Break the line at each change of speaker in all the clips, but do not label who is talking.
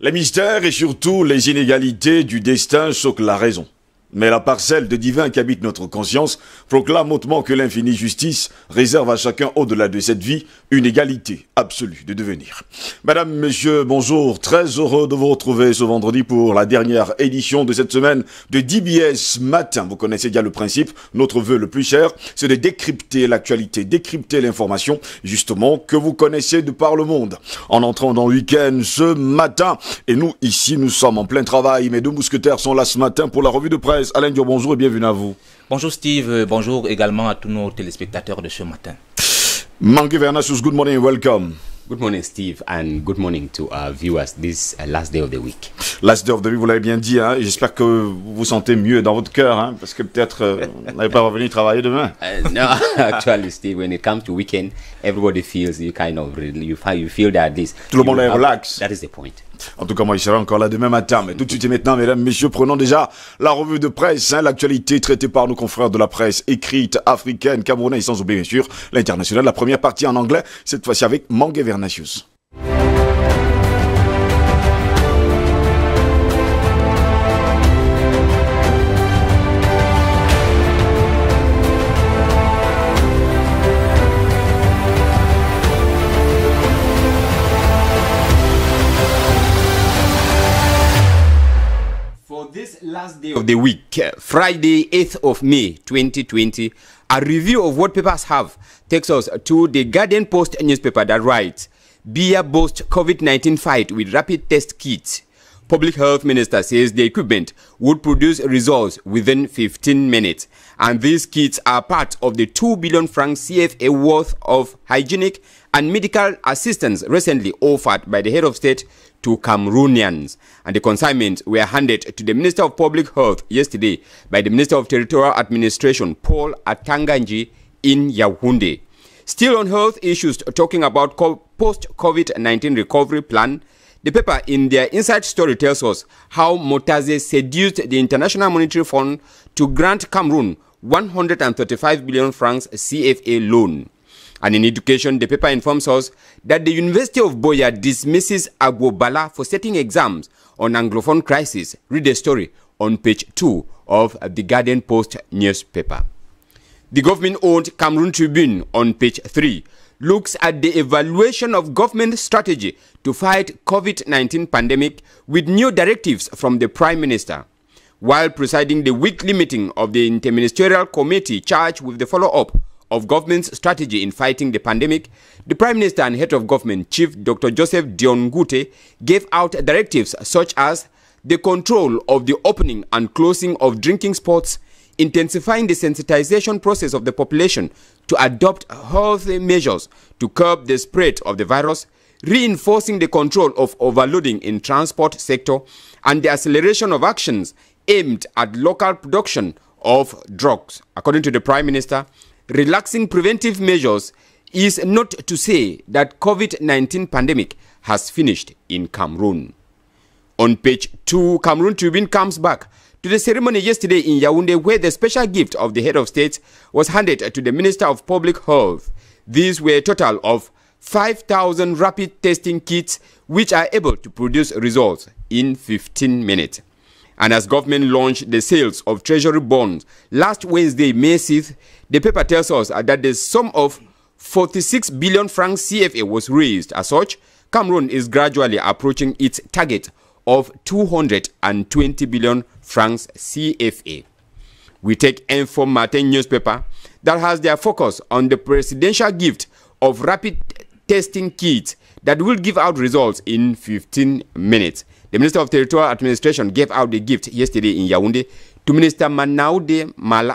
Les mystères et surtout les inégalités du destin choquent la raison. Mais la parcelle de divin qui habite notre conscience proclame hautement que l'infinie justice réserve à chacun au-delà de cette vie une égalité absolue de devenir. Madame, Messieurs, bonjour. Très heureux de vous retrouver ce vendredi pour la dernière édition de cette semaine de DBS Matin. Vous connaissez bien le principe. Notre vœu le plus cher, c'est de décrypter l'actualité, décrypter l'information, justement, que vous connaissez de par le monde. En entrant dans le week-end ce matin, et nous, ici, nous sommes en plein travail. Mes deux mousquetaires sont là ce matin pour la revue de presse. Alain Diop, bonjour et bienvenue à vous.
Bonjour Steve, bonjour également à tous nos téléspectateurs de ce matin.
Mangue Vernachus, good morning and welcome.
Good morning, Steve, and good morning to our viewers this last day of the week.
Last day of the week, vous l'avez bien dit, hein, j'espère que vous vous sentez mieux dans votre cœur, hein, parce que peut-être vous n'allez pas revenir travailler demain.
No, actually, Steve, when it comes to weekend, everybody feels you kind of you feel that this.
Tout le monde est relax.
That is the point.
En tout cas, moi, je serai encore là demain matin. Mais tout de suite et maintenant, mesdames, messieurs, prenons déjà la revue de presse, hein, l'actualité traitée par nos confrères de la presse écrite, africaine, camerounaise, sans oublier, bien sûr, l'international. La première partie en anglais, cette fois-ci avec Mangue Vernachus.
Last day of the week, Friday, 8th of May 2020, a review of what papers have takes us to the Guardian Post newspaper that writes, Biya boasts COVID-19 fight with rapid test kits. Public Health Minister says the equipment would produce results within 15 minutes. And these kits are part of the 2 billion francs CFA worth of hygienic and medical assistance recently offered by the head of state to Cameroonians. And the consignments were handed to the Minister of Public Health yesterday by the Minister of Territorial Administration, Paul Atanganji, in Yaoundé. Still on health issues, talking about post-COVID-19 recovery plan, the paper in their inside story tells us how Motaze seduced the International Monetary Fund to grant Cameroon 135 billion francs CFA loan. And in education, the paper informs us that the University of Boya dismisses Agbobala for setting exams on Anglophone crisis. Read the story on page 2 of the Guardian Post newspaper. The government-owned Cameroon Tribune on page 3 looks at the evaluation of government strategy to fight COVID-19 pandemic with new directives from the Prime Minister. While presiding the weekly meeting of the Interministerial Committee charged with the follow-up of government's strategy in fighting the pandemic, the Prime Minister and Head of Government, Chief Dr. Joseph Dion-Ngute, gave out directives such as the control of the opening and closing of drinking spots, intensifying the sensitization process of the population to adopt health measures to curb the spread of the virus, reinforcing the control of overloading in transport sector, and the acceleration of actions aimed at local production of drugs. According to the Prime Minister, relaxing preventive measures is not to say that COVID-19 pandemic has finished in Cameroon. On page 2, Cameroon Tribune comes back to the ceremony yesterday in Yaoundé where the special gift of the head of state was handed to the Minister of Public Health. These were a total of 5,000 rapid testing kits which are able to produce results in 15 minutes. And as government launched the sales of treasury bonds last Wednesday, May 6th, the paper tells us that the sum of 46 billion francs CFA was raised. As such, Cameroon is gradually approaching its target of 220 billion francs CFA. We take Info Matin newspaper that has their focus on the presidential gift of rapid testing kits that will give out results in 15 minutes. The Minister of Territorial Administration gave out the gift yesterday in Yaoundé to Minister Manauda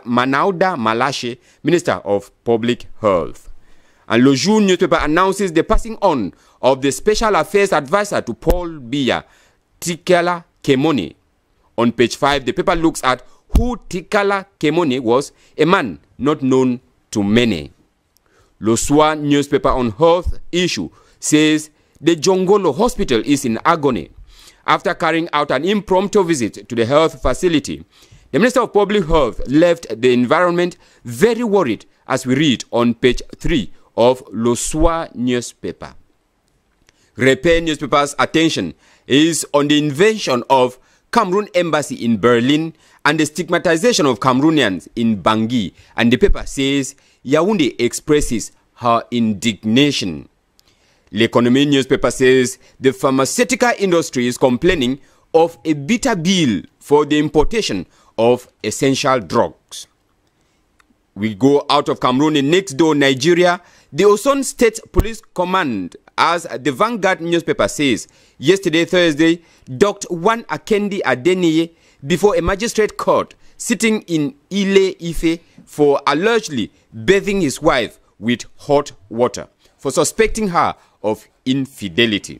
Malashe, Minister of Public Health. And Le Jour newspaper announces the passing on of the Special Affairs Advisor to Paul Biya, Tikala Kemone. On page 5, the paper looks at who Tikala Kemone was, a man not known to many. Le Soir newspaper on health issue says the Jongolo Hospital is in agony. After carrying out an impromptu visit to the health facility, the Minister of Public Health left the environment very worried, as we read on page 3 of Le Soir newspaper. Repair newspaper's attention is on the invasion of Cameroon embassy in Berlin and the stigmatization of Cameroonians in Bangui. And the paper says Yaoundé expresses her indignation. L'Economie newspaper says the pharmaceutical industry is complaining of a bitter bill for the importation of essential drugs. We go out of Cameroon in next door Nigeria. The Osun State Police Command, as the Vanguard newspaper says, yesterday Thursday, docked one Akendi Adeniyi before a magistrate court sitting in Ile-Ife for allegedly bathing his wife with hot water for suspecting her of infidelity.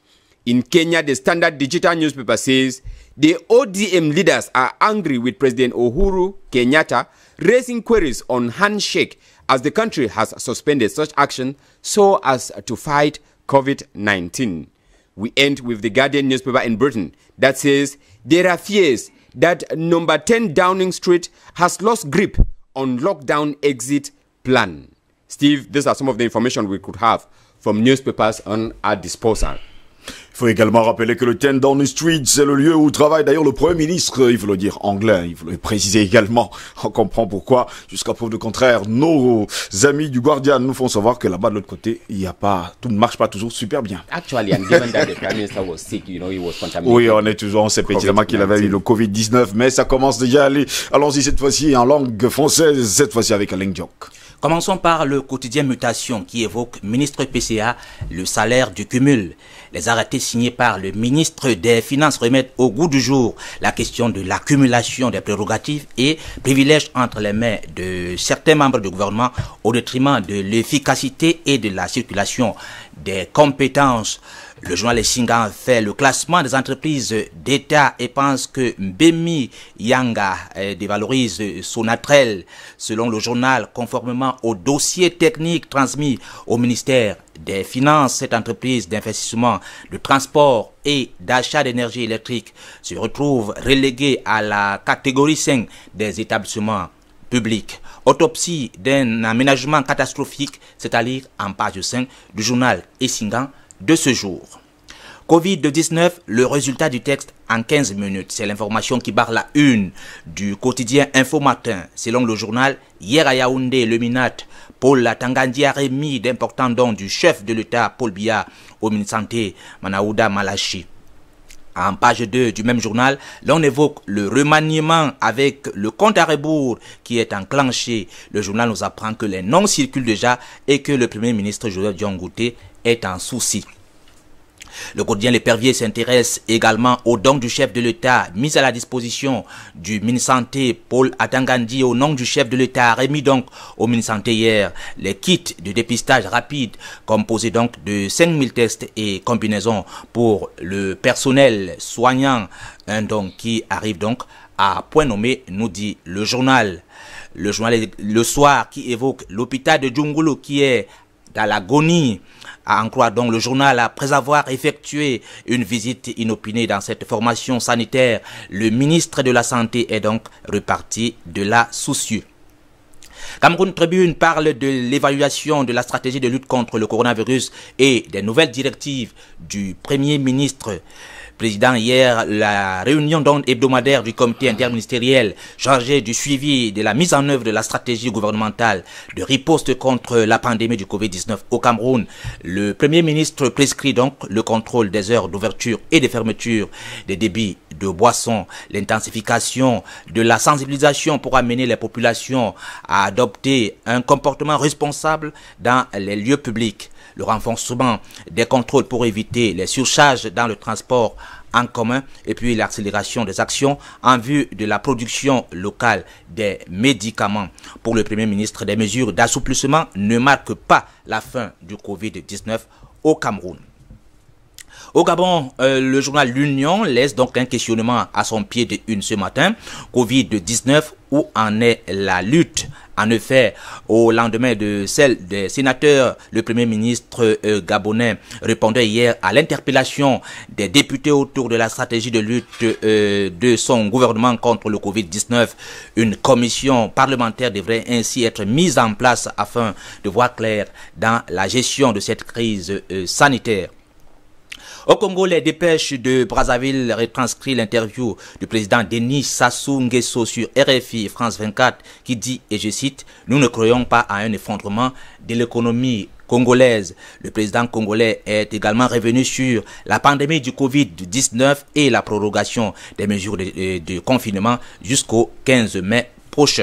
In Kenya, the Standard Digital newspaper says the ODM leaders are angry with President Uhuru Kenyatta, raising queries on handshake as the country has suspended such action so as to fight COVID-19. We end with the Guardian newspaper in Britain that says there are fears that number 10 Downing Street has lost grip on lockdown exit plan. Steve, these are some of the information we could have from newspapers on our disposal.
Il faut également rappeler que le 10 Downing Street, c'est le lieu où travaille d'ailleurs le Premier ministre, il faut le dire anglais, il faut le préciser également. On comprend pourquoi, jusqu'à preuve de contraire, nos amis du Guardian nous font savoir que là-bas de l'autre côté, il y a pas, tout ne marche pas toujours super bien.
Actually, and given that the Prime Minister was sick, you know, he was contaminated.
Oui, on sait pertinemment qu'il avait eu le Covid-19, mais ça commence déjà à aller. Allons-y cette fois-ci en langue française, cette fois-ci avec Alain Diok.
Commençons par le quotidien Mutation qui évoque ministre PCA, le salaire du cumul. Les arrêtés signés par le ministre des Finances remettent au goût du jour la question de l'accumulation des prérogatives et privilèges entre les mains de certains membres du gouvernement au détriment de l'efficacité et de la circulation des compétences. Le journal Singa fait le classement des entreprises d'État et pense que Mbemi Yanga dévalorise Sonatrel. Selon le journal, conformément au dossier technique transmis au ministère des Finances, cette entreprise d'investissement, de transport et d'achat d'énergie électrique se retrouve reléguée à la catégorie 5 des établissements publics. Autopsie d'un aménagement catastrophique, c'est-à-dire en page 5 du journal Singa de ce jour. Covid-19, le résultat du texte en 15 minutes. C'est l'information qui barre la une du quotidien Info Matin. Selon le journal, hier à Yaoundé, le MINAT, Paul Atangandi a remis d'importants dons du chef de l'État, Paul Biya, au ministre Santé, Manaouda Malachi. En page 2 du même journal, l'on évoque le remaniement avec le compte à rebours qui est enclenché. Le journal nous apprend que les noms circulent déjà et que le Premier ministre Joseph Dion-Ngouté est en souci. Le quotidien L'Épervier s'intéresse également aux dons du chef de l'État mis à la disposition du ministre Santé Paul Atangandi au nom du chef de l'État remis donc au ministre Santé hier les kits de dépistage rapide composés donc de 5000 tests et combinaisons pour le personnel soignant, un don qui arrive donc à point nommé, nous dit le journal. Le journal Le Soir qui évoque l'hôpital de Djungulu qui est dans l'agonie, à en croire donc le journal, après avoir effectué une visite inopinée dans cette formation sanitaire, le ministre de la Santé est donc reparti de là soucieux. Cameroun Tribune parle de l'évaluation de la stratégie de lutte contre le coronavirus et des nouvelles directives du Premier ministre. Président hier, la réunion hebdomadaire du comité interministériel chargé du suivi de la mise en œuvre de la stratégie gouvernementale de riposte contre la pandémie du Covid-19 au Cameroun. Le Premier ministre prescrit donc le contrôle des heures d'ouverture et de fermeture des débits de boissons, l'intensification de la sensibilisation pour amener les populations à adopter un comportement responsable dans les lieux publics, le renforcement des contrôles pour éviter les surcharges dans le transport en commun et puis l'accélération des actions en vue de la production locale des médicaments. Pour le Premier ministre, des mesures d'assouplissement ne marquent pas la fin du Covid-19 au Cameroun. Au Gabon, le journal L'Union laisse donc un questionnement à son pied de une ce matin. Covid-19, où en est la lutte? En effet, au lendemain de celle des sénateurs, le Premier ministre gabonais répondait hier à l'interpellation des députés autour de la stratégie de lutte de son gouvernement contre le Covid-19. Une commission parlementaire devrait ainsi être mise en place afin de voir clair dans la gestion de cette crise sanitaire. Au Congo, les dépêches de Brazzaville retranscrit l'interview du président Denis Sassou Nguesso sur RFI France 24 qui dit, et je cite, « Nous ne croyons pas à un effondrement de l'économie congolaise. » Le président congolais est également revenu sur la pandémie du Covid-19 et la prorogation des mesures de confinement jusqu'au 15 mai prochain.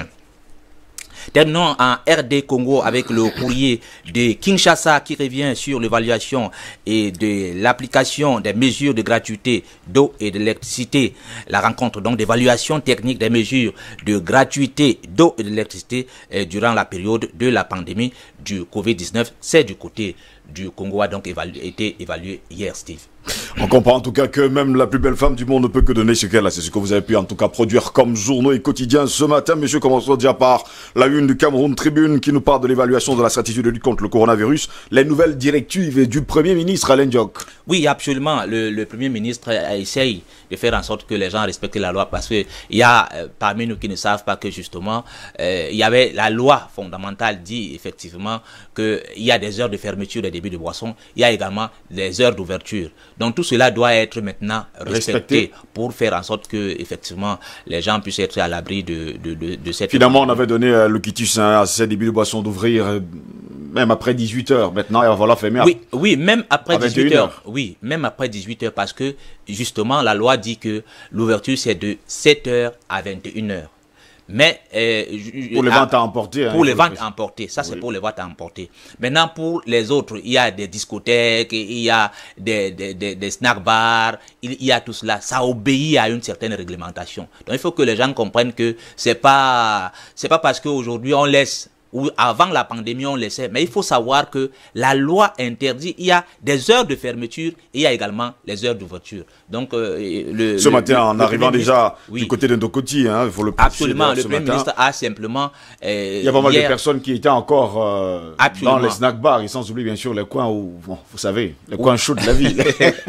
Terminons en RD Congo avec le courrier de Kinshasa qui revient sur l'évaluation et de l'application des mesures de gratuité d'eau et d'électricité. La rencontre donc d'évaluation technique des mesures de gratuité d'eau et d'électricité durant la période de la pandémie du Covid-19, c'est du côté du Congo, a donc été évalué hier, Steve.
On comprend en tout cas que même la plus belle femme du monde ne peut que donner ce qu'elle a. C'est ce que vous avez pu en tout cas produire comme journaux et quotidiens ce matin. Messieurs, commençons déjà par la une du Cameroun Tribune qui nous parle de l'évaluation de la stratégie de lutte contre le coronavirus. Les nouvelles directives du Premier ministre Alain Diok.
Oui, absolument. Le Premier ministre essaye de faire en sorte que les gens respectent la loi parce qu'il y a parmi nous qui ne savent pas que justement, il y avait la loi fondamentale dit effectivement qu'il y a des heures de fermeture des débits de boissons, il y a également des heures d'ouverture. Donc tout cela doit être maintenant respecté pour faire en sorte que effectivement les gens puissent être à l'abri de cette...
Finalement, on avait donné le quitus à ces débits de boissons d'ouvrir même après 18 h. Maintenant, il va falloir fermer.
Oui, même après 18 h. Oui, même après 18 h parce que justement la loi dit que l'ouverture c'est de 7 h à 21 h. Mais
pour les ventes à emporter.
Pour les ventes à emporter, ça c'est pour les ventes à emporter. Maintenant pour les autres, il y a des discothèques, il y a des snack bars, il y a tout cela. Ça obéit à une certaine réglementation. Donc il faut que les gens comprennent que c'est pas parce qu'aujourd'hui on laisse, ou avant la pandémie on laissait, mais il faut savoir que la loi interdit, il y a des heures de fermeture et il y a également les heures d'ouverture. Donc
ce matin, en arrivant déjà du côté de Ndokoti, il faut le préciser.
Absolument, le Premier ministre a simplement...
il y a pas mal de personnes qui étaient encore dans les snack bars, et sans oublier bien sûr les coins où, bon, vous savez, les coins chauds de la ville.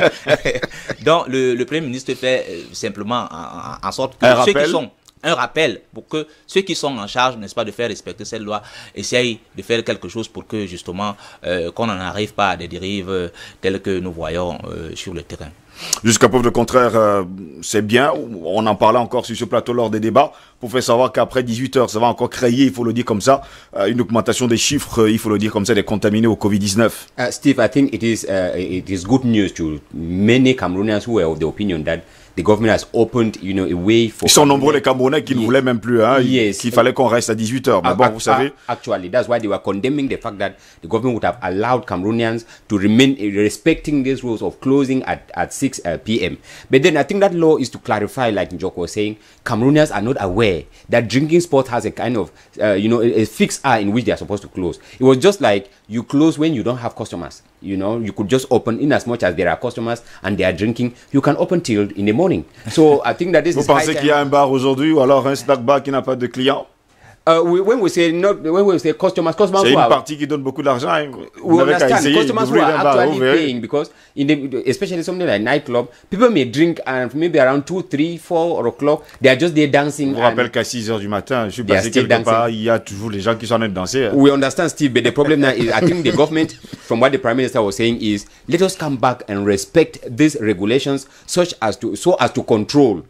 Donc le Premier ministre fait simplement en sorte que ceux qui sont... Un rappel pour que ceux qui sont en charge, n'est-ce pas, de faire respecter cette loi, essayent de faire quelque chose pour que justement qu'on n'en arrive pas à des dérives telles que nous voyons sur le terrain.
Jusqu'à preuve de contraire, c'est bien. On en parlait encore sur ce plateau lors des débats pour faire savoir qu'après 18 h, ça va encore créer, il faut le dire comme ça, une augmentation des chiffres, il faut le dire comme ça, des contaminés au Covid-19.
Steve, I think it is good news to many Cameroonians who are of the opinion that the government has opened, a way for...
Ils sont nombreux les Camerounais qui ne voulaient même plus, qu'il fallait qu'on reste à 18 h. Mais bon, vous savez...
Actually, that's why they were condemning the fact that the government would have allowed Cameroonians to remain respecting these rules of closing at 6 p.m. But then I think that law is to clarify, like Njoko was saying, Cameroonians are not aware that drinking sport has a kind of, a fixed hour in which they are supposed to close. It was just like you close when you don't have customers. You could just open in as much as there are customers and they are drinking. You can open till in the morning. So I think that this
Vous pensez qu'il y a un bar aujourd'hui ou alors un snack bar qui n'a pas de clients?
When we say customers
c'est une partie qui donne beaucoup d'argent.
We understand customers who are actually paying because especially something like nightclub, people may drink and maybe around 2, 3, 4 o'clock they are just there dancing.
Je vous rappelle qu'à 6 h du matin, je suis passé quelque part, il y a toujours les gens qui sont en train de danser.
We understand, Steve, but the problem now is I think the government, from what the Prime Minister was saying, is let us come back and respect these regulations so as to control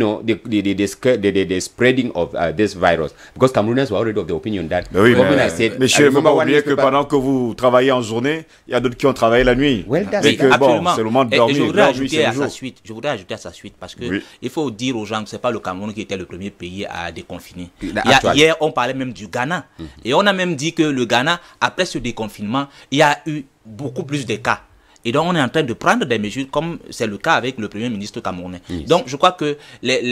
the spreading of this virus, because Cameroonians were already of the opinion that
the government has said. Monsieur, il ne faut pas oublier que pendant que vous travaillez en journée, il y a d'autres qui ont travaillé la nuit.
Well,
et que bon, c'est le moment de dormir.
Je voudrais ajouter à sa suite parce que il faut dire aux gens que c'est pas le Cameroun qui était le premier pays à déconfiner. Hier, on parlait même du Ghana et on a même dit que le Ghana, après ce déconfinement, il y a eu beaucoup plus de cas. Et donc, on est en train de prendre des mesures comme c'est le cas avec le Premier ministre camerounais. Yes. Donc, je crois que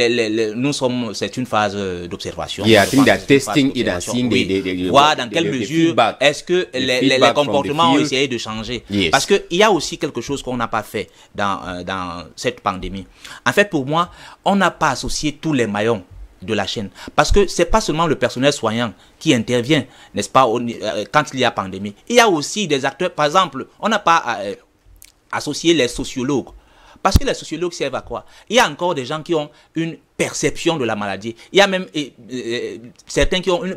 c'est une phase d'observation.
Yeah, I think that testing it and seeing
voir dans quelle mesure est-ce que les comportements ont essayé de changer.
Yes.
Parce qu'il y a aussi quelque chose qu'on n'a pas fait dans cette pandémie. En fait, pour moi, on n'a pas associé tous les maillons de la chaîne. Parce que c'est pas seulement le personnel soignant qui intervient, n'est-ce pas, quand il y a pandémie. Il y a aussi des acteurs, par exemple, on n'a pas associer les sociologues. Parce que les sociologues servent à quoi? Il y a encore des gens qui ont une perception de la maladie. Il y a même certains qui ont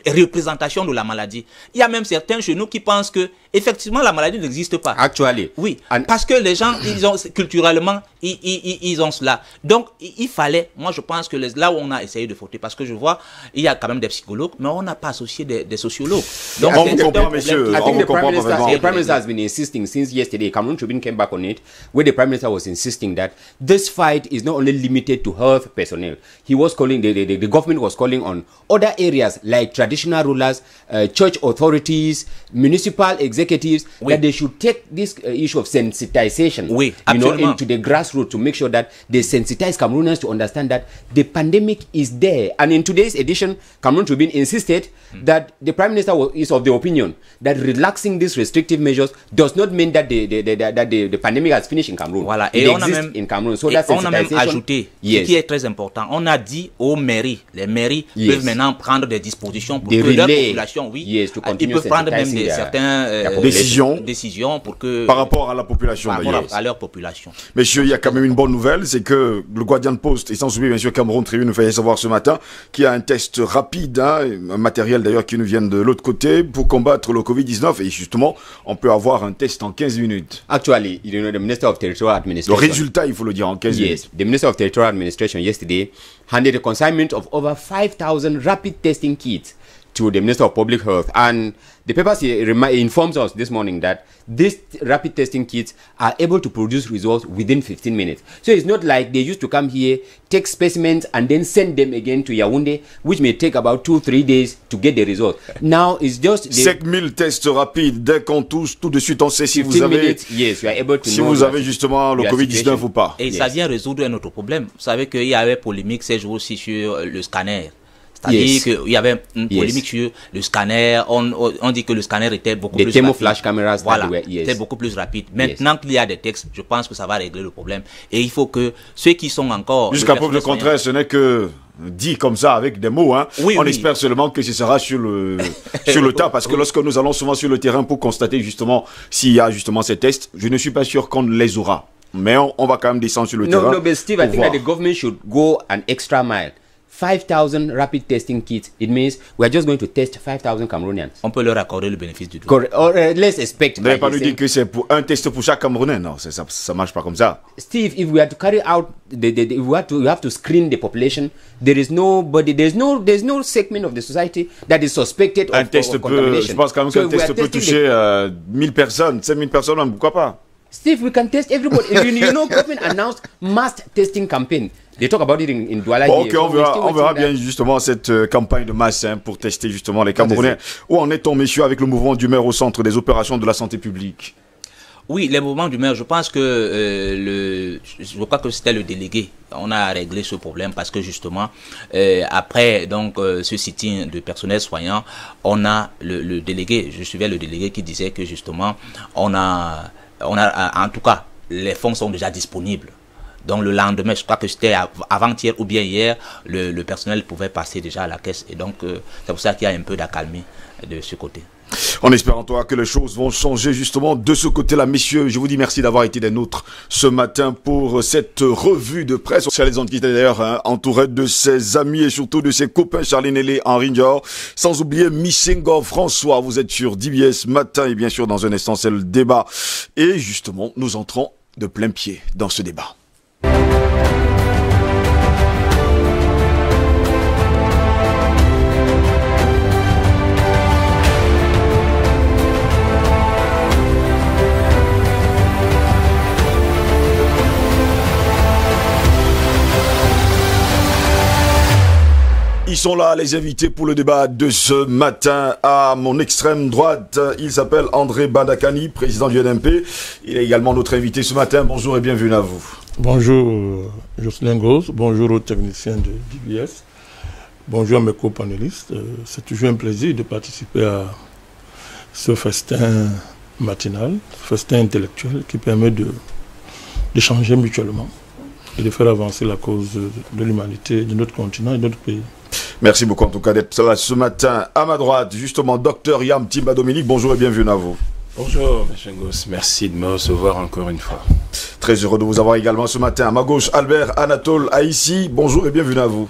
représentation de la maladie. Il y a même certains chez nous qui pensent que effectivement la maladie n'existe pas.
Actually.
Oui, parce que les gens, ils ont culturellement, ils ont cela. Donc, il fallait, moi je pense que là où on a essayé de fauter, parce que je vois, il y a quand même des psychologues, mais on n'a pas associé des sociologues. Donc,
on vous comprend, messieurs.
I think the Prime Minister has been insisting since yesterday. Cameroon Tribune came back on it, where the Prime Minister was insisting that this fight is not only limited to health personnel. He was calling, the government was calling on other areas like traditional rulers, church authorities, municipal executives, that they should take this issue of sensitization, into the grassroots to make sure that they sensitize Cameroonians to understand that the pandemic is there. And in today's edition, Cameroon Tribune insisted that the Prime Minister is of the opinion that relaxing these restrictive measures does not mean that the pandemic has finished in Cameroon.
Voilà.
It exists in Cameroon. So that
on a même ajouté, ce qui est très important, on a dit aux mairies, les mairies peuvent maintenant prendre des dispositions pour que leur population, ils peuvent prendre même certaines décisions pour que...
Par rapport à la population,
à leur population.
Messieurs, il y a quand même une bonne nouvelle, c'est que le Guardian Post, et sans oublier bien sûr Cameroun Tribune, nous fait savoir ce matin qu'il y a un test rapide, un matériel d'ailleurs qui nous vient de l'autre côté pour combattre le Covid-19, et justement, on peut avoir un test en 15 minutes.
Actually, you know, the Minister of Territorial Administration...
Le résultat, il faut le dire, en 15 minutes.
The Minister of Territorial Administration yesterday handed a consignment of over 5,000 rapid testing kits to the Minister of Public Health, and the papers informs us this morning that these rapid testing kits are able to produce results within 15 minutes. So it's not like they used to come here, take specimens, and then send them again to Yaoundé, which may take about 2-3 days to get the result. Now it's just
5000 tests rapides. Dès qu'on touche, tout de suite on sait si vous avez,
minutes, yes, you are able to
si
know
vous avez justement le Covid-19 ou pas.
Et ça vient résoudre un autre problème. Vous savez qu'il y avait polémique ces jours aussi sur le scanner. C'est-à-dire qu'il y avait une polémique sur le scanner. On dit que le scanner était beaucoup plus rapide.
Flash cameras,
c'était beaucoup plus rapide. Maintenant qu'il y a des textes, je pense que ça va régler le problème. Et il faut que ceux qui sont encore...
Jusqu'à preuve le contraire, ce n'est que dit comme ça avec des mots. On espère seulement que ce sera sur le, sur le tas. Parce que lorsque nous allons souvent sur le terrain pour constater justement s'il y a justement ces tests, je ne suis pas sûr qu'on les aura. Mais on va quand même descendre sur le terrain.
No, but Steve, I think that the government should go an extra mile. 5,000 rapid testing kits. It means we are just going to test 5,000 Cameroonians.
On peut leur accorder le bénéfice du doute.
Or let's expect.
Vous n'avez pas lui dire que c'est pour un test pour chaque Camerounais. Non, ça marche pas comme ça.
Steve, if we are to carry out we have to screen the population. There is nobody. There's no segment of the society that is suspected of contamination.
Je pense quand même qu'un test peut toucher 1000 personnes, 5000 personnes, pourquoi pas?
Steve, we can test everybody. you know, government announced mass testing campaign. They talk about it in Douala.
Bon, ok, on verra bien justement cette campagne de masse pour tester justement les Camerounais. Où en est-on, messieurs, avec le mouvement du maire au centre des opérations de la santé publique?
Oui, les mouvements du maire, je pense que je crois que c'était le délégué. On a réglé ce problème parce que justement, après donc ce sitting de personnel soignant, on a le délégué, je suivais le délégué qui disait que justement, on a en tout cas, les fonds sont déjà disponibles. Donc le lendemain, je crois que c'était avant-hier ou bien hier, le personnel pouvait passer déjà à la caisse. Et donc c'est pour ça qu'il y a un peu d'accalmie de ce côté.
En espérant toi que les choses vont changer justement de ce côté-là. Messieurs, je vous dis merci d'avoir été des nôtres ce matin pour cette revue de presse. Charles qui était d'ailleurs entouré de ses amis et surtout de ses copains Charline Nélé, Henri Ndior. Sans oublier Missengo François. Vous êtes sur DBS matin et bien sûr dans un instant c'est le débat. Et justement, nous entrons de plein pied dans ce débat. Ils sont là, les invités pour le débat de ce matin. À mon extrême droite, il s'appelle André Badakani, président du NMP. Il est également notre invité ce matin. Bonjour et bienvenue à vous.
Bonjour Jocelyn Gross, bonjour aux techniciens de DBS, bonjour à mes co-panélistes. C'est toujours un plaisir de participer à ce festin matinal, festin intellectuel qui permet d'échanger mutuellement et de faire avancer la cause de l'humanité, de notre continent et de notre pays.
Merci beaucoup en tout cas d'être là ce matin. À ma droite, justement, Dr Yam Timba Dominique, bonjour et bienvenue à vous.
Bonjour, M. Ngos, merci de me recevoir encore une fois.
Très heureux de vous avoir également ce matin. À ma gauche, Albert Anatole Haïssi, bonjour et bienvenue à vous.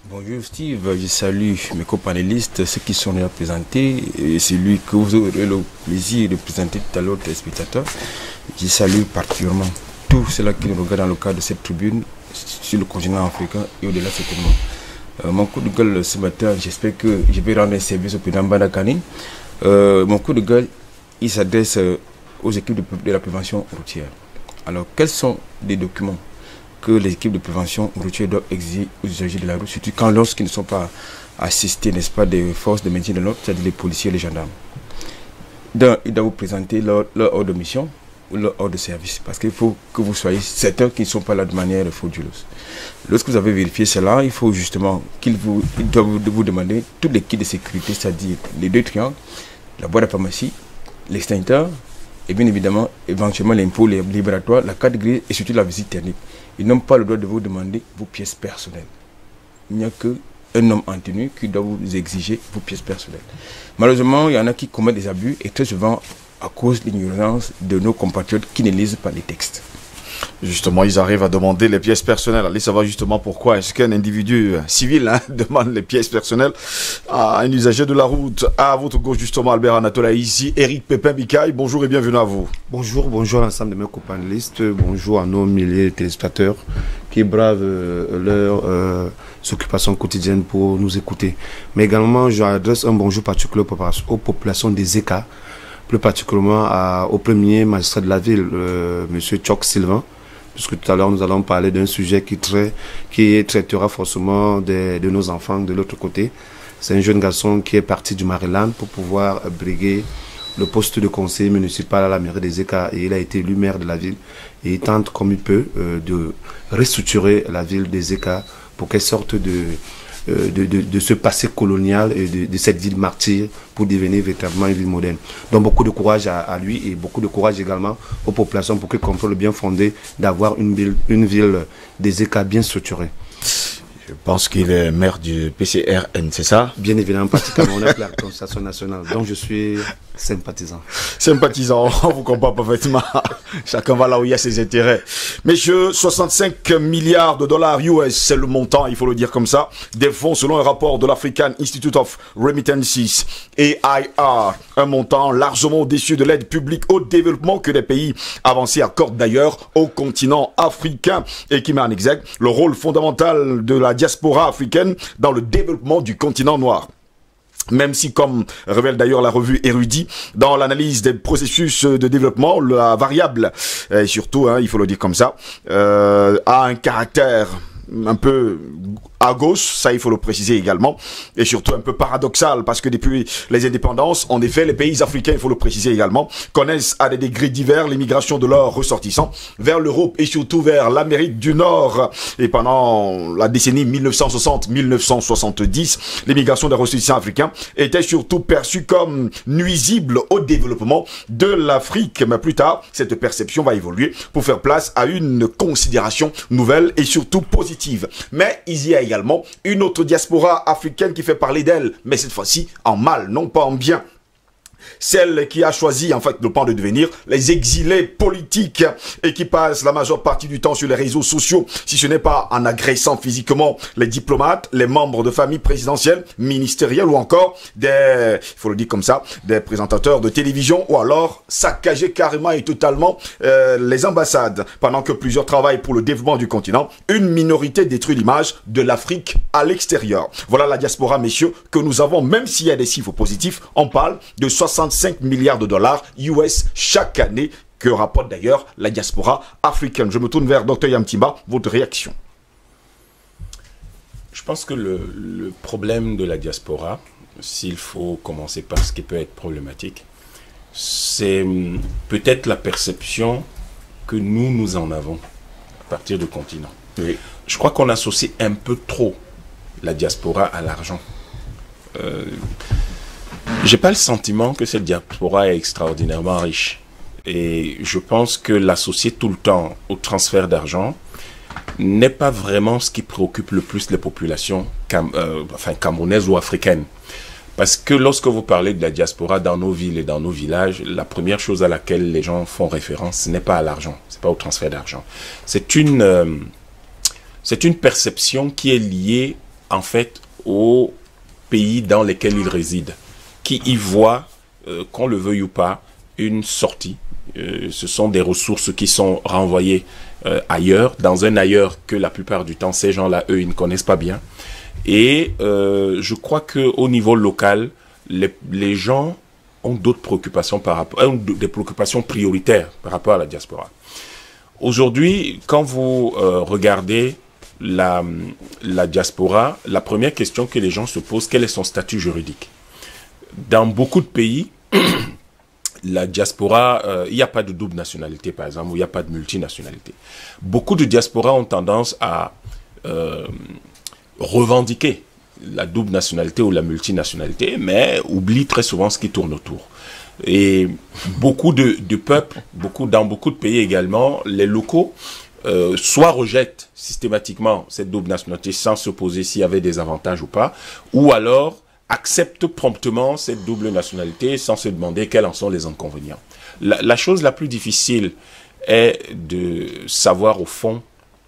Bonjour Steve, je salue mes copanélistes, ceux qui sont là présentés, et celui que vous aurez le plaisir de présenter tout à l'heure, téléspectateurs. Je salue particulièrement tous ceux-là qui nous regardent dans le cadre de cette tribune sur le continent africain et au-delà certainement. Mon coup de gueule ce matin, j'espère que je vais rendre un service au président Badakani. Mon coup de gueule, il s'adresse aux équipes de la prévention routière. Alors, quels sont les documents que les équipes de prévention routière doivent exiger aux usagers de la route, surtout quand lorsqu'ils ne sont pas assistés, n'est-ce pas, des forces de maintien de l'ordre, c'est-à-dire les policiers et les gendarmes. Ils doivent vous présenter leur ordre de mission ou leur ordre de service, parce qu'il faut que vous soyez certains qu'ils ne sont pas là de manière frauduleuse. Lorsque vous avez vérifié cela, il faut justement qu'ils doivent vous demander tous les kits de sécurité, c'est-à-dire les 2 triangles, la boîte à pharmacie, l'extincteur, et bien évidemment, éventuellement l'impôt libératoire, la carte grise et surtout la visite technique. Ils n'ont pas le droit de vous demander vos pièces personnelles. Il n'y a qu'un homme en tenue qui doit vous exiger vos pièces personnelles. Malheureusement, il y en a qui commettent des abus et très souvent à cause de l'ignorance de nos compatriotes qui ne lisent pas les textes.
Justement, ils arrivent à demander les pièces personnelles. Allez savoir justement pourquoi est-ce qu'un individu civil demande les pièces personnelles à un usager de la route. À votre gauche, justement, Albert Anatola, ici, Eric Pépin Bikaï. Bonjour et bienvenue à vous.
Bonjour, bonjour à l'ensemble de mes copanélistes. Bonjour à nos milliers de téléspectateurs qui bravent leurs occupations quotidiennes pour nous écouter. Mais également, j'adresse un bonjour particulier aux populations des ECA, plus particulièrement au premier magistrat de la ville, M. Tchok Sylvain, puisque tout à l'heure nous allons parler d'un sujet qui traitera forcément de nos enfants de l'autre côté. C'est un jeune garçon qui est parti du Maryland pour pouvoir briguer le poste de conseiller municipal à la mairie des ECA, et il a été élu maire de la ville, et il tente comme il peut de restructurer la ville des ECA pour qu'elle sorte de ce passé colonial et de cette ville martyre pour devenir véritablement une ville moderne. Donc beaucoup de courage à lui et beaucoup de courage également aux populations pour qu'ils comprennent le bien fondé d'avoir une ville des ECA bien structurée.
Je pense qu'il est maire du PCRN, c'est ça?
Bien évidemment, pratiquement, on a la représentation nationale. Donc je suis sympathisant.
Sympathisant, on vous comprend parfaitement. Chacun va là où il y a ses intérêts. Messieurs, 65 milliards de dollars US, c'est le montant, il faut le dire comme ça, des fonds selon un rapport de l'African Institute of Remittances, AIR, un montant largement au-dessus de l'aide publique au développement que les pays avancés accordent d'ailleurs au continent africain, et qui met en exergue le rôle fondamental de la diaspora africaine dans le développement du continent noir. Même si, comme révèle d'ailleurs la revue Érudit, dans l'analyse des processus de développement, la variable, et surtout, il faut le dire comme ça, a un caractère un peu à gauche, ça il faut le préciser également, et surtout un peu paradoxal, parce que depuis les indépendances, en effet, les pays africains, il faut le préciser également, connaissent à des degrés divers l'immigration de leurs ressortissants vers l'Europe et surtout vers l'Amérique du Nord. Et pendant la décennie 1960-1970, l'immigration des ressortissants africains était surtout perçue comme nuisible au développement de l'Afrique. Mais plus tard, cette perception va évoluer pour faire place à une considération nouvelle et surtout positive. Mais il y a également une autre diaspora africaine qui fait parler d'elle, mais cette fois-ci en mal, non pas en bien. Celle qui a choisi en fait le plan de devenir les exilés politiques et qui passent la majeure partie du temps sur les réseaux sociaux, si ce n'est pas en agressant physiquement les diplomates, les membres de familles présidentielles, ministérielles ou encore des, il faut le dire comme ça, des présentateurs de télévision, ou alors saccager carrément et totalement les ambassades. Pendant que plusieurs travaillent pour le développement du continent, une minorité détruit l'image de l'Afrique à l'extérieur. Voilà la diaspora, messieurs, que nous avons, même s'il y a des chiffres positifs, on parle de 65 milliards de dollars US chaque année, que rapporte d'ailleurs la diaspora africaine. Je me tourne vers Dr Yamtimba, votre réaction.
Je pense que le problème de la diaspora, s'il faut commencer par ce qui peut être problématique, c'est peut-être la perception que nous en avons à partir du continent.
Oui.
Je crois qu'on associe un peu trop la diaspora à l'argent. J'ai pas le sentiment que cette diaspora est extraordinairement riche. Et je pense que l'associer tout le temps au transfert d'argent n'est pas vraiment ce qui préoccupe le plus les populations camerounaises ou africaines. Parce que lorsque vous parlez de la diaspora dans nos villes et dans nos villages, la première chose à laquelle les gens font référence, ce n'est pas à l'argent, c'est pas au transfert d'argent. C'est une perception qui est liée
en fait aux pays dans lesquels ils résident, qui y voient, qu'on le veuille ou pas, une sortie. Ce sont des ressources qui sont renvoyées ailleurs, dans un ailleurs que la plupart du temps, ces gens-là, eux, ils ne connaissent pas bien. Et je crois qu'au niveau local, les gens ont d'autres préoccupations des préoccupations prioritaires par rapport à la diaspora. Aujourd'hui, quand vous regardez la diaspora, la première question que les gens se posent, quel est son statut juridique? Dans beaucoup de pays, la diaspora, il n'y a pas de double nationalité, par exemple, ou il n'y a pas de multinationalité. Beaucoup de diasporas ont tendance à revendiquer la double nationalité ou la multinationalité, mais oublient très souvent ce qui tourne autour. Et beaucoup de peuples, dans beaucoup de pays également, les locaux, soit rejettent systématiquement cette double nationalité sans se poser s'il y avait des avantages ou pas, ou alors acceptent promptement cette double nationalité sans se demander quels en sont les inconvénients. La chose la plus difficile est de savoir au fond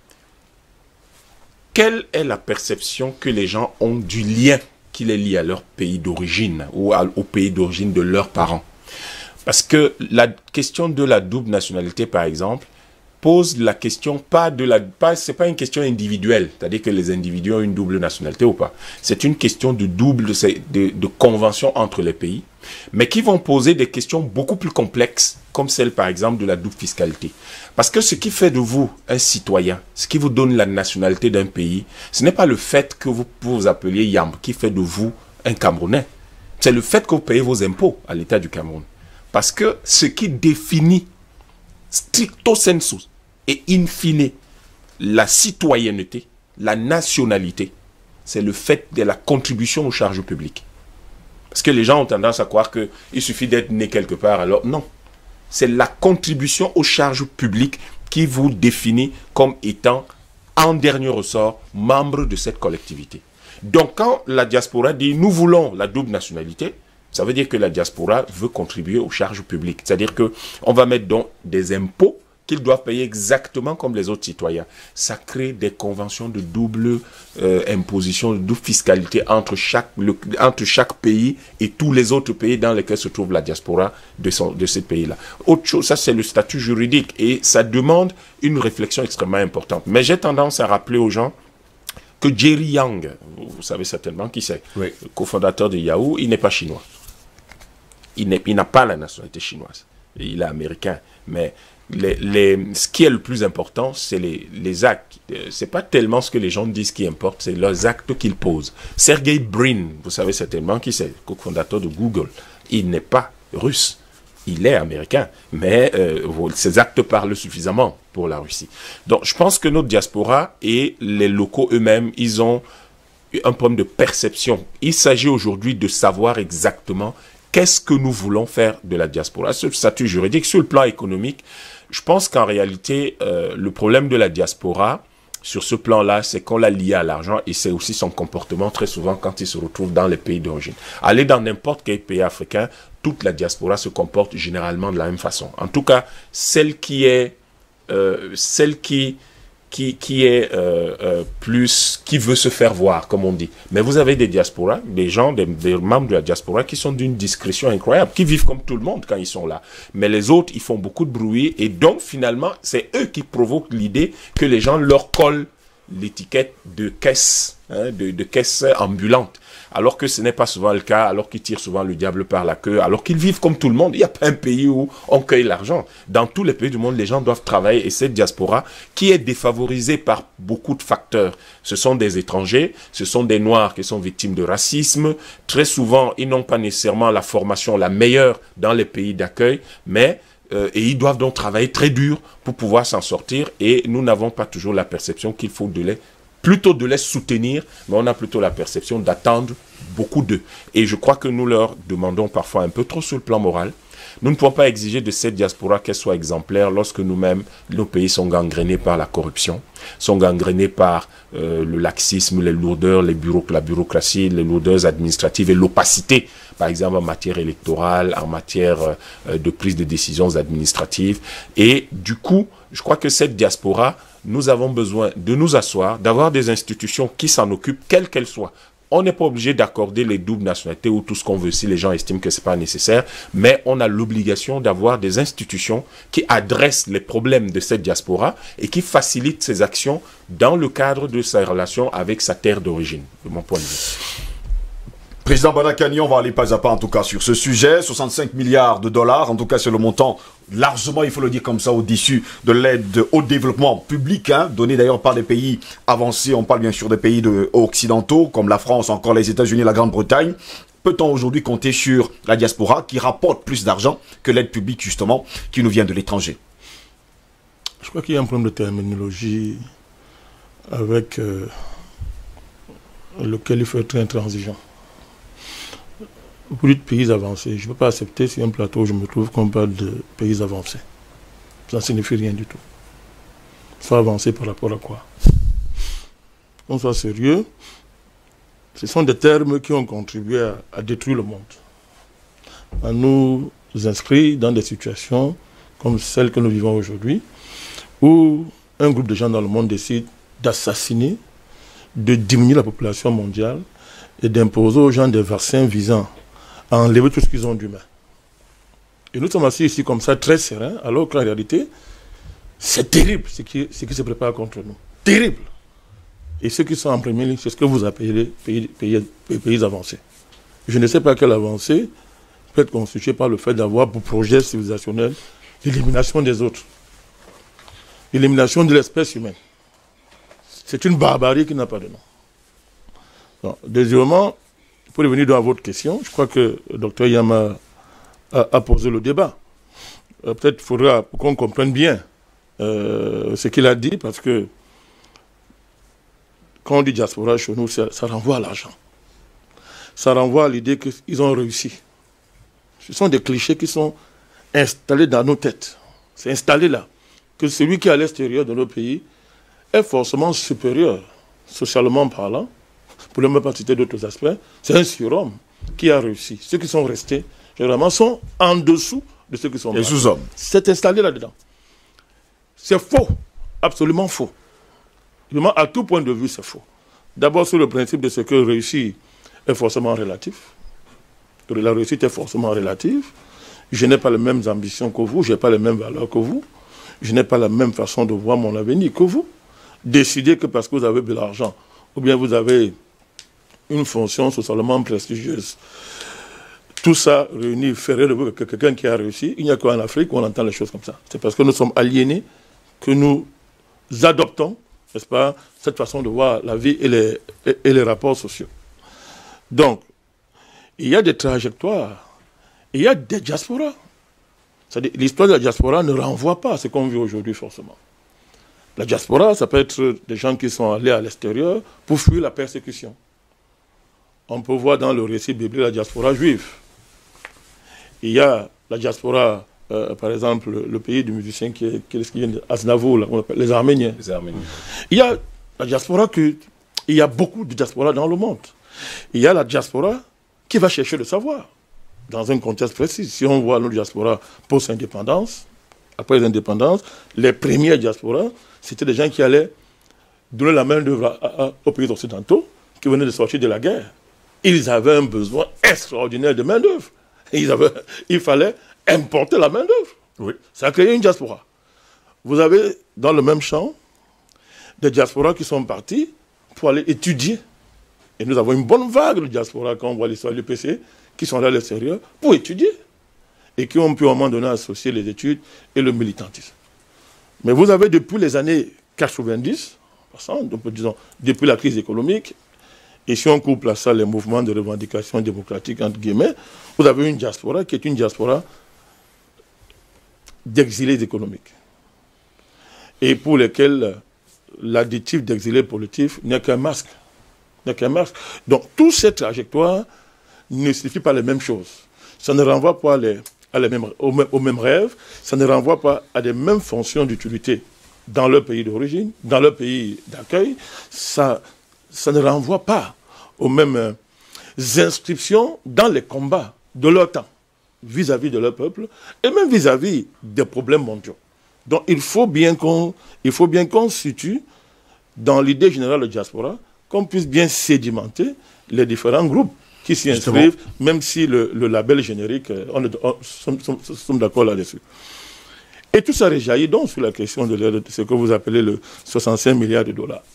quelle est la perception que les gens ont du lien qui les lie à leur pays d'origine ou au pays d'origine de leurs parents. Parce que la question de la double nationalité, par exemple, pose la question c'est pas une question individuelle, c'est-à-dire que les individus ont une double nationalité ou pas. C'est une question de convention entre les pays, mais qui vont poser des questions beaucoup plus complexes, comme celle par exemple de la double fiscalité. Parce que ce qui fait de vous un citoyen, ce qui vous donne la nationalité d'un pays, ce n'est pas le fait que vous vous appeliez Yamb qui fait de vous un Camerounais. C'est le fait que vous payez vos impôts à l'État du Cameroun. Parce que ce qui définit stricto sensu et in fine la citoyenneté, la nationalité, c'est le fait de la contribution aux charges publiques. Parce que les gens ont tendance à croire qu'il suffit d'être né quelque part, alors non. C'est la contribution aux charges publiques qui vous définit comme étant, en dernier ressort, membre de cette collectivité. Donc quand la diaspora dit « nous voulons la double nationalité », ça veut dire que la diaspora veut contribuer aux charges publiques. C'est-à-dire qu'on va mettre donc des impôts qu'ils doivent payer exactement comme les autres citoyens. Ça crée des conventions de double imposition, de double fiscalité entre chaque pays et tous les autres pays dans lesquels se trouve la diaspora de ce pays-là. Autre chose, ça c'est le statut juridique et ça demande une réflexion extrêmement importante. Mais j'ai tendance à rappeler aux gens que Jerry Yang, vous savez certainement qui c'est, oui, le cofondateur de Yahoo, il n'est pas chinois. Il n'a pas la nationalité chinoise. Il est américain. Mais ce qui est le plus important, c'est les actes. C'est pas tellement ce que les gens disent qui importe, c'est leurs actes qu'ils posent. Sergey Brin, vous savez certainement qui c'est, le cofondateur de Google. Il n'est pas russe. Il est américain. Mais ses actes parlent suffisamment pour la Russie. Donc, je pense que notre diaspora et les locaux eux-mêmes, ils ont un problème de perception. Il s'agit aujourd'hui de savoir exactement qu'est-ce que nous voulons faire de la diaspora. Sur le statut juridique, sur le plan économique, je pense qu'en réalité, le problème de la diaspora, sur ce plan-là, c'est qu'on l'a lié à l'argent et c'est aussi son comportement très souvent quand il se retrouve dans les pays d'origine. Allez dans n'importe quel pays africain, toute la diaspora se comporte généralement de la même façon. En tout cas, celle qui veut se faire voir, comme on dit. Mais vous avez des diasporas, des gens, des membres de la diaspora qui sont d'une discrétion incroyable, qui vivent comme tout le monde quand ils sont là. Mais les autres, ils font beaucoup de bruit et donc finalement, c'est eux qui provoquent l'idée que les gens leur collent l'étiquette de caisse, de caisse ambulante. Alors que ce n'est pas souvent le cas, alors qu'ils tirent souvent le diable par la queue, alors qu'ils vivent comme tout le monde. Il n'y a pas un pays où on cueille l'argent. Dans tous les pays du monde, les gens doivent travailler et cette diaspora, qui est défavorisée par beaucoup de facteurs, ce sont des étrangers, ce sont des Noirs qui sont victimes de racisme. Très souvent, ils n'ont pas nécessairement la formation la meilleure dans les pays d'accueil, mais et ils doivent donc travailler très dur pour pouvoir s'en sortir et nous n'avons pas toujours la perception qu'il faut plutôt de les soutenir, mais on a plutôt la perception d'attendre beaucoup d'eux. Et je crois que nous leur demandons parfois un peu trop sur le plan moral. Nous ne pouvons pas exiger de cette diaspora qu'elle soit exemplaire lorsque nous-mêmes, nos pays sont gangrénés par la corruption, sont gangrénés par le laxisme, les lourdeurs, la bureaucratie, les lourdeurs administratives et l'opacité, par exemple en matière électorale, en matière de prise de décisions administratives. Et du coup, je crois que cette diaspora nous avons besoin de nous asseoir, d'avoir des institutions qui s'en occupent, quelles qu'elles soient. On n'est pas obligé d'accorder les doubles nationalités ou tout ce qu'on veut si les gens estiment que ce n'est pas nécessaire, mais on a l'obligation d'avoir des institutions qui adressent les problèmes de cette diaspora et qui facilitent ses actions dans le cadre de sa relation avec sa terre d'origine, de mon point de vue.
Président Banakani, on va aller pas à pas en tout cas sur ce sujet. 65 milliards de dollars, en tout cas c'est le montant largement, il faut le dire comme ça, au-dessus de l'aide au développement public, hein, donnée d'ailleurs par des pays avancés. On parle bien sûr des pays occidentaux comme la France, encore les États-Unis, la Grande-Bretagne. Peut-on aujourd'hui compter sur la diaspora qui rapporte plus d'argent que l'aide publique justement qui nous vient de l'étranger?
Je crois qu'il y a un problème de terminologie avec lequel il faut être intransigeant. Pour les pays avancés, je ne peux pas accepter sur un plateau où je me trouve qu'on parle de pays avancés. Ça ne signifie rien du tout. Il faut avancer par rapport à quoi? Qu'on soit sérieux, ce sont des termes qui ont contribué à détruire le monde. À nous inscrire dans des situations comme celles que nous vivons aujourd'hui, où un groupe de gens dans le monde décide d'assassiner, de diminuer la population mondiale et d'imposer aux gens des vaccins visant à enlever tout ce qu'ils ont d'humain. Et nous sommes assis ici comme ça, très sereins, alors qu'en réalité, c'est terrible ce qui se prépare contre nous. Terrible. Et ceux qui sont en première ligne, c'est ce que vous appelez pays avancés. Je ne sais pas quelle avancée peut être constituée par le fait d'avoir pour projet civilisationnel l'élimination des autres. L'élimination de l'espèce humaine. C'est une barbarie qui n'a pas de nom. Donc, deuxièmement, pour revenir à votre question, je crois que le docteur Yama a posé le débat. Peut-être qu'il faudra qu'on comprenne bien ce qu'il a dit, parce que quand on dit diaspora chez nous, ça renvoie à l'argent. Ça renvoie à l'idée qu'ils ont réussi. Ce sont des clichés qui sont installés dans nos têtes. C'est installé là. Que celui qui est à l'extérieur de nos pays est forcément supérieur, socialement parlant, pour ne même pas citer d'autres aspects. C'est un surhomme qui a réussi. Ceux qui sont restés, généralement, sont en dessous de ceux qui sont
les sous-hommes.
C'est installé là-dedans. C'est faux, absolument faux. Évidemment, à tout point de vue, c'est faux. D'abord, sur le principe de ce que réussir est forcément relatif. La réussite est forcément relative. Je n'ai pas les mêmes ambitions que vous, je n'ai pas les mêmes valeurs que vous, je n'ai pas la même façon de voir mon avenir que vous. Décidez que parce que vous avez de l'argent, ou bien vous avez une fonction socialement prestigieuse, tout ça réuni ferait de vous quelqu'un qui a réussi. Il n'y a qu'en Afrique où on entend les choses comme ça. C'est parce que nous sommes aliénés que nous adoptons, n'est-ce pas, cette façon de voir la vie et les rapports sociaux. Donc, il y a des trajectoires, il y a des diasporas. L'histoire de la diaspora ne renvoie pas à ce qu'on vit aujourd'hui forcément. La diaspora, ça peut être des gens qui sont allés à l'extérieur pour fuir la persécution. On peut voir dans le récit biblique la diaspora juive. Il y a la diaspora, par exemple, le pays du musicien qui est Aznavour, là, on appelle les Arméniens. Il y a la diaspora il y a beaucoup de diaspora dans le monde. Il y a la diaspora qui va chercher le savoir dans un contexte précis. Si on voit nos diaspora post-indépendance, après l'indépendance, les premières diasporas, c'était des gens qui allaient donner la main d'œuvre aux pays occidentaux qui venaient de sortir de la guerre. Ils avaient un besoin extraordinaire de main d'œuvre. Il fallait importer la main d'œuvre. Oui. Ça a créé une diaspora. Vous avez dans le même champ des diasporas qui sont partis pour aller étudier. Et nous avons une bonne vague de diaspora quand on voit l'histoire du PC qui sont là à l'extérieur pour étudier et qui ont pu à un moment donné associer les études et le militantisme. Mais vous avez depuis les années 90, donc disons depuis la crise économique, et si on couple à ça les mouvements de revendication démocratique, entre guillemets, vous avez une diaspora qui est une diaspora d'exilés économiques. Et pour lesquels l'additif d'exilés politiques n'est qu'un masque. Donc, toutes ces trajectoires ne signifient pas les mêmes choses. Ça ne renvoie pas aux mêmes rêves, ça ne renvoie pas à des mêmes fonctions d'utilité dans leur pays d'origine, dans leur pays d'accueil. Ça ne renvoie pas aux mêmes inscriptions dans les combats de leur temps, vis-à-vis de leur peuple, et même vis-à-vis des problèmes mondiaux. Donc il faut bien qu'on situe dans l'idée générale de diaspora, qu'on puisse bien sédimenter les différents groupes qui s'y inscrivent, même si le label générique, on sommes d'accord là-dessus. Et tout ça réjaillit donc sur la question de ce que vous appelez le 65 milliards de dollars.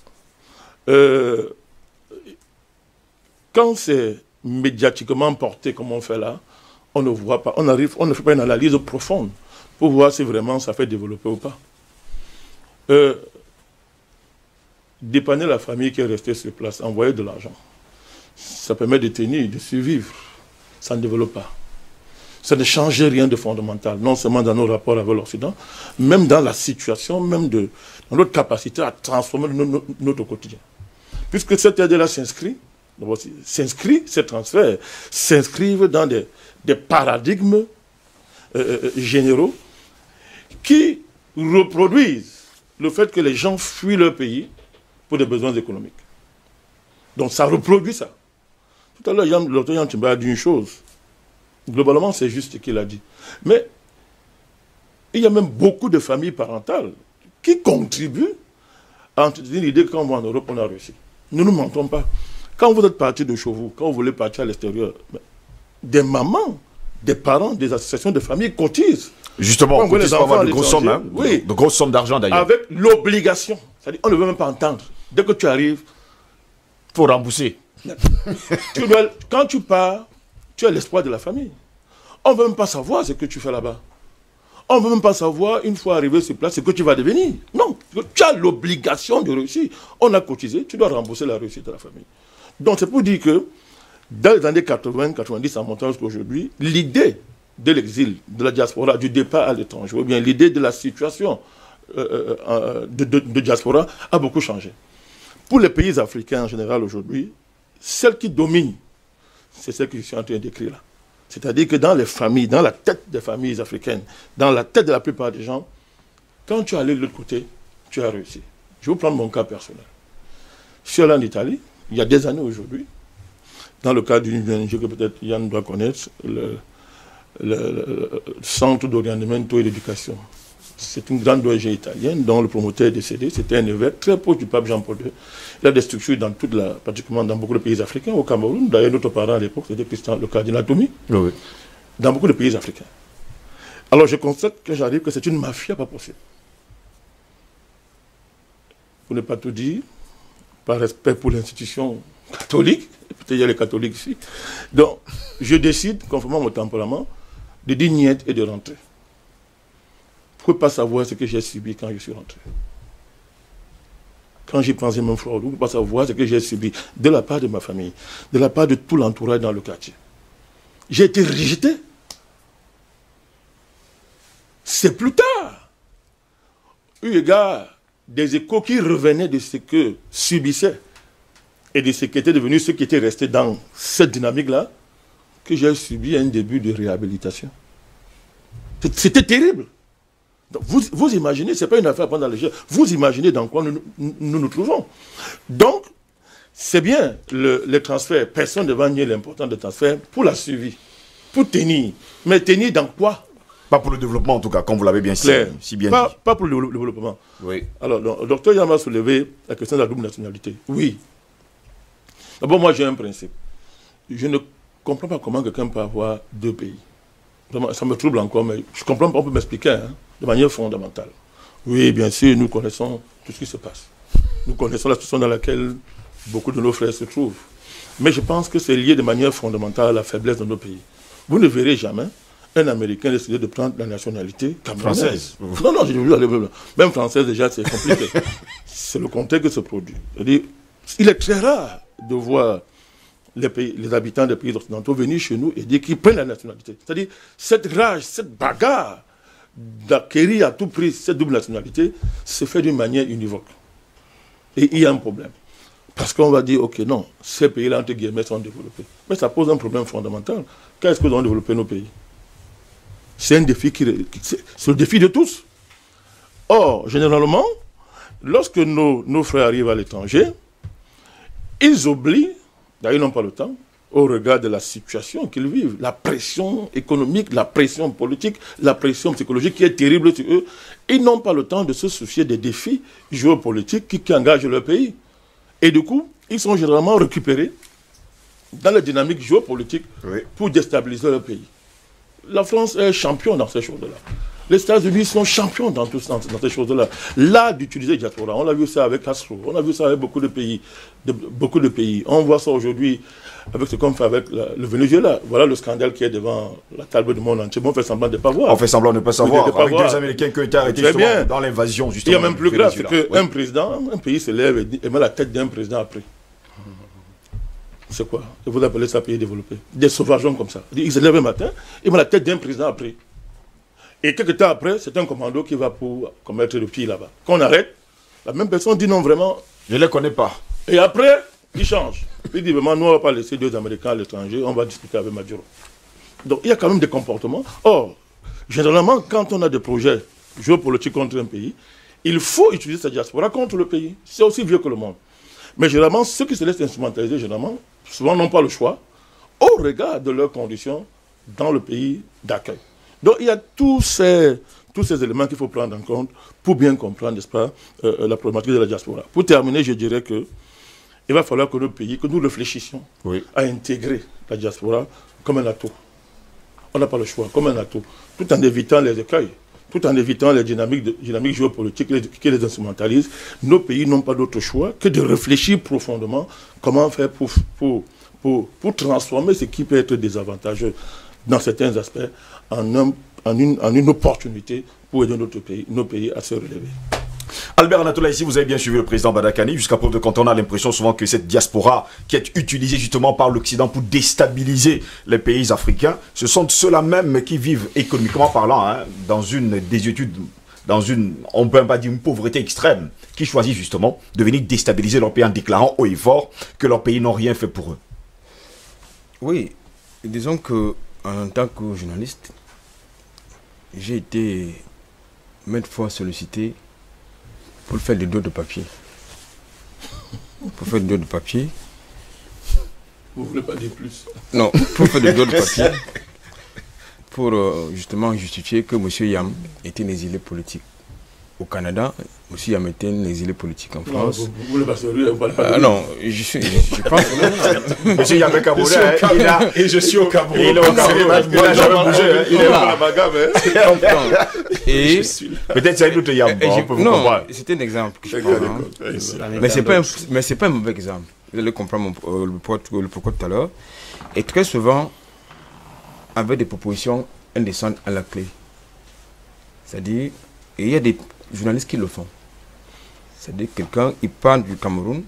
Quand c'est médiatiquement porté comme on fait là, on ne voit pas, on ne fait pas une analyse profonde pour voir si vraiment ça fait développer ou pas. Dépanner la famille qui est restée sur place, envoyer de l'argent, ça permet de tenir, de survivre. Ça ne développe pas. Ça ne change rien de fondamental, non seulement dans nos rapports avec l'Occident, même dans la situation, même dans notre capacité à transformer notre quotidien. Puisque cette aide-là s'inscrit, ces transferts s'inscrivent dans des paradigmes généraux qui reproduisent le fait que les gens fuient leur pays pour des besoins économiques. Donc ça reproduit ça. Tout à l'heure, l'auteur Yann Timba a dit une chose. Globalement, c'est juste ce qu'il a dit. Mais il y a même beaucoup de familles parentales qui contribuent à entretenir l'idée que quand on va en Europe, on a réussi. Nous ne mentons pas. Quand vous êtes parti de chez vous, quand vous voulez partir à l'extérieur, des mamans, des parents, des associations de familles cotisent.
Justement, on cotisent pour avoir de grosses sommes, hein,
oui,
de grosses sommes d'argent d'ailleurs.
Avec l'obligation. C'est-à-dire, on ne veut même pas entendre. Dès que tu arrives,
il faut rembourser.
Quand tu pars, tu as l'espoir de la famille. On ne veut même pas savoir ce que tu fais là-bas. On ne veut même pas savoir, une fois arrivé sur place, ce que tu vas devenir. Non, tu as l'obligation de réussir. On a cotisé, tu dois rembourser la réussite de la famille. Donc c'est pour dire que, dans les années 80, 90, en montant jusqu'à aujourd'hui, l'idée de l'exil, de la diaspora, du départ à l'étranger, ou bien l'idée de la situation de diaspora a beaucoup changé. Pour les pays africains en général aujourd'hui, celle qui domine, c'est celle que je suis en train d'écrire là. C'est-à-dire que dans les familles, dans la tête des familles africaines, dans la tête de la plupart des gens, quand tu es allé de l'autre côté, tu as réussi. Je vais vous prendre mon cas personnel. Je suis allé en Italie, il y a des années aujourd'hui, dans le cadre d'une ONG que peut-être Yann doit connaître, le Centre d'orientamento et d'éducation. C'est une grande ONG italienne dont le promoteur est décédé. C'était un évêque très proche du pape Jean-Paul II. Il a des structures pratiquement dans beaucoup de pays africains, au Cameroun. D'ailleurs, notre parent à l'époque, c'était le cardinal Tomi. Oui. Dans beaucoup de pays africains. Alors, je constate que j'arrive que c'est une mafia pas possible. Pour ne pas tout dire, par respect pour l'institution catholique, peut-être il y a les catholiques ici. Donc, je décide, conformément à mon tempérament, de dire niet et de rentrer. Je ne peux pas savoir ce que j'ai subi quand je suis rentré. Quand j'y pensais même froid, je ne peux pas savoir ce que j'ai subi de la part de ma famille, de la part de tout l'entourage dans le quartier. J'ai été rejeté. C'est plus tard, eu égard des échos qui revenaient de ce que subissait et de ce qui était devenu, ce qui était resté dans cette dynamique-là, que j'ai subi un début de réhabilitation. C'était terrible. Donc vous imaginez, ce n'est pas une affaire à prendre à la légère, vous imaginez dans quoi nous trouvons. Donc, c'est bien les transferts, personne ne va nier l'importance des transferts pour la survie, pour tenir. Mais tenir dans quoi?
Pas pour le développement en tout cas, comme vous l'avez bien si bien dit.
Pas pour le développement.
Oui.
Alors, le docteur Yama a soulevé la question de la double nationalité. Oui. D'abord, moi j'ai un principe. Je ne comprends pas comment quelqu'un peut avoir deux pays. Ça me trouble encore, mais je comprends pas, on peut m'expliquer, hein, de manière fondamentale. Oui, bien sûr, nous connaissons tout ce qui se passe. Nous connaissons la situation dans laquelle beaucoup de nos frères se trouvent. Mais je pense que c'est lié de manière fondamentale à la faiblesse de nos pays. Vous ne verrez jamais un Américain décider de prendre la nationalité française. Non, même française déjà, c'est compliqué. C'est le contexte que se produit. Il est très rare de voir les habitants des pays occidentaux venir chez nous et dire qu'ils prennent la nationalité. C'est-à-dire, cette rage, cette bagarre d'acquérir à tout prix cette double nationalité se fait d'une manière univoque. Et il y a un problème. Parce qu'on va dire, ok, non, ces pays-là, entre guillemets, sont développés. Mais ça pose un problème fondamental. Qu'est-ce que nous avons développé nos pays? C'est un défi c'est le défi de tous. Or, généralement, lorsque nos frères arrivent à l'étranger, ils oublient, d'ailleurs ils n'ont pas le temps, au regard de la situation qu'ils vivent, la pression économique, la pression politique, la pression psychologique qui est terrible sur eux. Ils n'ont pas le temps de se soucier des défis géopolitiques qui engagent leur pays. Et du coup, ils sont généralement récupérés dans la dynamique géopolitique pour déstabiliser leur pays. La France est champion dans ces choses-là. Les États-Unis sont champions dans ces choses-là. Là, d'utiliser diaspora, on l'a vu ça avec Castro, on a vu ça avec beaucoup de pays. On voit ça aujourd'hui avec ce qu'on fait avec le Venezuela. Voilà le scandale qui est devant la table du monde entier. On fait semblant de ne pas voir.
On fait semblant de ne pas savoir. Avec deux Américains qui ont été arrêtés dans l'invasion, justement.
Il y a même plus grave, c'est qu'un président, un pays se lève et met la tête d'un président après. C'est quoi? Vous appelez ça pays développé? Des sauvageons comme ça. Ils se lèvent le matin, ils mettent la tête d'un président après. Et quelques temps après, c'est un commando qui va pour commettre le pied là-bas. Quand on arrête, la même personne dit non, vraiment.
Je ne les connais pas.
Et après, il change. Il dit vraiment, nous, on ne va pas laisser deux Américains à l'étranger, on va discuter avec Maduro. Donc, il y a quand même des comportements. Or, généralement, quand on a des projets géopolitiques contre un pays, il faut utiliser sa diaspora contre le pays. C'est aussi vieux que le monde. Mais généralement, ceux qui se laissent instrumentaliser, généralement, souvent n'ont pas le choix au regard de leurs conditions dans le pays d'accueil. Donc il y a tous ces éléments qu'il faut prendre en compte pour bien comprendre, n'est-ce pas, la problématique de la diaspora. Pour terminer, je dirais que il va falloir que nos pays, que nous réfléchissions à intégrer la diaspora comme un atout. On n'a pas le choix, comme un atout, tout en évitant les écueils, tout en évitant les dynamiques géopolitiques qui les instrumentalisent. Nos pays n'ont pas d'autre choix que de réfléchir profondément comment faire pour transformer ce qui peut être désavantageux dans certains aspects en une opportunité pour aider nos pays à se relever.
Albert Anatola, ici, vous avez bien suivi le président Badakani. Jusqu'à preuve de quand on a l'impression souvent que cette diaspora qui est utilisée justement par l'Occident pour déstabiliser les pays africains, ce sont ceux-là même qui vivent économiquement parlant dans une désuétude, on ne peut pas dire une pauvreté extrême, qui choisissent justement de venir déstabiliser leur pays en déclarant haut et fort que leur pays n'ont rien fait pour eux.
Oui, disons que en tant que journaliste, j'ai été maintes fois sollicité pour faire des dos de papier. Pour faire des dos de papier.
Vous ne voulez pas dire plus?
Non, pour faire des dos de papier. Pour justement justifier que M. Yam était un exilé politique au Canada. M. Yam était un exilé politique en France.
Non, vous ne parlez pas de
non, je pense que
M. Yam est Camerounais.
Et je suis au Cameroun.
Il est au Cameroun. Il n'a jamais bougé. Il est
la bagarre.
Et
peut-être c'est un autre Yam.
Non, c'était un exemple. Mais ce n'est pas un mauvais exemple. Vous allez comprendre le pourquoi tout à l'heure. Et très souvent, avec des propositions indécentes à la clé. C'est-à-dire, il y a des journalistes qui le font. C'est-à-dire, quelqu'un, il part du Cameroun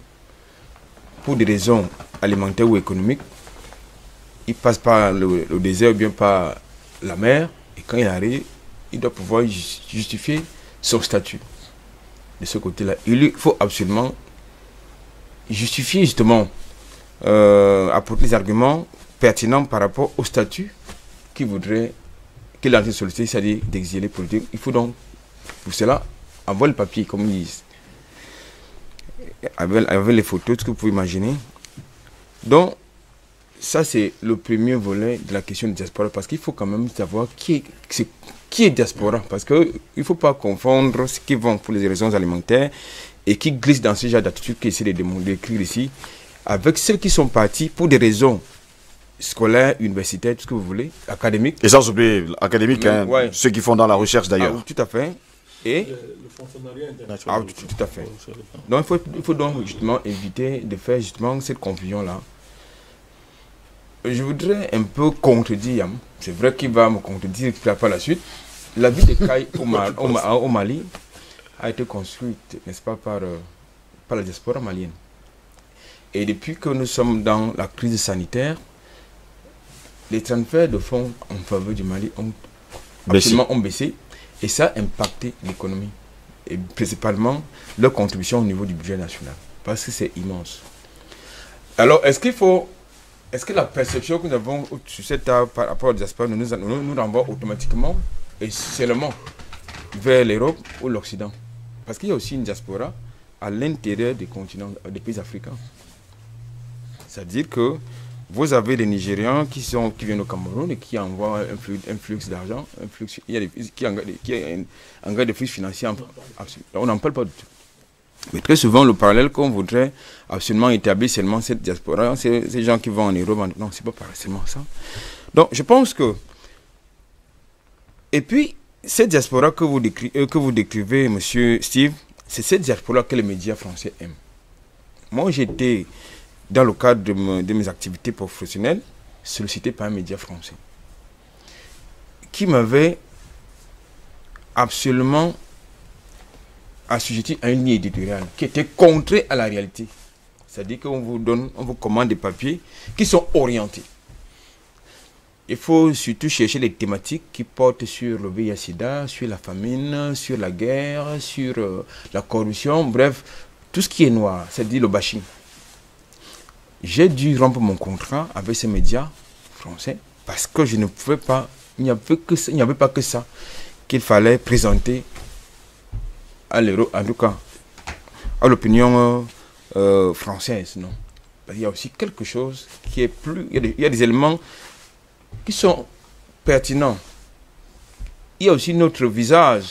pour des raisons alimentaires ou économiques. Il passe par le désert ou bien par la mer. Et quand il arrive, il doit pouvoir justifier son statut. De ce côté-là, il faut absolument justifier justement, apporter les arguments pertinent par rapport au statut qu'il voudrait qu'il a été sollicité, c'est-à-dire d'exilé politique. Il faut donc, pour cela, avoir le papier, comme ils disent, avec les photos, tout ce que vous pouvez imaginer. Donc, ça, c'est le premier volet de la question de diaspora, parce qu'il faut quand même savoir qui est diaspora, parce qu'il ne faut pas confondre ceux qui vont pour les raisons alimentaires et qui glissent dans ce genre d'attitude qui essaient de décrire ici, avec ceux qui sont partis pour des raisons scolaires, universitaires, tout ce que vous voulez, académiques.
Et sans oublier académiques, ceux qui font dans la recherche d'ailleurs.
Tout à fait. Et
le fonctionnariat international.
Tout à fait. Donc il faut donc justement éviter de faire justement cette confusion-là. Je voudrais un peu contredire Yam. C'est vrai qu'il va me contredire par la suite. La ville de Caille au Mali a été construite, n'est-ce pas, par la diaspora malienne. Et depuis que nous sommes dans la crise sanitaire, les transferts de fonds en faveur du Mali ont baissé. Et ça a impacté l'économie. Et principalement leur contribution au niveau du budget national. Parce que c'est immense. Alors, est-ce que la perception que nous avons sur cet art par rapport à la diaspora nous renvoie automatiquement et seulement vers l'Europe ou l'Occident? Parce qu'il y a aussi une diaspora à l'intérieur des continents, des pays africains. C'est-à-dire que vous avez les Nigérians qui viennent au Cameroun et qui envoient un flux d'argent, il y a un gars de flux financiers. On n'en parle pas du tout. Mais très souvent, le parallèle qu'on voudrait absolument établir seulement cette diaspora, c'est ces gens qui vont en Europe. Non, c'est pas seulement ça. Donc, je pense que... Et puis, cette diaspora que vous décrivez, monsieur Steve, c'est cette diaspora que les médias français aiment. Moi, j'étais, dans le cadre de mes activités professionnelles, sollicité par un média français qui m'avait absolument assujetti à une ligne éditoriale qui était contraire à la réalité. C'est-à-dire qu'on vous commande des papiers qui sont orientés. Il faut surtout chercher les thématiques qui portent sur le VIH-Sida, sur la famine, sur la guerre, sur la corruption, bref, tout ce qui est noir, c'est-à-dire le bashing. J'ai dû rompre mon contrat avec ces médias français parce que je ne pouvais pas, il n'y avait pas que ça qu'il fallait présenter à l'Europe, en tout cas à l'opinion française. Non. Il y a aussi quelque chose qui est plus... Il y a des éléments qui sont pertinents. Il y a aussi notre visage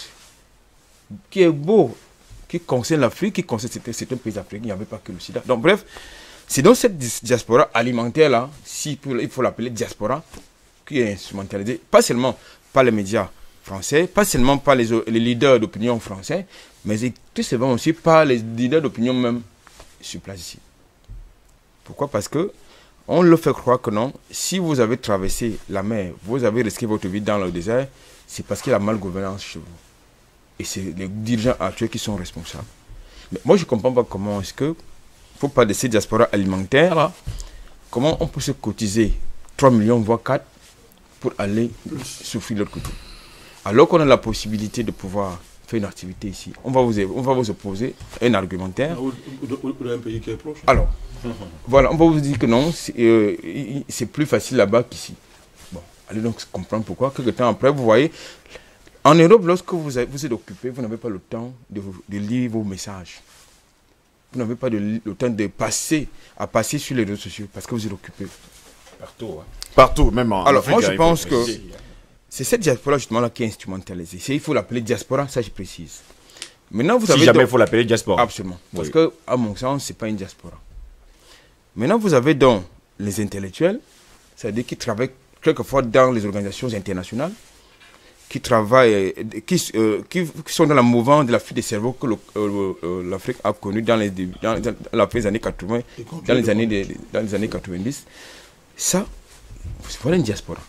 qui est beau, qui concerne l'Afrique, qui concerne certains pays africains. Il n'y avait pas que le sida. Donc bref, c'est donc cette diaspora alimentaire-là, il faut l'appeler diaspora, qui est instrumentalisée, pas seulement par les médias français, pas seulement par les leaders d'opinion français, mais tout simplement aussi par les leaders d'opinion même sur place ici. Pourquoi? Parce que on le fait croire que non, si vous avez traversé la mer, vous avez risqué votre vie dans le désert, c'est parce qu'il y a la malgouvernance chez vous. Et c'est les dirigeants actuels qui sont responsables. Mais moi, je ne comprends pas comment est-ce que, pour parler de ces diasporas alimentaires, là, comment on peut se cotiser 3 millions, voire 4, pour aller souffrir de l'autre côté. Alors qu'on a la possibilité de pouvoir faire une activité ici, on va vous opposer un argumentaire.
Ou un pays qui est proche.
Alors, voilà, on va vous dire que non, c'est plus facile là-bas qu'ici. Bon, allez donc comprendre pourquoi. Quelques temps après, vous voyez, en Europe, lorsque vous êtes occupé, vous n'avez pas le temps de lire vos messages. Vous n'avez pas le temps de passer sur les réseaux sociaux parce que vous êtes occupé.
Partout. Hein.
Partout, même en
Alors,
Afrique,
moi, je pense que
préciser.
c'est cette diaspora justement là qui est instrumentalisée. Il faut l'appeler diaspora, ça je précise. Maintenant, vous
Si
avez
jamais il faut l'appeler diaspora.
Absolument. Parce
Oui.
que, à mon sens, ce n'est pas une diaspora. Maintenant, vous avez donc les intellectuels, c'est-à-dire qui travaillent quelquefois dans les organisations internationales, qui travaillent, qui sont dans la mouvance de la fuite des cerveaux que l'Afrique a connue dans la fin des années 80, dans les années 90. Ça, voilà une diaspora.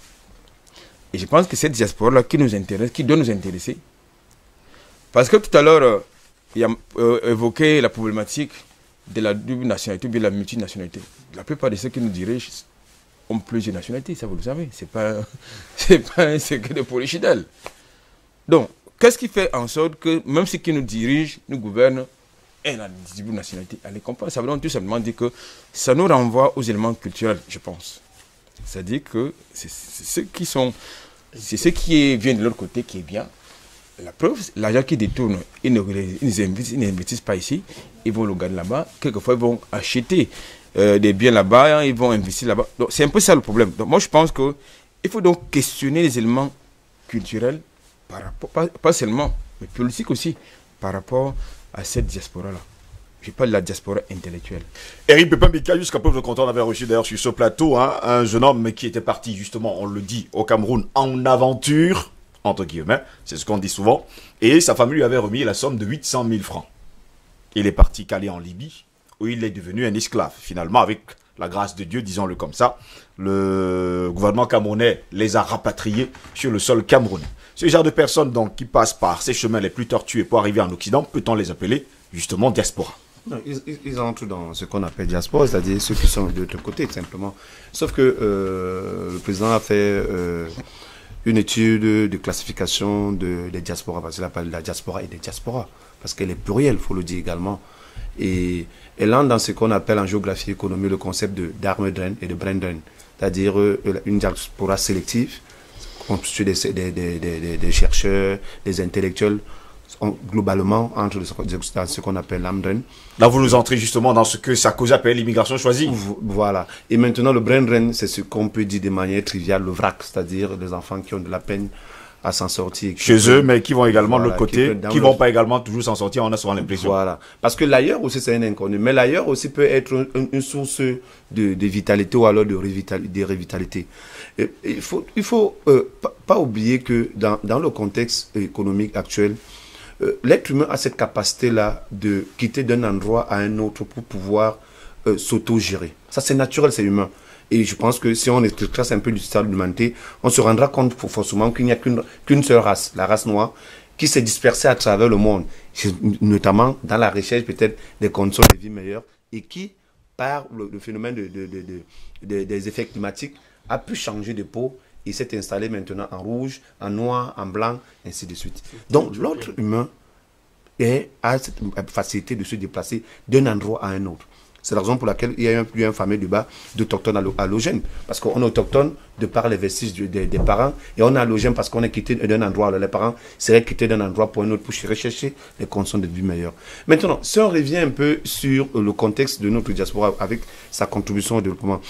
Et je pense que cette diaspora-là qui nous intéresse, qui doit nous intéresser. Parce que tout à l'heure, il y a évoqué la problématique de la double nationalité ou de la multinationalité. La plupart de ceux qui nous dirigent ont plusieurs nationalités, ça vous le savez. Ce n'est pas un secret de polichinelle. Donc, qu'est-ce qui fait en sorte que même ceux qui nous dirigent, nous gouvernent, aient la double nationalité? Allez comprendre. Ça veut donc tout simplement dire que ça nous renvoie aux éléments culturels, je pense. C'est-à-dire que c'est ce qui vient de l'autre côté qui est bien. La preuve, l'argent qui détourne, ils n'investissent pas ici, ils vont le garder là-bas. Quelquefois, ils vont acheter des biens là-bas, ils vont investir là-bas. Donc, c'est un peu ça le problème. Donc, moi, je pense qu'il faut donc questionner les éléments culturels, par rapport, pas seulement, mais politiques aussi, par rapport à cette diaspora-là. Je parle de la diaspora intellectuelle.
Eric Pepin-Bika, jusqu'à peu de temps, on avait reçu d'ailleurs sur ce plateau un jeune homme qui était parti justement, on le dit, au Cameroun en aventure, entre guillemets, c'est ce qu'on dit souvent, et sa famille lui avait remis la somme de 800 000 francs. Il est parti caler en Libye, où il est devenu un esclave. Finalement, avec la grâce de Dieu, disons-le comme ça, le gouvernement camerounais les a rapatriés sur le sol camerounais. Ce genre de personnes donc, qui passent par ces chemins les plus tortueux pour arriver en Occident, peut-on les appeler justement diaspora?
Non, ils entrent dans ce qu'on appelle diaspora, c'est-à-dire ceux qui sont de l'autre côté, tout simplement. Sauf que le président a fait une étude de classification des diasporas, parce qu'il appelle la diaspora et des diasporas, parce qu'elle est plurielle, il faut le dire également. Et elle entre dans ce qu'on appelle en géographie et économie le concept d'arme drain et de brain drain, c'est-à-dire une diaspora sélective, constituée des chercheurs, des intellectuels, globalement entre ce qu'on appelle l'AMDREN.
Là, vous nous entrez justement dans ce que Sarkozy appelle l'immigration choisie.
Voilà. Et maintenant, le brain-drain, c'est ce qu'on peut dire de manière triviale, le vrac, c'est-à-dire les enfants qui ont de la peine à s'en sortir.
Chez eux, mais qui vont également de l'autre côté, qui ne vont pas également toujours s'en sortir, on a souvent l'impression.
Voilà. Parce que l'ailleurs aussi, c'est un inconnu. Mais l'ailleurs aussi peut être une source de vitalité ou alors de revitalité. Il faut pas oublier que dans le contexte économique actuel, l'être humain a cette capacité-là de quitter d'un endroit à un autre pour pouvoir s'auto-gérer. Ça, c'est naturel, c'est humain. Et je pense que si on trace un peu l'histoire de l'humanité, on se rendra compte forcément qu'il n'y a qu'une seule race, la race noire, qui s'est dispersée à travers le monde, notamment dans la recherche peut-être des conditions de vie meilleures, et qui, par le phénomène des effets climatiques, a pu changer de peau et s'est installé maintenant en rouge, en noir, en blanc, ainsi de suite. Donc l'autre humain a cette facilité de se déplacer d'un endroit à un autre. C'est la raison pour laquelle il y a eu un fameux débat d'autochtones allogènes. Parce qu'on est autochtone de par les vestiges des parents, et on est allogène parce qu'on est quitté d'un endroit. Les parents seraient quittés d'un endroit pour un autre pour rechercher les conditions de vie meilleures. Maintenant, si on revient un peu sur le contexte de notre diaspora avec sa contribution au développement,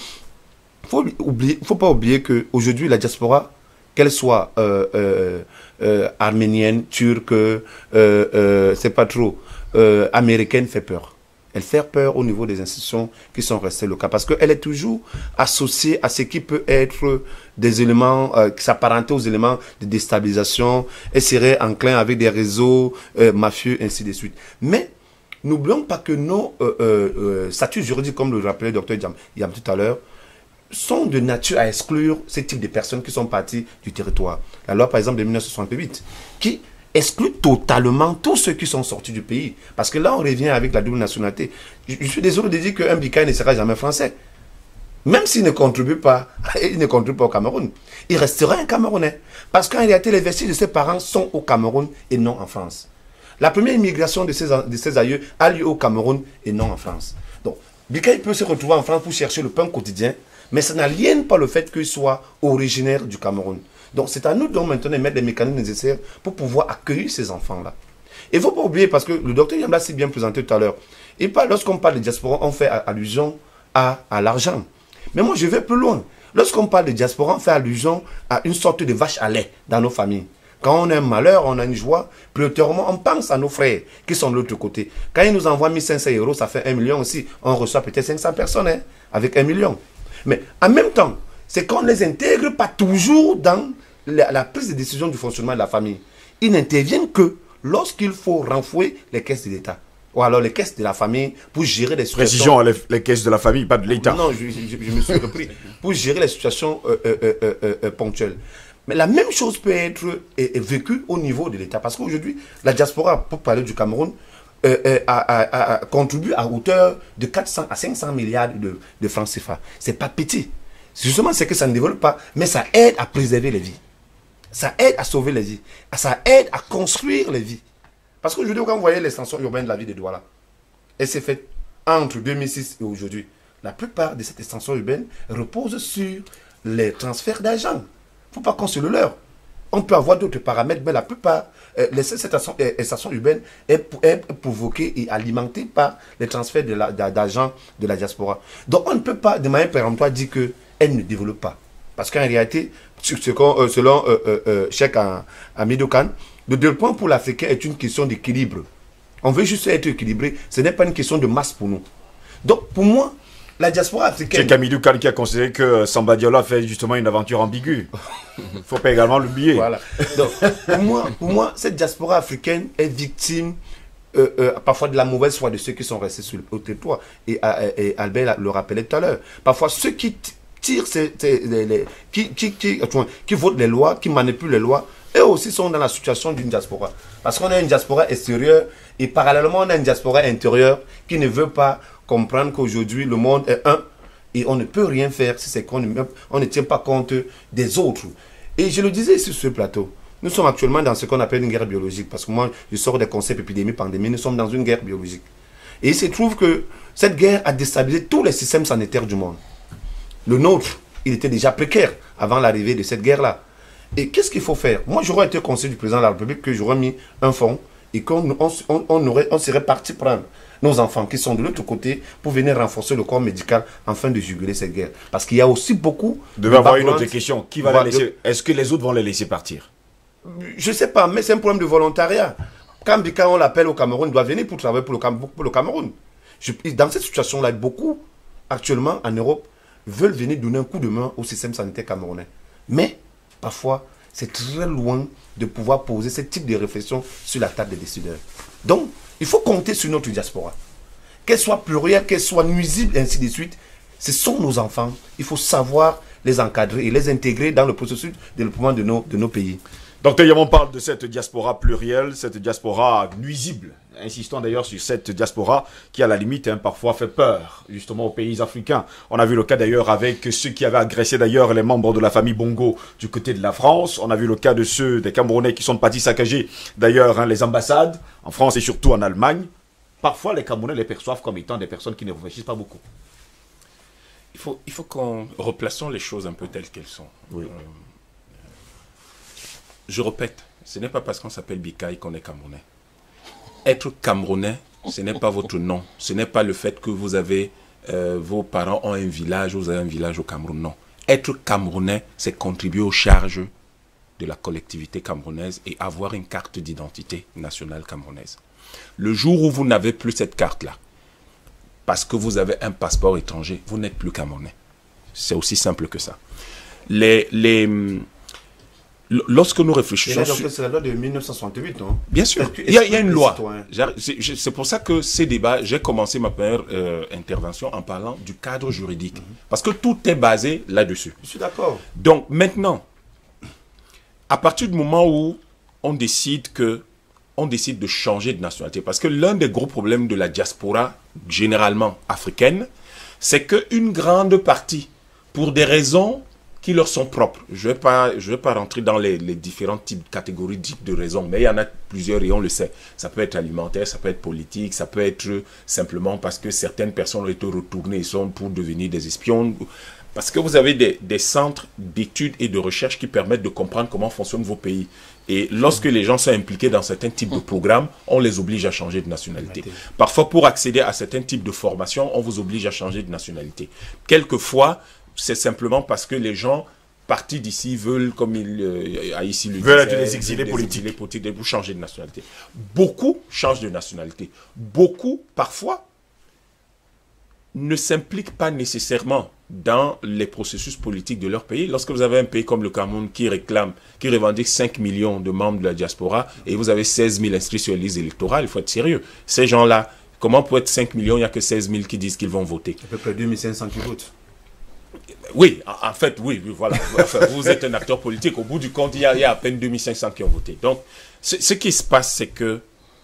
il ne faut pas oublier qu'aujourd'hui, la diaspora, qu'elle soit arménienne, turque, c'est pas trop, américaine, fait peur. Elle fait peur au niveau des institutions qui sont restées locales parce qu'elle est toujours associée à ce qui peut être des éléments qui s'apparentent aux éléments de déstabilisation. Elle serait enclin avec des réseaux mafieux, ainsi de suite. Mais n'oublions pas que nos statuts juridiques, comme le rappelait le Dr Yam tout à l'heure, sont de nature à exclure ce type de personnes qui sont parties du territoire. La loi, par exemple, de 1968, qui exclut totalement tous ceux qui sont sortis du pays. Parce que là, on revient avec la double nationalité. Je suis désolé de dire qu'un Bika ne sera jamais français. Même s'il ne contribue pas, au Cameroun. Il restera un Camerounais. Parce qu'en réalité, les vestiges de ses parents sont au Cameroun et non en France. La première immigration de ses aïeux a lieu au Cameroun et non en France. Donc, Bika peut se retrouver en France pour chercher le pain quotidien, mais ça n'aliène pas le fait qu'il soit originaire du Cameroun. Donc c'est à nous donc maintenant de mettre les mécanismes nécessaires pour pouvoir accueillir ces enfants-là. Et il ne faut pas oublier, parce que le docteur Yam l'a si bien présenté tout à l'heure, lorsqu'on parle de diaspora, on fait allusion à l'argent. Mais moi je vais plus loin. Lorsqu'on parle de diaspora, on fait allusion à une sorte de vache à lait dans nos familles. Quand on a un malheur, on a une joie, prioritairement on pense à nos frères qui sont de l'autre côté. Quand ils nous envoient 1500 €, ça fait 1 million aussi. On reçoit peut-être 500 personnes avec 1 million. Mais en même temps, c'est qu'on ne les intègre pas toujours dans la prise de décision du fonctionnement de la famille. Ils n'interviennent que lorsqu'il faut renflouer les caisses de l'État. Ou alors les caisses de la famille pour gérer les situations...
Précision, les caisses de la famille, pas de l'État.
Non, je me suis repris. Pour gérer les situations ponctuelles. Mais la même chose peut être vécue au niveau de l'État. Parce qu'aujourd'hui, la diaspora, pour parler du Cameroun, contribue à hauteur de 400 à 500 milliards de francs CFA. C'est pas petit. Justement, c'est que ça ne développe pas, mais ça aide à préserver les vies. Ça aide à sauver les vies. Ça aide à construire les vies. Parce qu'aujourd'hui, quand vous voyez l'extension urbaine de la ville de Douala, elle s'est faite entre 2006 et aujourd'hui. La plupart de cette extension urbaine repose sur les transferts d'argent. Il ne faut pas qu'on se le leurre. On peut avoir d'autres paramètres, mais la plupart, cette extension urbaine est provoquée et alimentée par les transferts d'argent de la diaspora. Donc on ne peut pas, de manière péremptoire, dire qu'elle ne développe pas. Parce qu'en réalité, selon Cheikh Hamidou Kane, le développement pour l'Africain est une question d'équilibre. On veut juste être équilibré, ce n'est pas une question de masse pour nous. Donc pour moi, la diaspora africaine...
Cheikh Hamidou Kane qui a considéré que Samba Diallo a fait justement une aventure ambiguë. Il ne faut pas également l'oublier.
Voilà. Donc, pour moi, cette diaspora africaine est victime parfois de la mauvaise foi de ceux qui sont restés sur le territoire. Et Albert le rappelait tout à l'heure. Parfois, ceux qui tirent, qui votent les lois, qui manipulent les lois, eux aussi sont dans la situation d'une diaspora. Parce qu'on a une diaspora extérieure et parallèlement, on a une diaspora intérieure qui ne veut pas comprendre qu'aujourd'hui, le monde est un et on ne peut rien faire si c'est qu'on ne tient pas compte des autres. Et je le disais sur ce plateau, nous sommes actuellement dans ce qu'on appelle une guerre biologique. Parce que moi, je sors des concepts épidémie, pandémie, nous sommes dans une guerre biologique. Et il se trouve que cette guerre a déstabilisé tous les systèmes sanitaires du monde. Le nôtre, il était déjà précaire avant l'arrivée de cette guerre-là. Et qu'est-ce qu'il faut faire? Moi, j'aurais été conseiller du président de la République que j'aurais mis un fonds et on serait parti prendre nos enfants qui sont de l'autre côté pour venir renforcer le corps médical afin de juguler cette guerre. Parce qu'il y a aussi beaucoup...
Je devais avoir une autre question. Qui va les laisser? Est-ce que les autres vont les laisser partir?
Je ne sais pas, mais c'est un problème de volontariat. Quand Bika, on l'appelle au Cameroun, il doit venir pour travailler pour le Cameroun. Dans cette situation-là, beaucoup, actuellement, en Europe, veulent venir donner un coup de main au système sanitaire camerounais. Mais, parfois, c'est très loin de pouvoir poser ce type de réflexion sur la table des décideurs. Donc, il faut compter sur notre diaspora. Qu'elle soit plurielle, qu'elle soit nuisible, ainsi de suite. Ce sont nos enfants. Il faut savoir les encadrer et les intégrer dans le processus de développement de nos pays.
Docteur Yamon parle de cette diaspora plurielle, cette diaspora nuisible, insistant d'ailleurs sur cette diaspora qui à la limite parfois fait peur justement aux pays africains. On a vu le cas d'ailleurs avec ceux qui avaient agressé d'ailleurs les membres de la famille Bongo du côté de la France. On a vu le cas de ceux des Camerounais qui sont partis saccager d'ailleurs les ambassades en France et surtout en Allemagne. Parfois les Camerounais les perçoivent comme étant des personnes qui ne réfléchissent pas beaucoup.
Il faut qu'on replaçons les choses un peu telles qu'elles sont.
Oui.
Je répète, ce n'est pas parce qu'on s'appelle Bikaï qu'on est Camerounais. Être Camerounais, ce n'est pas votre nom. Ce n'est pas le fait que vous avez, vos parents ont un village, vous avez un village au Cameroun. Non. Être Camerounais, c'est contribuer aux charges de la collectivité camerounaise et avoir une carte d'identité nationale camerounaise. Le jour où vous n'avez plus cette carte-là, parce que vous avez un passeport étranger, vous n'êtes plus Camerounais. C'est aussi simple que ça. Lorsque nous réfléchissons...
C'est la loi de 1968, non?
Bien sûr, il y a une loi. C'est pour ça que ces débats, j'ai commencé ma première intervention en parlant du cadre juridique. Parce que tout est basé là-dessus.
Je suis d'accord.
Donc maintenant, à partir du moment où on décide de changer de nationalité, parce que l'un des gros problèmes de la diaspora, généralement africaine, c'est qu'une grande partie, pour des raisons qui leur sont propres. Je vais pas rentrer dans les différentes catégories de raisons, mais il y en a plusieurs et on le sait. Ça peut être alimentaire, ça peut être politique, ça peut être simplement parce que certaines personnes ont été retournées et sont pour devenir des espions. Parce que vous avez des centres d'études et de recherche qui permettent de comprendre comment fonctionnent vos pays. Et lorsque les gens sont impliqués dans certains types de programmes, on les oblige à changer de nationalité. Parfois, pour accéder à certains types de formations, on vous oblige à changer de nationalité. Quelquefois, c'est simplement parce que les gens partis d'ici veulent, comme ici le
veulent être des exilés politiques.
Pour changer de nationalité. Beaucoup changent de nationalité. Beaucoup, parfois, ne s'impliquent pas nécessairement dans les processus politiques de leur pays. Lorsque vous avez un pays comme le Cameroun qui revendique 5 millions de membres de la diaspora et vous avez 16 000 inscrits sur les listes électorales, il faut être sérieux. Ces gens-là, comment pour être 5 millions, il n'y a que 16 000 qui disent qu'ils vont voter?
À peu près 2500 qui votent.
Oui, en fait, oui, voilà. Enfin, vous êtes un acteur politique. Au bout du compte, il y a à peine 2500 qui ont voté. Donc, ce qui se passe, c'est que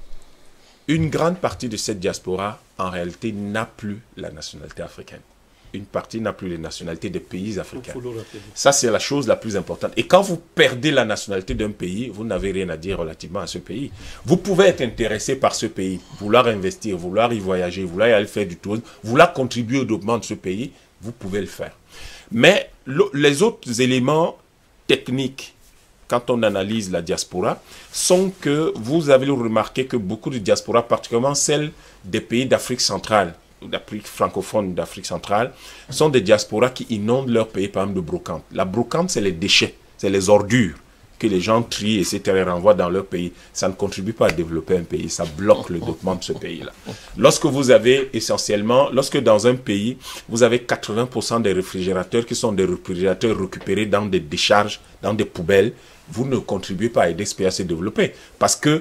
une grande partie de cette diaspora, en réalité, n'a plus la nationalité africaine. Une partie n'a plus les nationalités des pays africains. Ça, c'est la chose la plus importante. Et quand vous perdez la nationalité d'un pays, vous n'avez rien à dire relativement à ce pays. Vous pouvez être intéressé par ce pays, vouloir investir, vouloir y voyager, vouloir y aller faire du tourisme, vouloir contribuer au développement de ce pays, vous pouvez le faire. Mais les autres éléments techniques, quand on analyse la diaspora, sont que vous avez remarqué que beaucoup de diasporas, particulièrement celles des pays d'Afrique centrale, d'Afrique francophone, d'Afrique centrale, sont des diasporas qui inondent leur pays par exemple de brocante. La brocante, c'est les déchets, c'est les ordures que les gens trient, etc., et renvoient dans leur pays. Ça ne contribue pas à développer un pays, ça bloque le développement de ce pays-là. Lorsque vous avez essentiellement, lorsque dans un pays, vous avez 80% des réfrigérateurs qui sont des réfrigérateurs récupérés dans des décharges, dans des poubelles, vous ne contribuez pas à aider ce pays à se développer. Parce que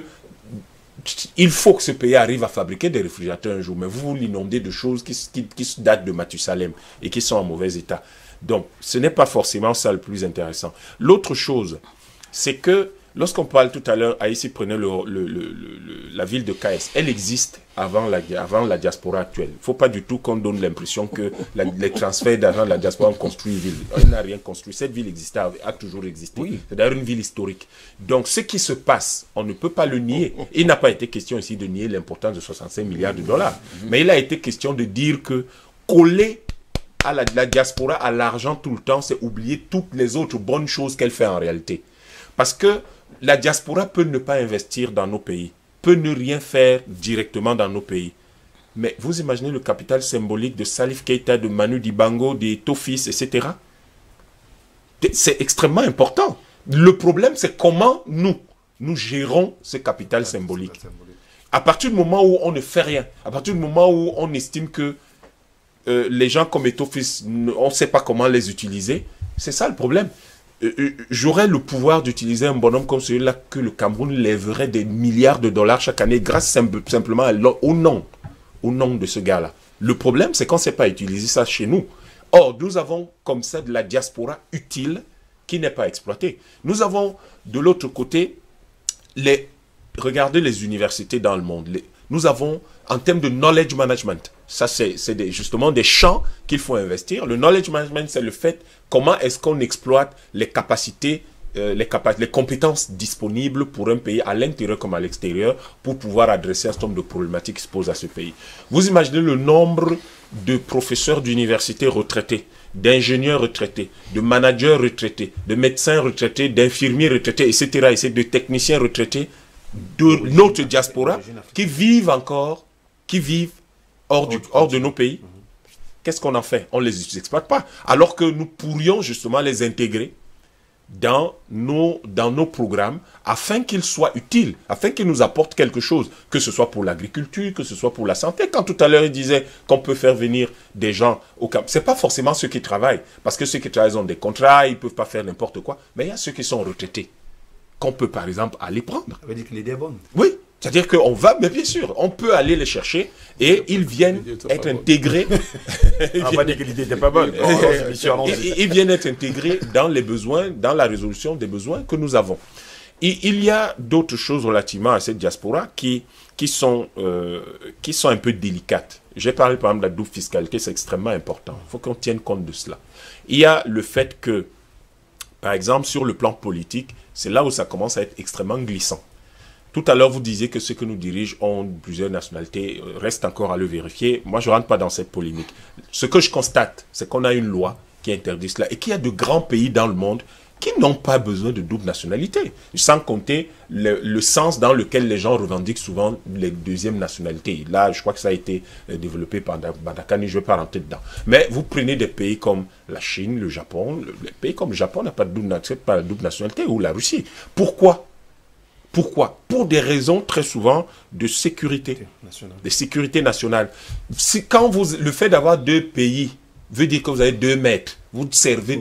il faut que ce pays arrive à fabriquer des réfrigérateurs un jour, mais vous l'inondez de choses qui datent de Mathusalem et qui sont en mauvais état. Donc, ce n'est pas forcément ça le plus intéressant. L'autre chose, c'est que lorsqu'on parle tout à l'heure, Haïti prenait la ville de KS, elle existe avant la diaspora actuelle. Il ne faut pas du tout qu'on donne l'impression que les transferts d'argent de la diaspora ont construit une ville. Elle n'a rien construit. Cette ville existait, a toujours existé. Oui. C'est d'ailleurs une ville historique. Donc ce qui se passe, on ne peut pas le nier. Il n'a pas été question ici de nier l'importance de 65 milliards de dollars. Mais il a été question de dire que coller à la diaspora à l'argent tout le temps, c'est oublier toutes les autres bonnes choses qu'elle fait en réalité. Parce que la diaspora peut ne pas investir dans nos pays, peut ne rien faire directement dans nos pays. Mais vous imaginez le capital symbolique de Salif Keïta, de Manu Dibango, des Tofis, etc. C'est extrêmement important. Le problème, c'est comment nous gérons ce capital symbolique. À partir du moment où on ne fait rien, à partir du moment où on estime que les gens comme Etofis, on ne sait pas comment les utiliser, c'est ça le problème. J'aurais le pouvoir d'utiliser un bonhomme comme celui-là que le Cameroun lèverait des milliards de dollars chaque année grâce simplement au nom de ce gars-là. Le problème, c'est qu'on ne sait pas utiliser ça chez nous. Or, nous avons comme ça de la diaspora utile qui n'est pas exploitée. Nous avons de l'autre côté, regardez les universités dans le monde. Nous avons, en termes de knowledge management, ça c'est justement des champs qu'il faut investir. Le knowledge management, c'est le fait comment est-ce qu'on exploite les capacités, les compétences disponibles pour un pays à l'intérieur comme à l'extérieur pour pouvoir adresser un certain nombre de problématiques qui se posent à ce pays. Vous imaginez le nombre de professeurs d'université retraités, d'ingénieurs retraités, de managers retraités, de médecins retraités, d'infirmiers retraités, etc., et de techniciens retraités de notre diaspora qui vivent hors de nos pays. Qu'est-ce qu'on en fait? On ne les exploite pas. Alors que nous pourrions justement les intégrer dans nos programmes afin qu'ils soient utiles, afin qu'ils nous apportent quelque chose, que ce soit pour l'agriculture, que ce soit pour la santé. Quand tout à l'heure il disait qu'on peut faire venir des gens au Cameroun, ce n'est pas forcément ceux qui travaillent, parce que ceux qui travaillent ont des contrats, ils ne peuvent pas faire n'importe quoi, mais il y a ceux qui sont retraités, qu'on peut par exemple aller prendre.
Ça veut dire que l'idée est bonne.
Oui, c'est-à-dire qu'on va, mais bien sûr, on peut aller les chercher et ils viennent être intégrés.
On va dire que l'idée n'était pas bonne.
Ils viennent être intégrés dans les besoins, dans la résolution des besoins que nous avons. Il y a d'autres choses relativement à cette diaspora qui sont un peu délicates. J'ai parlé par exemple de la double fiscalité, c'est extrêmement important. Il faut qu'on tienne compte de cela. Il y a le fait que, par exemple, sur le plan politique, c'est là où ça commence à être extrêmement glissant. Tout à l'heure, vous disiez que ceux que nous dirigeons ont plusieurs nationalités, reste encore à le vérifier. Moi, je ne rentre pas dans cette polémique. Ce que je constate, c'est qu'on a une loi qui interdit cela et qu'il y a de grands pays dans le monde qui n'ont pas besoin de double nationalité, sans compter le sens dans lequel les gens revendiquent souvent les deuxièmes nationalités. Là, je crois que ça a été développé par Badakani, je ne vais pas rentrer dedans. Mais vous prenez des pays comme la Chine, le Japon, les pays comme le Japon n'ont pas de double nationalité, ou la Russie. Pourquoi? Pourquoi? Pour des raisons très souvent de sécurité, de sécurité nationale. Quand le fait d'avoir deux pays veut dire que vous avez 2 mètres, vous servez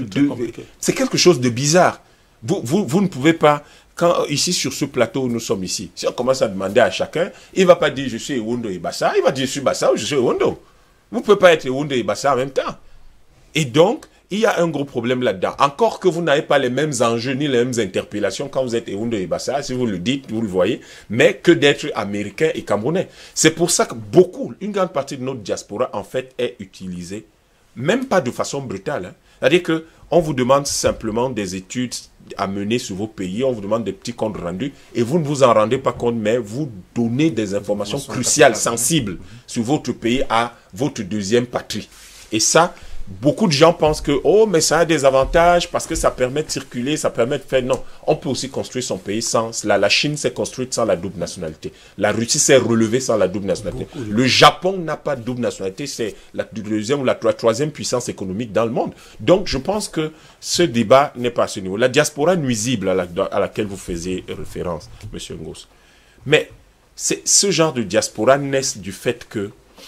c'est quelque chose de bizarre. Vous ne pouvez pas, ici sur ce plateau où nous sommes ici, si on commence à demander à chacun, il ne va pas dire je suis Ewondo et Bassa, il va dire je suis Bassa ou je suis Ewondo. Vous ne pouvez pas être Ewondo et Bassa en même temps. Et donc, il y a un gros problème là-dedans. Encore que vous n'avez pas les mêmes enjeux ni les mêmes interpellations quand vous êtes Ewondo et Bassa, si vous le dites, vous le voyez, mais que d'être américain et camerounais. C'est pour ça que une grande partie de notre diaspora, en fait, est utilisée, même pas de façon brutale. Hein. C'est-à-dire qu'on vous demande simplement des études à mener sur vos pays, on vous demande des petits comptes rendus, et vous ne vous en rendez pas compte, mais vous donnez des informations cruciales, sensibles sur votre pays à votre deuxième patrie. Et ça, beaucoup de gens pensent que, oh, mais ça a des avantages parce que ça permet de circuler, ça permet de faire... Non, on peut aussi construire son pays sans cela. La Chine s'est construite sans la double nationalité. La Russie s'est relevée sans la double nationalité. Le Japon n'a pas de double nationalité. C'est la deuxième ou la troisième puissance économique dans le monde. Donc, je pense que ce débat n'est pas à ce niveau. La diaspora nuisible à laquelle vous faisiez référence, M. Ngos. Mais ce genre de diaspora naît du fait que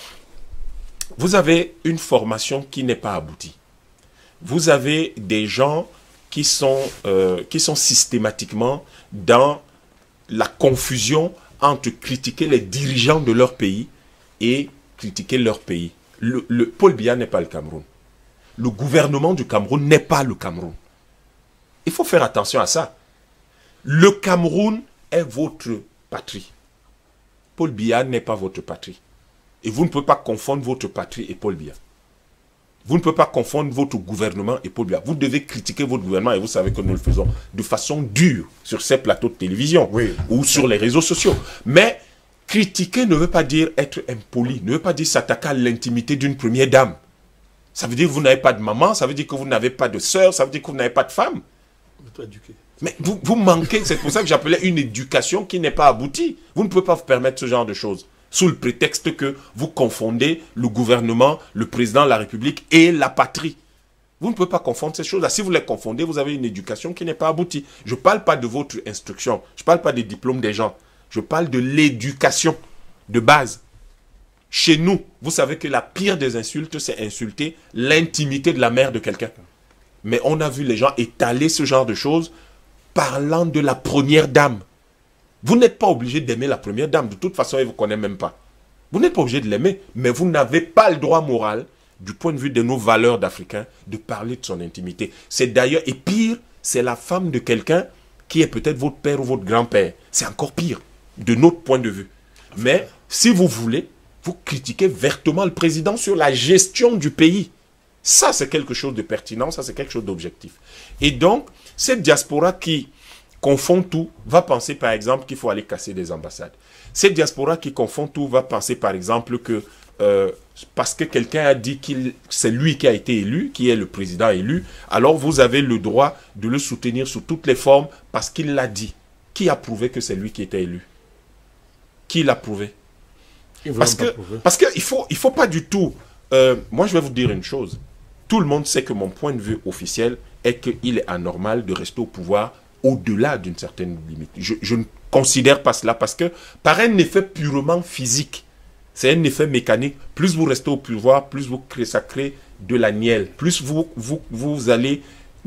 vous avez une formation qui n'est pas aboutie. Vous avez des gens qui sont systématiquement dans la confusion entre critiquer les dirigeants de leur pays et critiquer leur pays. Paul Biya n'est pas le Cameroun. Le gouvernement du Cameroun n'est pas le Cameroun. Il faut faire attention à ça. Le Cameroun est votre patrie. Paul Biya n'est pas votre patrie. Et vous ne pouvez pas confondre votre patrie et Paul Biya. Vous ne pouvez pas confondre votre gouvernement et Paul Biya. Vous devez critiquer votre gouvernement et vous savez que nous le faisons de façon dure sur ces plateaux de télévision ou sur les réseaux sociaux. Mais critiquer ne veut pas dire être impoli, ne veut pas dire s'attaquer à l'intimité d'une première dame. Ça veut dire que vous n'avez pas de maman, ça veut dire que vous n'avez pas de sœur, ça veut dire que vous n'avez pas de femme.
être éduqué.
Mais vous manquez, c'est pour ça que j'appelais une éducation qui n'est pas aboutie. Vous ne pouvez pas vous permettre ce genre de choses, sous le prétexte que vous confondez le gouvernement, le président de la République et la patrie. Vous ne pouvez pas confondre ces choses-là. Si vous les confondez, vous avez une éducation qui n'est pas aboutie. Je ne parle pas de votre instruction, je ne parle pas des diplômes des gens, je parle de l'éducation de base. Chez nous, vous savez que la pire des insultes, c'est insulter l'intimité de la mère de quelqu'un. Mais on a vu les gens étaler ce genre de choses parlant de la première dame. Vous n'êtes pas obligé d'aimer la première dame. De toute façon, elle ne vous connaît même pas. Vous n'êtes pas obligé de l'aimer, mais vous n'avez pas le droit moral, du point de vue de nos valeurs d'Africains, de parler de son intimité. C'est d'ailleurs, et pire, c'est la femme de quelqu'un qui est peut-être votre père ou votre grand-père. C'est encore pire, de notre point de vue. Mais si vous voulez, vous critiquez vertement le président sur la gestion du pays. Ça, c'est quelque chose de pertinent, ça, c'est quelque chose d'objectif. Et donc, cette diaspora qui confond tout va penser, par exemple, qu'il faut aller casser des ambassades. Cette diaspora qui confond tout va penser, par exemple, que parce que quelqu'un a dit que c'est lui qui a été élu, qui est le président élu, alors vous avez le droit de le soutenir sous toutes les formes parce qu'il l'a dit. Qui a prouvé que c'est lui qui était élu? Qui l'a prouvé? Parce qu'il faut pas du tout... moi, je vais vous dire une chose. Tout le monde sait que mon point de vue officiel est qu'il est anormal de rester au pouvoir au-delà d'une certaine limite. Je ne considère pas cela parce que par un effet purement physique, c'est un effet mécanique, plus vous restez au pouvoir, plus ça crée de la nielle, plus vous allez...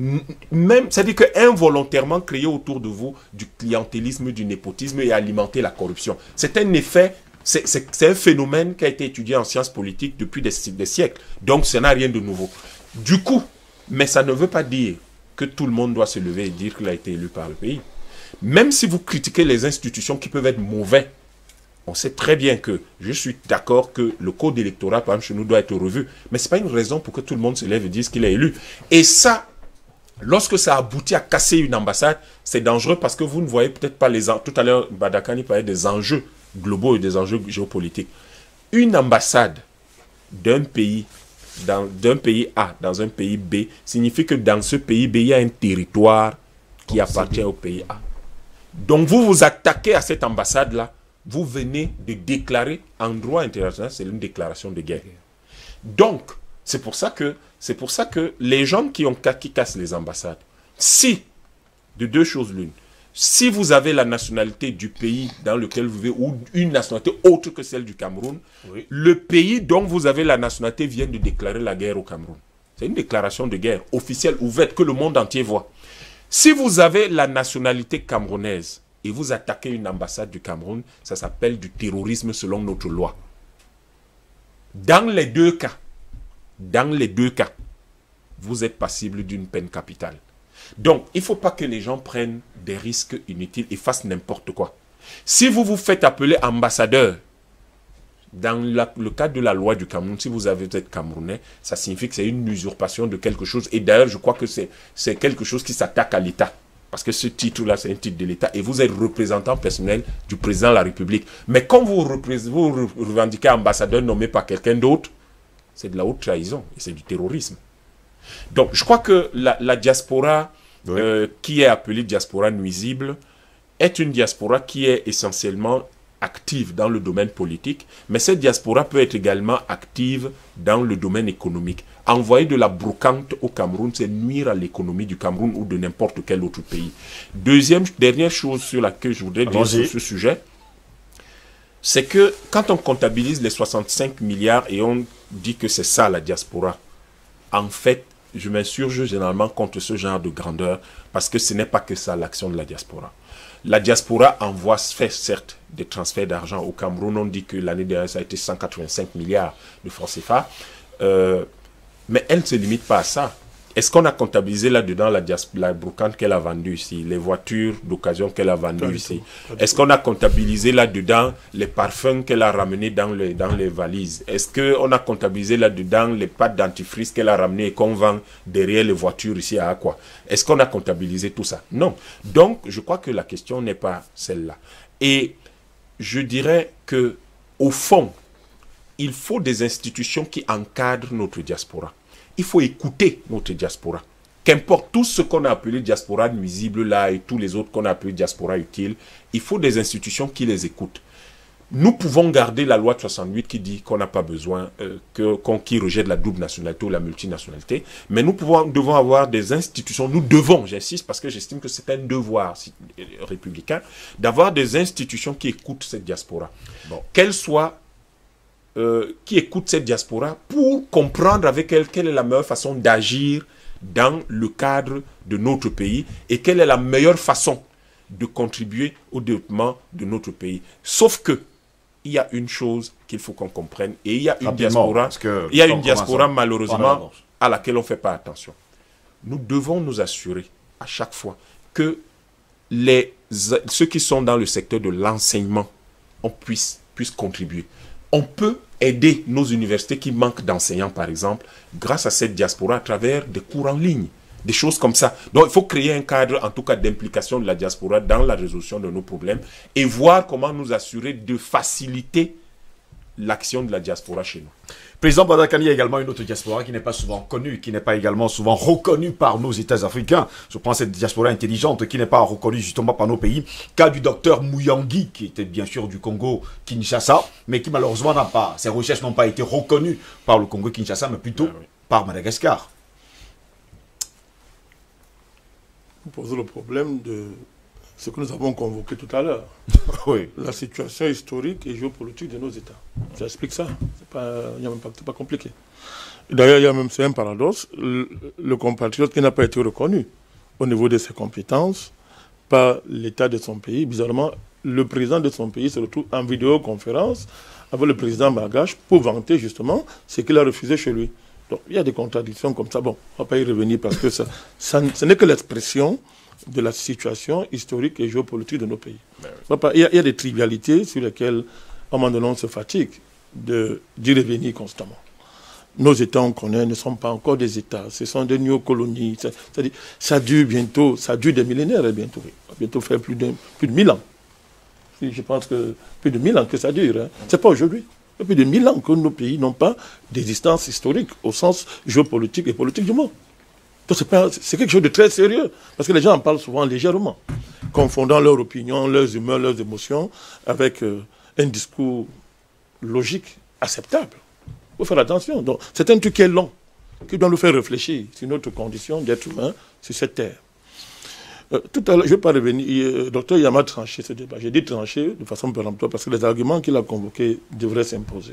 Même, c'est-à-dire que involontairement créer autour de vous du clientélisme, du népotisme et alimenter la corruption. C'est un effet... C'est un phénomène qui a été étudié en sciences politiques depuis des siècles. Donc, ça n'a rien de nouveau. Du coup, mais ça ne veut pas dire que tout le monde doit se lever et dire qu'il a été élu par le pays. Même si vous critiquez les institutions qui peuvent être mauvais, on sait très bien que je suis d'accord que le code électoral, par exemple, chez nous, doit être revu. Mais ce n'est pas une raison pour que tout le monde se lève et dise qu'il est élu. Et ça, lorsque ça aboutit à casser une ambassade, c'est dangereux parce que vous ne voyez peut-être pas les... Tout à l'heure, Badakani parlait des enjeux globaux et des enjeux géopolitiques. Une ambassade d'un pays A dans un pays B signifie que dans ce pays B, il y a un territoire qui appartient au pays A. Donc vous vous attaquez à cette ambassade-là, vous venez de déclarer en droit international, c'est une déclaration de guerre. Donc, c'est pour ça que les gens qui cassent les ambassades, si, de deux choses l'une, si vous avez la nationalité du pays dans lequel vous vivez ou une nationalité autre que celle du Cameroun, oui, le pays dont vous avez la nationalité vient de déclarer la guerre au Cameroun. C'est une déclaration de guerre officielle, ouverte, que le monde entier voit. Si vous avez la nationalité camerounaise et vous attaquez une ambassade du Cameroun, ça s'appelle du terrorisme selon notre loi. Dans les deux cas, vous êtes passible d'une peine capitale. Donc, il ne faut pas que les gens prennent des risques inutiles et fassent n'importe quoi. Si vous vous faites appeler ambassadeur, dans le cadre de la loi du Cameroun, si vous êtes camerounais, ça signifie que c'est une usurpation de quelque chose. Et d'ailleurs, je crois que c'est quelque chose qui s'attaque à l'État. Parce que ce titre-là, c'est un titre de l'État. Et vous êtes représentant personnel du président de la République. Mais quand vous revendiquez ambassadeur nommé par quelqu'un d'autre, c'est de la haute trahison et c'est du terrorisme. Donc, je crois que la diaspora, oui, qui est appelée diaspora nuisible, est une diaspora qui est essentiellement active dans le domaine politique, mais cette diaspora peut être également active dans le domaine économique. Envoyer de la brocante au Cameroun, c'est nuire à l'économie du Cameroun ou de n'importe quel autre pays. Dernière chose sur laquelle je voudrais dire sur ce sujet, c'est que quand on comptabilise les 65 milliards et on dit que c'est ça la diaspora, en fait, je m'insurge généralement contre ce genre de grandeur parce que ce n'est pas que ça l'action de la diaspora. La diaspora fait certes des transferts d'argent au Cameroun. On dit que l'année dernière, ça a été 185 milliards de francs CFA. Mais elle ne se limite pas à ça. Est-ce qu'on a comptabilisé là-dedans la brocante qu'elle a vendue ici, les voitures d'occasion qu'elle a vendues ici? Est-ce qu'on a comptabilisé là-dedans les parfums qu'elle a ramenés dans les valises? Est-ce qu'on a comptabilisé là-dedans les pâtes dentifrice qu'elle a ramenées et qu'on vend derrière les voitures ici à Aqua? Est-ce qu'on a comptabilisé tout ça? Non. Donc, je crois que la question n'est pas celle-là. Et je dirais que, au fond, il faut des institutions qui encadrent notre diaspora. Il faut écouter notre diaspora. qu'importe tout ce qu'on a appelé diaspora nuisible là et tous les autres qu'on a appelé diaspora utile, il faut des institutions qui les écoutent. Nous pouvons garder la loi de 68 qui dit qu'on n'a pas besoin, qui rejette la double nationalité ou la multinationalité, mais nous devons avoir des institutions, nous devons, j'insiste parce que j'estime que c'est un devoir républicain, d'avoir des institutions qui écoutent cette diaspora. Bon. Qu'elles soient, qui écoutent cette diaspora pour comprendre avec elle quelle est la meilleure façon d'agir dans le cadre de notre pays et quelle est la meilleure façon de contribuer au développement de notre pays. Sauf que il y a une chose qu'il faut qu'on comprenne, et il y a une diaspora, malheureusement à laquelle on ne fait pas attention. Nous devons nous assurer à chaque fois que ceux qui sont dans le secteur de l'enseignement puissent contribuer. On peut aider nos universités qui manquent d'enseignants, par exemple, grâce à cette diaspora à travers des cours en ligne. Des choses comme ça. Donc, il faut créer un cadre, en tout cas, d'implication de la diaspora dans la résolution de nos problèmes et voir comment nous assurer de faciliter l'action de la diaspora chez nous.
Président Badakani, il y a également une autre diaspora qui n'est pas souvent connue, qui n'est pas également souvent reconnue par nos États africains. Je prends cette diaspora intelligente qui n'est pas reconnue justement par nos pays. Cas du docteur Mouyangi, qui était bien sûr du Congo-Kinshasa, mais qui malheureusement n'a pas, ses recherches n'ont pas été reconnues par le Congo-Kinshasa, mais plutôt par Madagascar.
Vous posez le problème de ce que nous avons convoqué tout à l'heure.
Oui.
La situation historique et géopolitique de nos États. J'explique ça. C'est pas compliqué. D'ailleurs, c'est un paradoxe. Le compatriote qui n'a pas été reconnu au niveau de ses compétences par l'État de son pays, bizarrement, le président de son pays se retrouve en vidéoconférence avec le président malgache pour vanter justement ce qu'il a refusé chez lui. Donc, il y a des contradictions comme ça. Bon, on ne va pas y revenir parce que ce n'est que l'expression de la situation historique et géopolitique de nos pays. Il y a des trivialités sur lesquelles, à un moment donné, on se fatigue d'y revenir constamment. Nos États, on connaît, ne sont pas encore des États. Ce sont des néocolonies. C'est-à-dire, ça dure des millénaires bientôt. Ça va bientôt faire plus de 1000 ans. Je pense que plus de 1000 ans que ça dure. Hein. Ce n'est pas aujourd'hui. Depuis de 1000 ans que nos pays n'ont pas d'existence historique au sens géopolitique et politique du mot. Donc c'est quelque chose de très sérieux, parce que les gens en parlent souvent légèrement, confondant leur opinion, leurs humeurs, leurs émotions, avec un discours logique, acceptable. Il faut faire attention. Donc c'est un truc qui est long, qui doit nous faire réfléchir sur notre condition d'être humain sur cette terre. Tout à l'heure, je ne vais pas revenir, docteur Yama a tranché ce débat. J'ai dit tranché de façon péremptoire parce que les arguments qu'il a convoqués devraient s'imposer.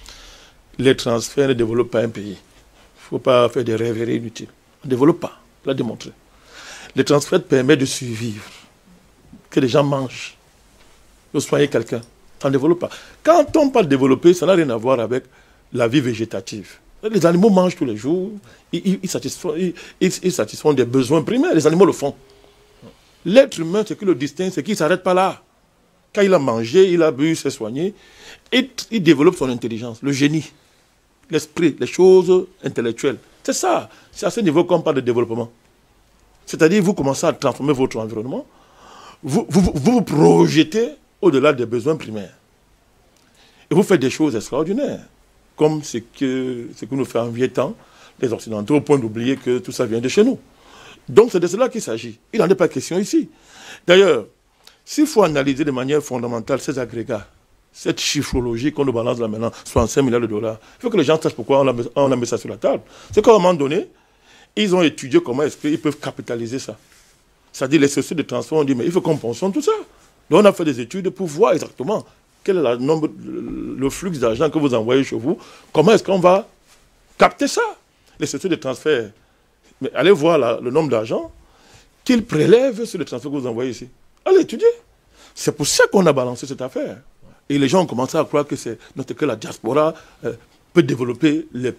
Les transferts ne développent pas un pays. Il ne faut pas faire des rêveries inutiles. On ne développe pas, on l'a démontré. Les transferts permettent de survivre, que les gens mangent, de soigner quelqu'un. Ça ne développe pas. Quand on parle de développer, ça n'a rien à voir avec la vie végétative. Les animaux mangent tous les jours, ils satisfont des besoins primaires, les animaux le font. L'être humain, ce qui le distingue, c'est qu'il ne s'arrête pas là. Quand il a mangé, il a bu, il s'est soigné, et il développe son intelligence, le génie, l'esprit, les choses intellectuelles. C'est ça. C'est à ce niveau qu'on parle de développement. C'est-à-dire, vous commencez à transformer votre environnement, vous projetez au-delà des besoins primaires. Et vous faites des choses extraordinaires, comme ce que nous fait en vieux temps les Occidentaux, au point d'oublier que tout ça vient de chez nous. Donc c'est de cela qu'il s'agit. Il n'en est pas question ici. D'ailleurs, s'il faut analyser de manière fondamentale ces agrégats, cette chiffrologie qu'on nous balance là maintenant, 65 milliards de dollars, il faut que les gens sachent pourquoi on a mis ça sur la table. C'est qu'à un moment donné, ils ont étudié comment est-ce qu'ils peuvent capitaliser ça. C'est-à-dire les sociétés de transport ont dit, mais il faut qu'on pensionne tout ça. Donc on a fait des études pour voir exactement quel est le flux d'argent que vous envoyez chez vous, comment est-ce qu'on va capter ça. Les sociétés de transfert. Mais allez voir le nombre d'argent qu'ils prélèvent sur le transfert que vous envoyez ici. Allez étudier. C'est pour ça qu'on a balancé cette affaire. Et les gens ont commencé à croire que la diaspora peut développer le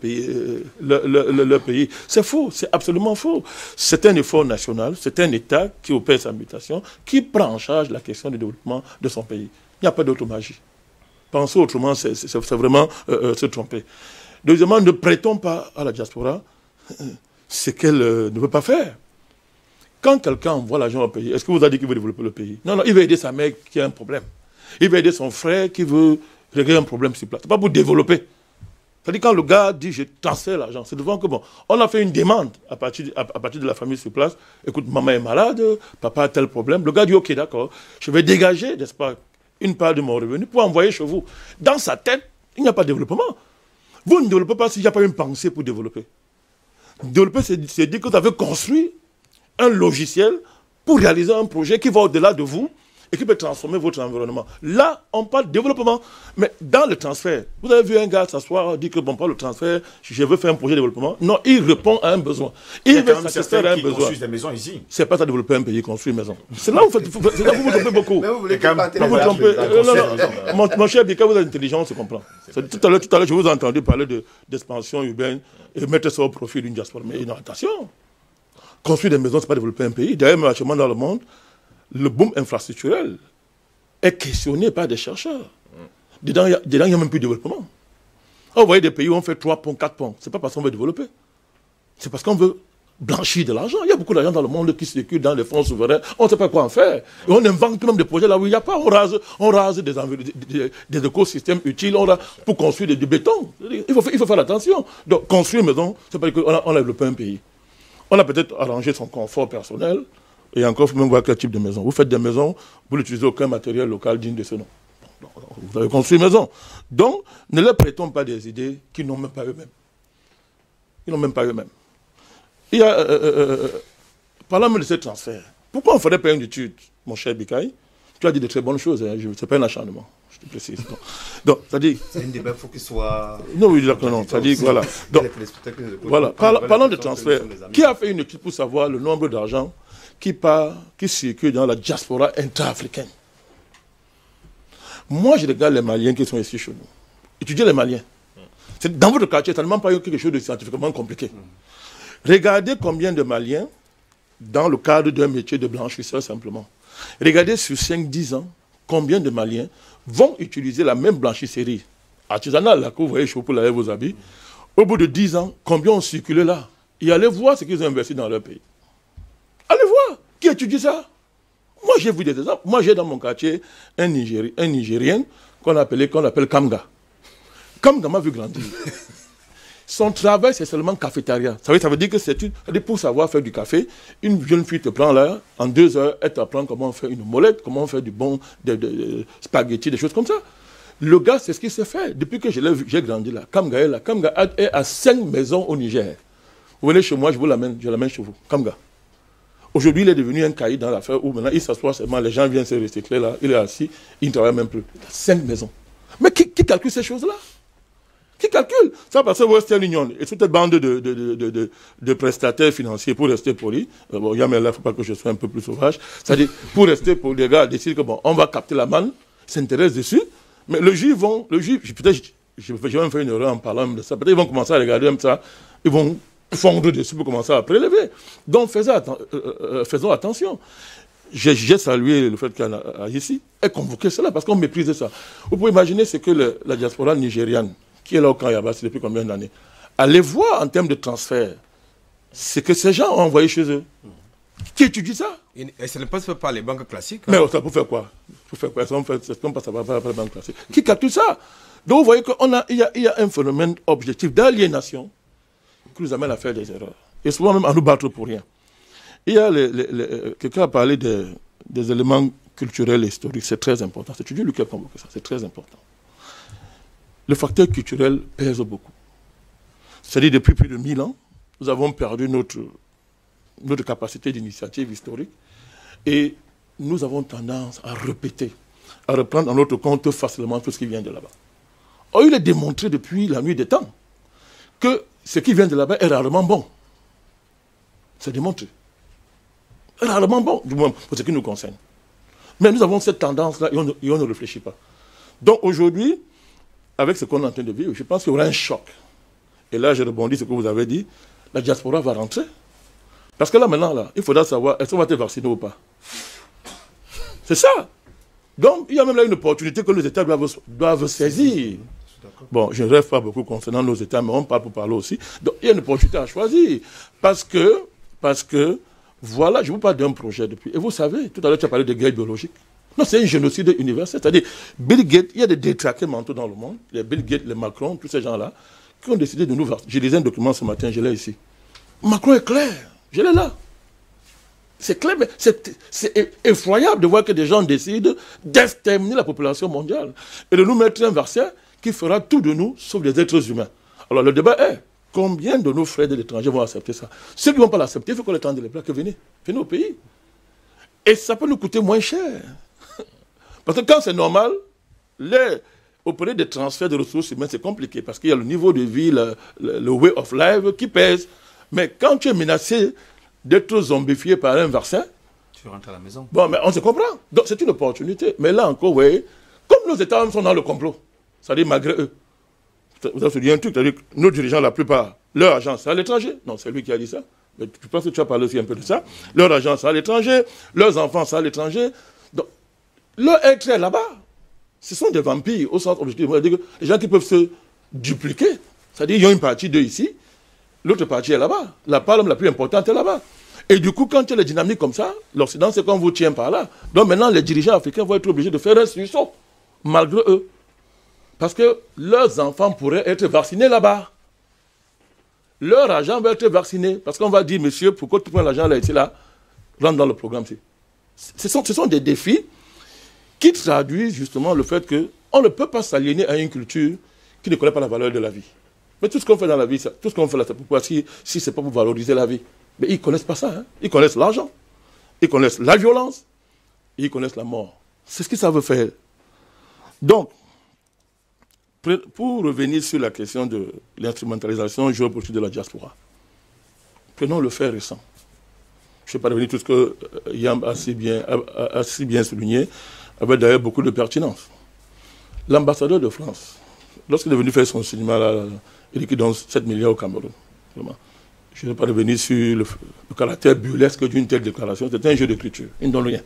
pays. C'est faux, c'est absolument faux. C'est un effort national, c'est un État qui opère sa mutation, qui prend en charge la question du développement de son pays. Il n'y a pas d'autre magie. Penser autrement, c'est vraiment se tromper. Deuxièmement, ne prêtons pas à la diaspora ce qu'elle ne veut pas faire. Quand quelqu'un envoie l'argent au pays, est-ce que vous avez dit qu'il veut développer le pays? Non, il veut aider sa mère qui a un problème. Il veut aider son frère qui veut régler un problème sur place. Ce n'est pas pour développer. C'est-à-dire quand le gars dit je transfère l'argent, c'est devant que bon, on a fait une demande à partir de la famille sur place. Écoute, maman est malade, papa a tel problème. Le gars dit ok, d'accord, je vais dégager, n'est-ce pas, une part de mon revenu pour envoyer chez vous. Dans sa tête, il n'y a pas de développement. Vous ne développez pas s'il n'y a pas une pensée pour développer. Développer, c'est dire que vous avez construit un logiciel pour réaliser un projet qui va au-delà de vous et qui peut transformer votre environnement. Là, on parle de développement. Mais dans le transfert, vous avez vu un gars s'asseoir, dire que bon, pas le transfert, je veux faire un projet de développement. Non, il répond à un besoin. Il veut satisfaire à un besoin.
Des maisons ici.
C'est pas ça développer un pays, construire une maison. C'est là où vous vous trompez beaucoup.
Mais vous voulez quand même
Vous vous trompez. Mon cher Bika, vous êtes intelligent, on se comprend. Tout à l'heure, je vous ai entendu parler d'expansion urbaine et mettre ça au profit d'une diaspora. Mais non, attention. Construire des maisons, ce n'est pas développer un pays. D'ailleurs, actuellement dans le monde, le boom infrastructurel est questionné par des chercheurs. Dedans, il n'y a même plus de développement. Vous voyez des pays où on fait 3 ponts, 4 ponts. Ce n'est pas parce qu'on veut développer. C'est parce qu'on veut blanchir de l'argent. Il y a beaucoup d'argent dans le monde qui circule dans les fonds souverains. On ne sait pas quoi en faire. Et on invente même des projets là où il n'y a pas. On rase des écosystèmes utiles pour construire du béton. Il faut faire attention. Donc, construire une maison, ce n'est pas qu'on a développé un pays. On a peut-être arrangé son confort personnel. Et encore, il faut même voir quel type de maison. Vous faites des maisons, vous n'utilisez aucun matériel local digne de ce nom. Vous avez construit une maison. Donc, ne leur prêtons pas des idées qu'ils n'ont même pas eux-mêmes. Ils n'ont même pas eux-mêmes. Il y a, parlant de ce transfert, pourquoi on ferait pas une étude, mon cher Bikaï? Tu as dit de très bonnes choses, hein, ce n'est pas un acharnement, je te précise. Donc, c'est-à-dire...
C'est un débat, il faut qu'il soit...
Non, oui, d'accord, non, c'est-à-dire, voilà. Donc, voilà, parlant de transfert, qui a fait une étude pour savoir le nombre d'argent qui circule dans la diaspora intra-africaine? Moi, je regarde les Maliens qui sont ici chez nous. Étudiez les Maliens. Dans votre quartier, ça ne demande pas quelque chose de scientifiquement compliqué. Regardez combien de Maliens, dans le cadre d'un métier de blanchisseur simplement, regardez sur 5-10 ans, combien de Maliens vont utiliser la même blanchisserie artisanale, là, que vous voyez chez vous pour laver vos habits. Au bout de 10 ans, combien ont circulé là? Et allez voir ce qu'ils ont investi dans leur pays. Allez voir, qui étudie ça? Moi, j'ai vu des exemples. Moi, j'ai dans mon quartier un Nigérien qu'on appelle Kamga. Kamga m'a vu grandir. Son travail, c'est seulement cafétéria. Ça veut dire que pour savoir faire du café, une jeune fille te prend là, en 2 heures, elle t'apprend comment faire une molette, comment faire du bon spaghetti, des choses comme ça. Le gars, c'est ce qu'il sait faire. Depuis que j'ai grandi là, Kamga est là. Kamga est à 5 maisons au Niger. Vous venez chez moi, je l'amène chez vous. Kamga. Aujourd'hui, il est devenu un caïd dans l'affaire où maintenant il s'assoit seulement, les gens viennent se recycler là, il est assis, il ne travaille même plus. Il a 5 maisons. Mais qui calcule ces choses-là? Qui calcule? Ça parce que Western Union et toute cette bande de prestataires financiers, pour rester poli, bon, il ne faut pas que je sois un peu plus sauvage, c'est-à-dire, pour rester poli, les gars décident que bon, on va capter la manne, s'intéressent dessus, mais le juge, peut-être, je vais même faire une erreur en parlant de ça, peut-être ils vont commencer à regarder comme ça, ils vont fondre dessus pour commencer à prélever. Donc faisons attention. J'ai salué le fait qu'Haïti ait convoqué cela parce qu'on méprise ça. Vous pouvez imaginer ce que la diaspora nigériane, qui est là au camp Yabassi depuis combien d'années, allez voir en termes de transfert ce que ces gens ont envoyé chez eux. Qui étudie ça?
Et ça ne passe pas par les banques classiques.
Mais ça pour faire quoi? Pour faire quoi? Ça ne passe pas par les banques classiques. Qui calcule ça? Donc vous voyez qu'il y a un phénomène objectif d'aliénation qui nous amène à faire des erreurs. Et souvent même à nous battre pour rien. Il y a quelqu'un a parlé des éléments culturels et historiques, c'est très important. C'est toujours lui qui a convoqué ça, c'est très important. Le facteur culturel pèse beaucoup. C'est-à-dire depuis plus de 1000 ans, nous avons perdu notre capacité d'initiative historique et nous avons tendance à répéter, à reprendre en notre compte facilement tout ce qui vient de là-bas. Or, il est démontré depuis la nuit des temps que ce qui vient de là-bas est rarement bon. C'est démontré. Rarement bon, du moins pour ce qui nous concerne. Mais nous avons cette tendance-là et on ne réfléchit pas. Donc aujourd'hui, avec ce qu'on est en train de vivre, je pense qu'il y aura un choc. Et là, je rebondis sur ce que vous avez dit, la diaspora va rentrer. Parce que là, maintenant, là, il faudra savoir, est-ce qu'on va être vacciné ou pas? C'est ça. Donc, il y a même là une opportunité que les États doivent saisir. Bon, je ne rêve pas beaucoup concernant nos États, mais on parle pour parler aussi. Donc, il y a une opportunité à choisir. Parce que voilà, je vous parle d'un projet depuis. Et vous savez, tout à l'heure, tu as parlé de guerre biologique. Non, c'est un génocide universel. C'est-à-dire, Bill Gates, il y a des détraqués mentaux dans le monde. Les Bill Gates, les Macron, tous ces gens-là, qui ont décidé de nous vacciner. J'ai lisé un document ce matin, je l'ai ici. Macron est clair, je l'ai là. C'est clair, mais c'est effroyable de voir que des gens décident d'exterminer la population mondiale et de nous mettre un vaccin qui fera tout de nous, sauf des êtres humains. Alors le débat est, combien de nos frères de l'étranger vont accepter ça? Ceux qui ne vont pas l'accepter, il faut qu'on les tende les plaques, venez au pays. Et ça peut nous coûter moins cher. Parce que quand c'est normal, auprès des transferts de ressources humaines, c'est compliqué parce qu'il y a le niveau de vie, le way of life qui pèse. Mais quand tu es menacé d'être zombifié par un vaccin,
tu rentres à la maison.
Bon, mais on se comprend. Donc c'est une opportunité. Mais là encore, vous voyez, comme nos États sont dans le complot, c'est-à-dire malgré eux. Vous avez dit un truc, c'est-à-dire que nos dirigeants, la plupart, leur agence, c'est à l'étranger. Non, c'est lui qui a dit ça. Mais tu penses que tu as parlé aussi un peu de ça. Leur agence, c'est à l'étranger. Leurs enfants, c'est à l'étranger. Donc, leur être est là-bas. Ce sont des vampires au centre objectif. Les gens qui peuvent se dupliquer. C'est-à-dire qu'ils ont une partie d'eux ici, l'autre partie est là-bas. La palme la plus importante est là-bas. Et du coup, quand il y a les dynamiques comme ça, l'Occident, c'est qu'on vous tient par là. Donc maintenant, les dirigeants africains vont être obligés de faire un sursaut, malgré eux. Parce que leurs enfants pourraient être vaccinés là-bas. Leur argent va être vacciné. Parce qu'on va dire, monsieur, pourquoi tu prends l'argent là, ici, là, rentre dans le programme. Ce sont des défis qui traduisent justement le fait qu'on ne peut pas s'aliéner à une culture qui ne connaît pas la valeur de la vie. Mais tout ce qu'on fait dans la vie, tout ce qu'on fait là, c'est pourquoi si ce n'est pas pour valoriser la vie. Mais ils ne connaissent pas ça. Hein. Ils connaissent l'argent, ils connaissent la violence, et ils connaissent la mort. C'est ce qu'ils savent faire. Donc, pour revenir sur la question de l'instrumentalisation géopolitique de la diaspora, prenons le fait récent. Je ne vais pas revenir tout ce que Yam a si bien souligné, avec d'ailleurs beaucoup de pertinence. L'ambassadeur de France, lorsqu'il est venu faire son cinéma, là, il dit qu'il donne 7 milliards au Cameroun. Vraiment. Je ne vais pas revenir sur le caractère burlesque d'une telle déclaration. C'est un jeu d'écriture. Il ne donne rien.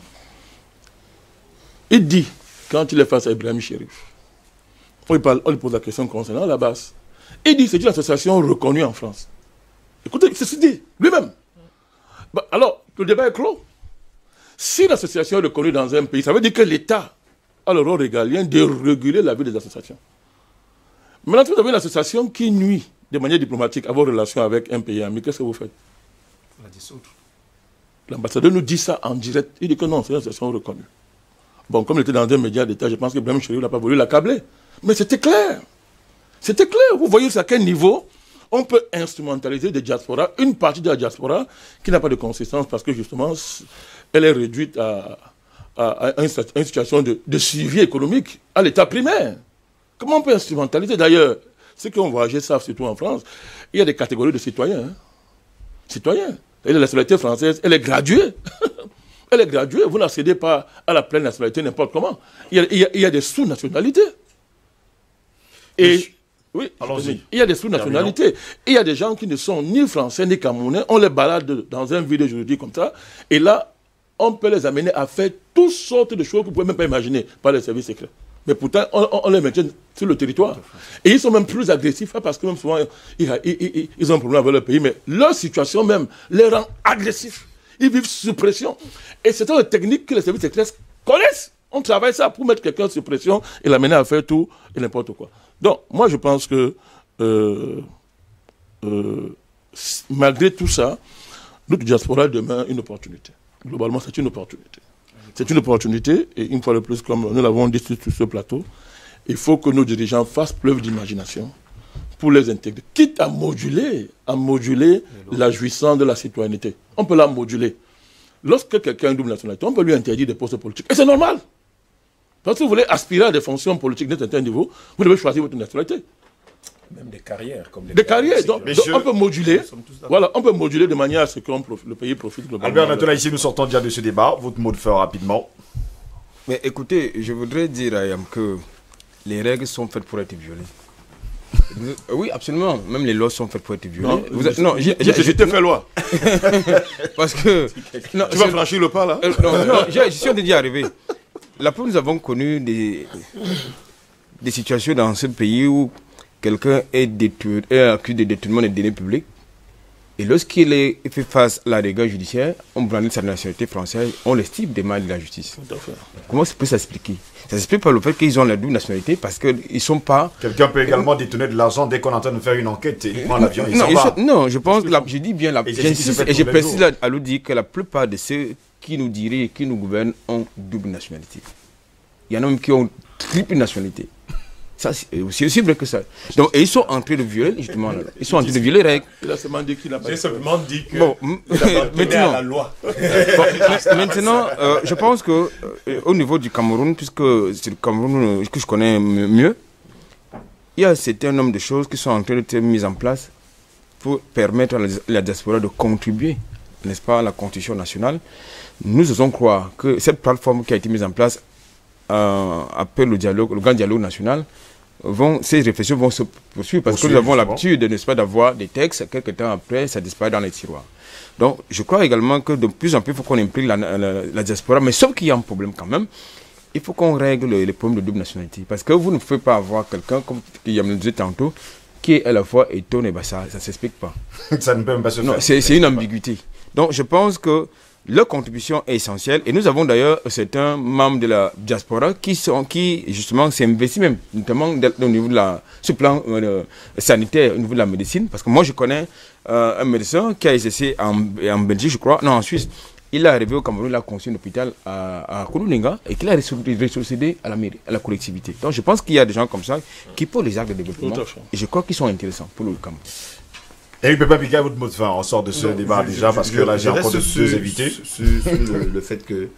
Il dit, quand il est face à Ibrahim Chérif, on lui pose la question concernant la base. Il dit que c'est une association reconnue en France. Écoutez, c'est ce qu'il dit, lui-même. Bah, alors, le débat est clos. Si l'association est reconnue dans un pays, ça veut dire que l'État a le rôle régalien de réguler la vie des associations. Maintenant, vous avez une association qui nuit de manière diplomatique à vos relations avec un pays ami, qu'est-ce que vous faites?
La dissoudre.
L'ambassadeur nous dit ça en direct. Il dit que non, c'est une association reconnue. Bon, comme il était dans un média d'État, je pense que Ibrahim Chérif n'a pas voulu l'accabler. Mais c'était clair. C'était clair. Vous voyez à quel niveau on peut instrumentaliser des diasporas, une partie de la diaspora qui n'a pas de consistance parce que justement, elle est réduite à une situation de suivi économique à l'état primaire. Comment on peut instrumentaliser? D'ailleurs, ceux qui ont voyagé savent, surtout en France, il y a des catégories de citoyens. Hein. Citoyens. Et la nationalité française, elle est graduée. Elle est graduée. Vous n'accédez pas à la pleine nationalité n'importe comment. Il y a des sous-nationalités. Et oui, il y a des sous-nationalités. Il y a des gens qui ne sont ni français ni camerounais. On les balade dans un vide juridique comme ça. Et là, on peut les amener à faire toutes sortes de choses que vous ne pouvez même pas imaginer par les services secrets. Mais pourtant, on les maintient sur le territoire. Et ils sont même plus agressifs parce que même souvent, ils ont un problème avec leur pays. Mais leur situation même les rend agressifs. Ils vivent sous pression. Et c'est une technique que les services secrets connaissent. On travaille ça pour mettre quelqu'un sous pression et l'amener à faire tout et n'importe quoi. Donc, moi, je pense que malgré tout ça, notre diaspora demeure une opportunité. Globalement, c'est une opportunité. C'est une opportunité, et une fois de plus, comme nous l'avons dit sur ce plateau, il faut que nos dirigeants fassent preuve d'imagination pour les intégrer, quitte à moduler la jouissance de la citoyenneté. On peut la moduler. Lorsque quelqu'un a une double nationalité, on peut lui interdire des postes politiques. Et c'est normal. Parce que vous voulez aspirer à des fonctions politiques d'un certain niveau, vous devez choisir votre nationalité.
Même des carrières. Comme
des carrières. Donc on peut moduler. Voilà, on peut moduler de manière à ce que le pays profite globalement.
Albert, maintenant ici, nous sortons déjà de ce débat. Votre mot de fin rapidement.
Mais écoutez, je voudrais dire à Yam que les règles sont faites pour être violées. Oui, absolument. Même les lois sont faites pour être violées.
Non, je t'ai fait loi.
Parce que...
Non, tu vas franchir le pas, là?
Non, je suis en train d'y arriver. La preuve, nous avons connu des situations dans ce pays où quelqu'un est accusé de détournement des deniers publics Et lorsqu'il fait face à la rigueur judiciaire, on brandit sa nationalité française, on l'estime des mains de la justice.
Tout à fait.
Comment ça peut s'expliquer? Ça s'explique par le fait qu'ils ont la double nationalité parce qu'ils ne sont pas...
Quelqu'un peut également détourner de l'argent dès qu'on est en train de faire une enquête. Il prend l'avion, il s'en va.
Non, je pense que je dis bien, j'insiste et je précise
jours.
à l'autre dire que la plupart de ceux qui nous diraient et qui nous gouvernent ont double nationalité. Il y en a même qui ont triple nationalité. Ça, c'est aussi vrai que ça. Donc, et ils sont en train de violer, justement, là. Ils sont en train de violer les règles.
Il a seulement dit qu'il n'a pas...
J'ai simplement dit que
Bon,
maintenant, la loi.
maintenant, je pense que au niveau du Cameroun, puisque c'est le Cameroun que je connais mieux, il y a un certain nombre de choses qui sont en train d'être mises en place pour permettre à la diaspora de contribuer, n'est-ce pas, à la Constitution nationale. Nous osons croire que cette plateforme qui a été mise en place appelle le dialogue, le grand dialogue national, ces réflexions vont se poursuivre parce que nous avons l'habitude, n'est-ce pas, d'avoir des textes, quelques temps après, ça disparaît dans les tiroirs. Donc, je crois également que de plus en plus, il faut qu'on implique la diaspora, mais sauf qu'il y a un problème quand même, il faut qu'on règle les problèmes de double nationalité. Parce que vous ne pouvez pas avoir quelqu'un, comme Yamil disait tantôt, qui est à la fois étonné, bah ça ne s'explique pas.
Ça ne peut même pas se faire.
Non, c'est une ambiguïté. Donc, je pense que leur contribution est essentielle et nous avons d'ailleurs certains membres de la diaspora qui justement s'investissent même, notamment au niveau de ce plan sanitaire, au niveau de la médecine, parce que moi je connais un médecin qui a exercé en Belgique, je crois, non en Suisse. Il est arrivé au Cameroun, il a construit un hôpital à Koulouninga et qu'il a ressourcé à la mairie, à la collectivité. Donc je pense qu'il y a des gens comme ça qui posent les actes de développement et je crois qu'ils sont intéressants pour le Cameroun.
Eric Pépin Bicaye, votre mot de fin, on sort de ce débat déjà parce que là j'ai encore deux invités.
Sur le fait que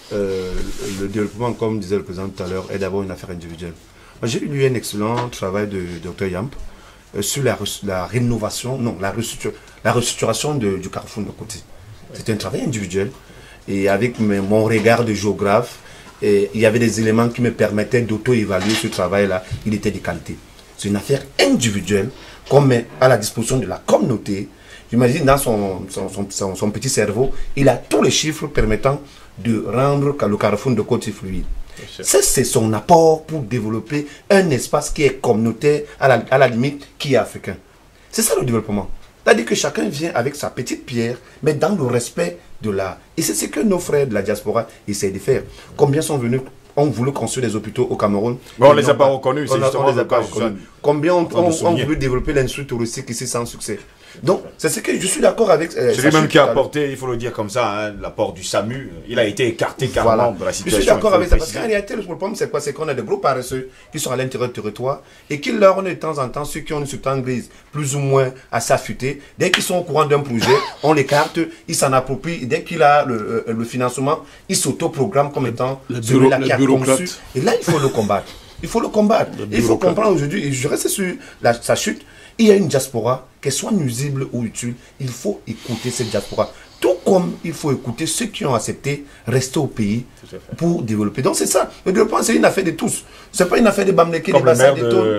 le développement, comme disait le président tout à l'heure, est d'abord une affaire individuelle. J'ai lu un excellent travail de Dr Yamp sur la rénovation, non, la restructuration du Carrefour de Côté. C'est un travail individuel et avec mon regard de géographe, il y avait des éléments qui me permettaient d'auto-évaluer ce travail-là, il était de qualité. C'est une affaire individuelle qu'on met à la disposition de la communauté. J'imagine dans son petit cerveau, il a tous les chiffres permettant de rendre le Carrefour de Côte fluide. C'est son apport pour développer un espace qui est communautaire, à la limite, qui est africain. C'est ça le développement. C'est-à-dire que chacun vient avec sa petite pierre, mais dans le respect de l'art. Et c'est ce que nos frères de la diaspora essaient de faire. Combien sont venus, ont voulu construire des hôpitaux au Cameroun?
Bon, on ne les a pas reconnus, c'est justement
les a pas reconnus. Combien ont voulu développer l'industrie touristique ici sans succès? Donc, c'est ce que je suis d'accord avec...
Celui même qui a apporté, il faut le dire comme ça, hein, l'apport du SAMU, il a été écarté carrément de la situation.
Je suis d'accord avec ça, parce qu'en réalité, le problème, c'est quoi? C'est qu'on a des gros paresseux qui sont à l'intérieur du territoire et qui leur ont de temps en temps, ceux qui ont une substance grise plus ou moins assez affûtée, dès qu'ils sont au courant d'un projet, on l'écarte, ils s'en approprient, dès qu'il a le financement, ils s'autoprogramment comme étant celui-là qui a conçu. Et là, il faut le combattre. Il faut le combattre. Il faut comprendre aujourd'hui, et je reste sur sa chute, il y a une diaspora, qu'elle soit nuisible ou utile, il faut écouter cette diaspora. Tout comme il faut écouter ceux qui ont accepté rester au pays pour développer. Donc c'est ça. Le développement, c'est une affaire de tous. Ce n'est pas une affaire de Bamleke, des bassins,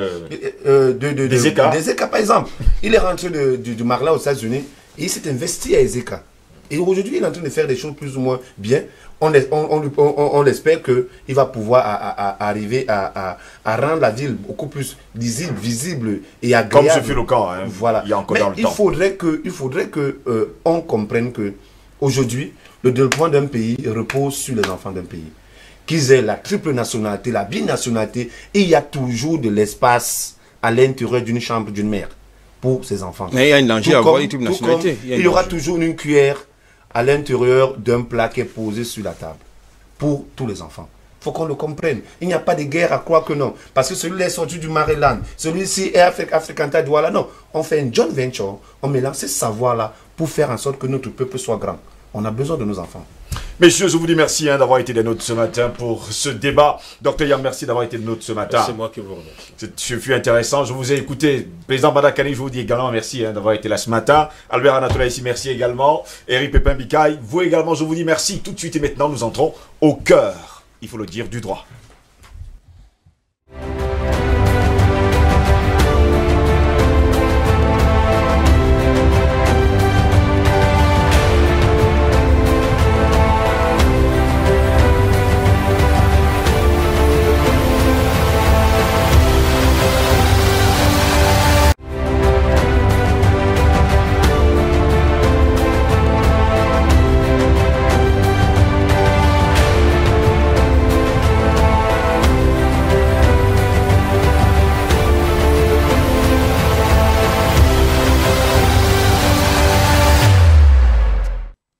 des Ezeka. Des Ezeka, par exemple. Il est rentré du Marla aux États-Unis et il s'est investi à Ezeka. Et aujourd'hui, il est en train de faire des choses plus ou moins bien. On espère qu'il va pouvoir arriver à rendre la ville beaucoup plus lisible, visible et agréable.
Comme ce fut le cas, hein,
voilà.
Il y a encore dans le temps.
Il faudrait que on comprenne que aujourd'hui, le développement d'un pays repose sur les enfants d'un pays. Qu'ils aient la triple nationalité, la binationalité, et il y a toujours de l'espace à l'intérieur d'une chambre d'une mère pour ces enfants.
Mais il y a un danger à avoir une triple nationalité.
Il y aura toujours une cuillère à l'intérieur d'un plat qui est posé sur la table pour tous les enfants. Il faut qu'on le comprenne. Il n'y a pas de guerre à croire que non. Parce que celui-là est sorti du Maryland, celui-ci est Africantais Douala. Non, on fait un joint venture, on mélange ce savoir-là pour faire en sorte que notre peuple soit grand. On a besoin de nos enfants.
Messieurs, je vous dis merci d'avoir été des nôtres ce matin pour ce débat. Dr Yam, merci d'avoir été des nôtres ce matin.
C'est moi qui vous remercie.
Ce fut intéressant. Je vous ai écouté. Président Badakani, je vous dis également merci d'avoir été là ce matin. Albert Anatola ici, merci également. Eric Pépin Bicaye, vous également, je vous dis merci. Tout de suite et maintenant, nous entrons au cœur, il faut le dire, du droit.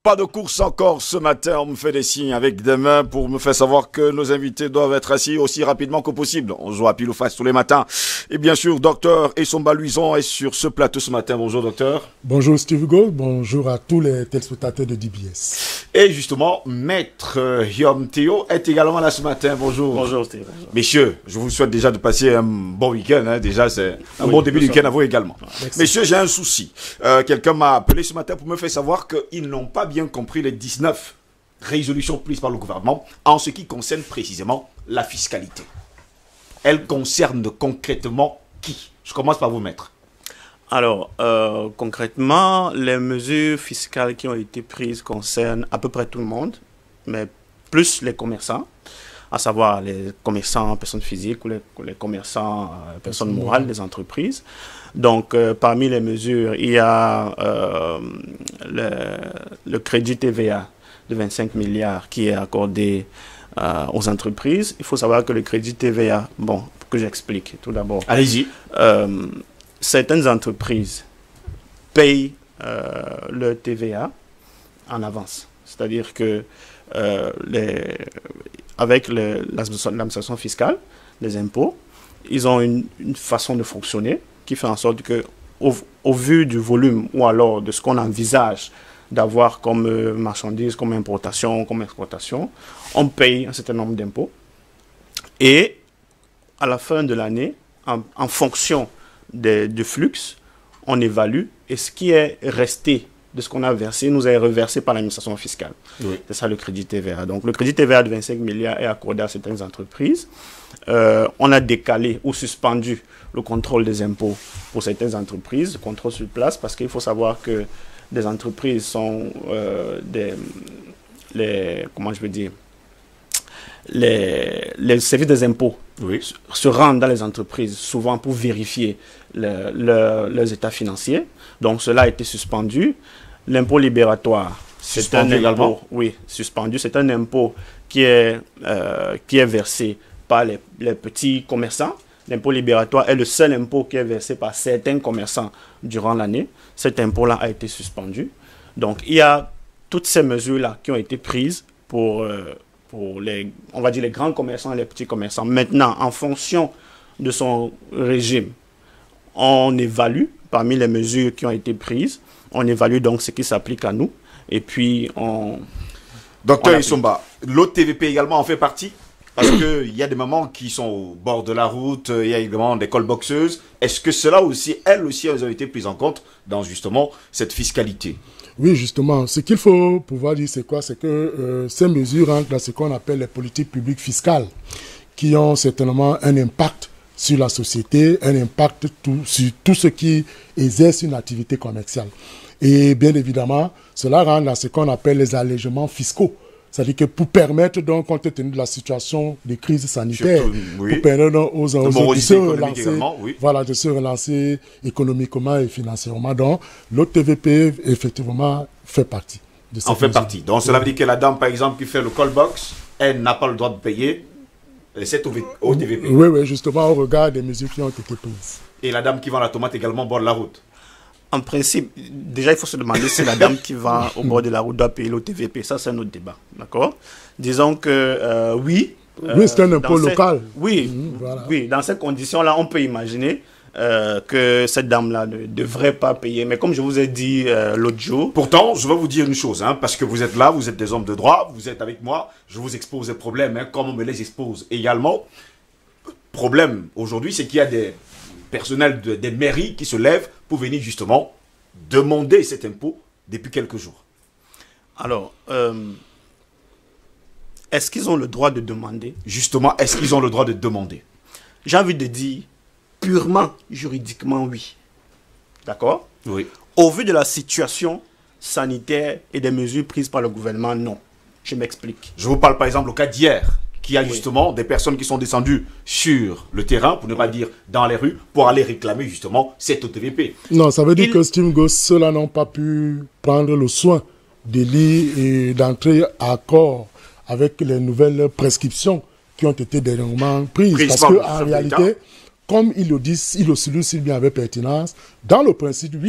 Pas de course encore ce matin, on me fait des signes avec des mains pour me faire savoir que nos invités doivent être assis aussi rapidement que possible. On joue à pile ou face tous les matins. Et bien sûr, docteur Essomba Luison est sur ce plateau ce matin. Bonjour docteur.
Bonjour Steve Hugo, bonjour à tous les téléspectateurs de DBS.
Et justement, maître Yom Théo est également là ce matin. Bonjour.
Bonjour Steve. Bonjour.
Messieurs, je vous souhaite déjà de passer un bon week-end. Hein. Déjà, c'est un bon début de week-end à vous également.
Merci.
Messieurs, j'ai un souci. Quelqu'un m'a appelé ce matin pour me faire savoir qu'ils n'ont pas bien compris les 19 résolutions prises par le gouvernement en ce qui concerne précisément la fiscalité. Elles concernent concrètement qui? Je commence par vous, maître.
Alors, concrètement, les mesures fiscales qui ont été prises concernent à peu près tout le monde, mais plus les commerçants, à savoir les commerçants personnes physiques ou les commerçants personnes morales des entreprises. Donc, parmi les mesures, il y a le crédit TVA de 25 milliards qui est accordé aux entreprises. Il faut savoir que le crédit TVA, bon, que j'explique tout d'abord.
Allez-y.
Certaines entreprises payent le TVA en avance. C'est-à-dire que avec l'administration fiscale, les impôts, ils ont une façon de fonctionner qui fait en sorte que, au vu du volume ou alors de ce qu'on envisage d'avoir comme marchandises, comme importation, comme exportation, on paye un certain nombre d'impôts. Et à la fin de l'année, en fonction du flux, on évalue et ce qui est resté de ce qu'on a versé nous est reversé par l'administration fiscale. Oui. C'est ça le crédit TVA. Donc le crédit TVA de 25 milliards est accordé à certaines entreprises. On a décalé ou suspendu le contrôle des impôts pour certaines entreprises, le contrôle sur place, parce qu'il faut savoir que des entreprises sont comment je veux dire, les services des impôts se rendent dans les entreprises souvent pour vérifier leurs états financiers. Donc cela a été suspendu. L'impôt libératoire, c'est un impôt, oui, suspendu. C'est un impôt qui est versé par les petits commerçants. L'impôt libératoire est le seul impôt qui est versé par certains commerçants durant l'année. Cet impôt-là a été suspendu. Donc il y a toutes ces mesures-là qui ont été prises pour les, on va dire, les grands commerçants et les petits commerçants. Maintenant, en fonction de son régime, on évalue, parmi les mesures qui ont été prises, on évalue donc ce qui s'applique à nous. Et puis,
Docteur Essomba, l'OTVP également en fait partie? Parce qu'il y a des mamans qui sont au bord de la route, il y a également des call-boxeuses. Est-ce que cela aussi, elles aussi, elles ont été prises en compte dans justement cette fiscalité?
Oui, justement. Ce qu'il faut pouvoir dire, c'est quoi? C'est que ces mesures entrent dans ce qu'on appelle les politiques publiques fiscales, qui ont certainement un impact sur la société, un impact sur tout ce qui exerce une activité commerciale. Et bien évidemment, cela rentre dans ce qu'on appelle les allègements fiscaux. C'est-à-dire que pour permettre, donc, compte tenu de la situation de crise sanitaire, pour permettre donc, aux autres de se relancer, voilà, de se relancer économiquement et financièrement. Donc, l'OTVP, effectivement, fait partie de cette mesure.
Partie. Donc, cela veut dire que la dame, par exemple, qui fait le call-box, elle n'a pas le droit de payer cette OTVP.
Oui, justement, au regard des mesures qui ont été prises.
Et la dame qui vend la tomate également au bord de la route?
En principe, déjà, il faut se demander si la dame qui va au bord de la route doit payer l'OTVP. Ça, c'est un autre débat. D'accord? Disons que oui.
Oui, c'est un impôt local.
Oui, voilà. Oui, dans ces conditions-là, on peut imaginer que cette dame-là ne devrait pas payer. Mais comme je vous ai dit l'autre jour...
Pourtant, je vais vous dire une chose, hein, parce que vous êtes là, vous êtes des hommes de droit, vous êtes avec moi, je vous expose les problèmes, hein, comme on me les expose également. Problème aujourd'hui, c'est qu'il y a des personnels des mairies qui se lèvent pour venir justement demander cet impôt depuis quelques jours.
Alors, est-ce qu'ils ont le droit de demander?
Justement, est-ce qu'ils ont le droit de demander?
J'ai envie de dire, purement juridiquement, oui. D'accord?
Oui.
Au vu de la situation sanitaire et des mesures prises par le gouvernement, non. Je m'explique.
Je vous parle par exemple au cas d'hier, qu'il y a justement des personnes qui sont descendues sur le terrain, pour ne pas dire dans les rues, pour aller réclamer justement cette OTVP.
Non, ça veut dire que Steve Goss, ceux-là n'ont pas pu prendre le soin de lire et d'entrer à accord avec les nouvelles prescriptions qui ont été dernièrement prises. Parce qu'en réalité, comme il le dit, il le souligne si bien avec pertinence, dans le principe, oui,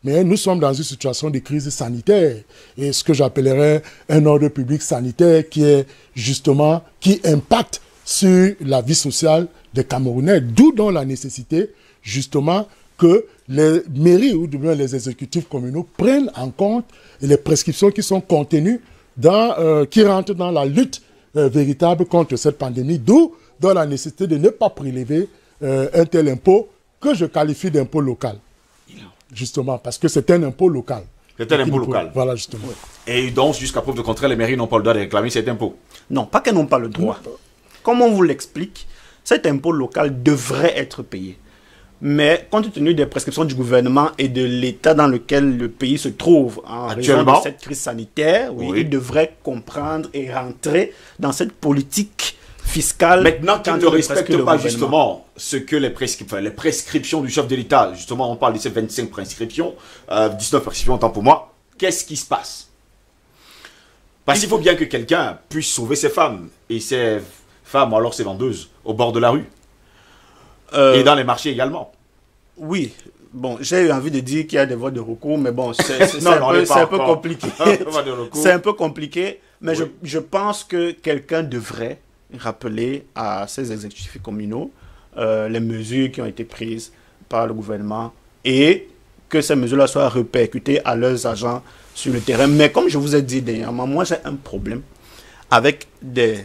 Mais nous sommes dans une situation de crise sanitaire et ce que j'appellerais un ordre public sanitaire qui est justement, qui impacte sur la vie sociale des Camerounais, d'où donc la nécessité justement que les mairies ou bien les exécutifs communaux prennent en compte les prescriptions qui sont contenues qui rentrent dans la lutte véritable contre cette pandémie, d'où dans la nécessité de ne pas prélever un tel impôt que je qualifie d'impôt local. Justement, parce que c'est un impôt local.
C'est un impôt local.
Voilà, justement.
Et donc, jusqu'à preuve de contraire, les mairies n'ont pas le droit de réclamer cet impôt.
Non, pas qu'elles n'ont pas le droit. Comme on vous l'explique, cet impôt local devrait être payé. Mais compte tenu des prescriptions du gouvernement et de l'état dans lequel le pays se trouve en raison de cette crise sanitaire, oui, il devrait comprendre et rentrer dans cette politique fiscale.
Maintenant qu'il ne respecte pas justement ce que les prescriptions du chef de l'État, justement on parle de ces 25 prescriptions, 19 prescriptions autant pour moi, qu'est-ce qui se passe? Parce qu'il faut bien que quelqu'un puisse sauver ses femmes, et ces femmes, ou alors ces vendeuses, au bord de la rue. Et dans les marchés également. Oui.
Bon, j'ai envie de dire qu'il y a des voies de recours, mais bon, c'est un peu compliqué. C'est un peu compliqué, mais je pense que quelqu'un devrait rappeler à ces exécutifs communaux les mesures qui ont été prises par le gouvernement et que ces mesures-là soient répercutées à leurs agents sur le terrain. Mais comme je vous ai dit dernièrement, moi j'ai un problème avec des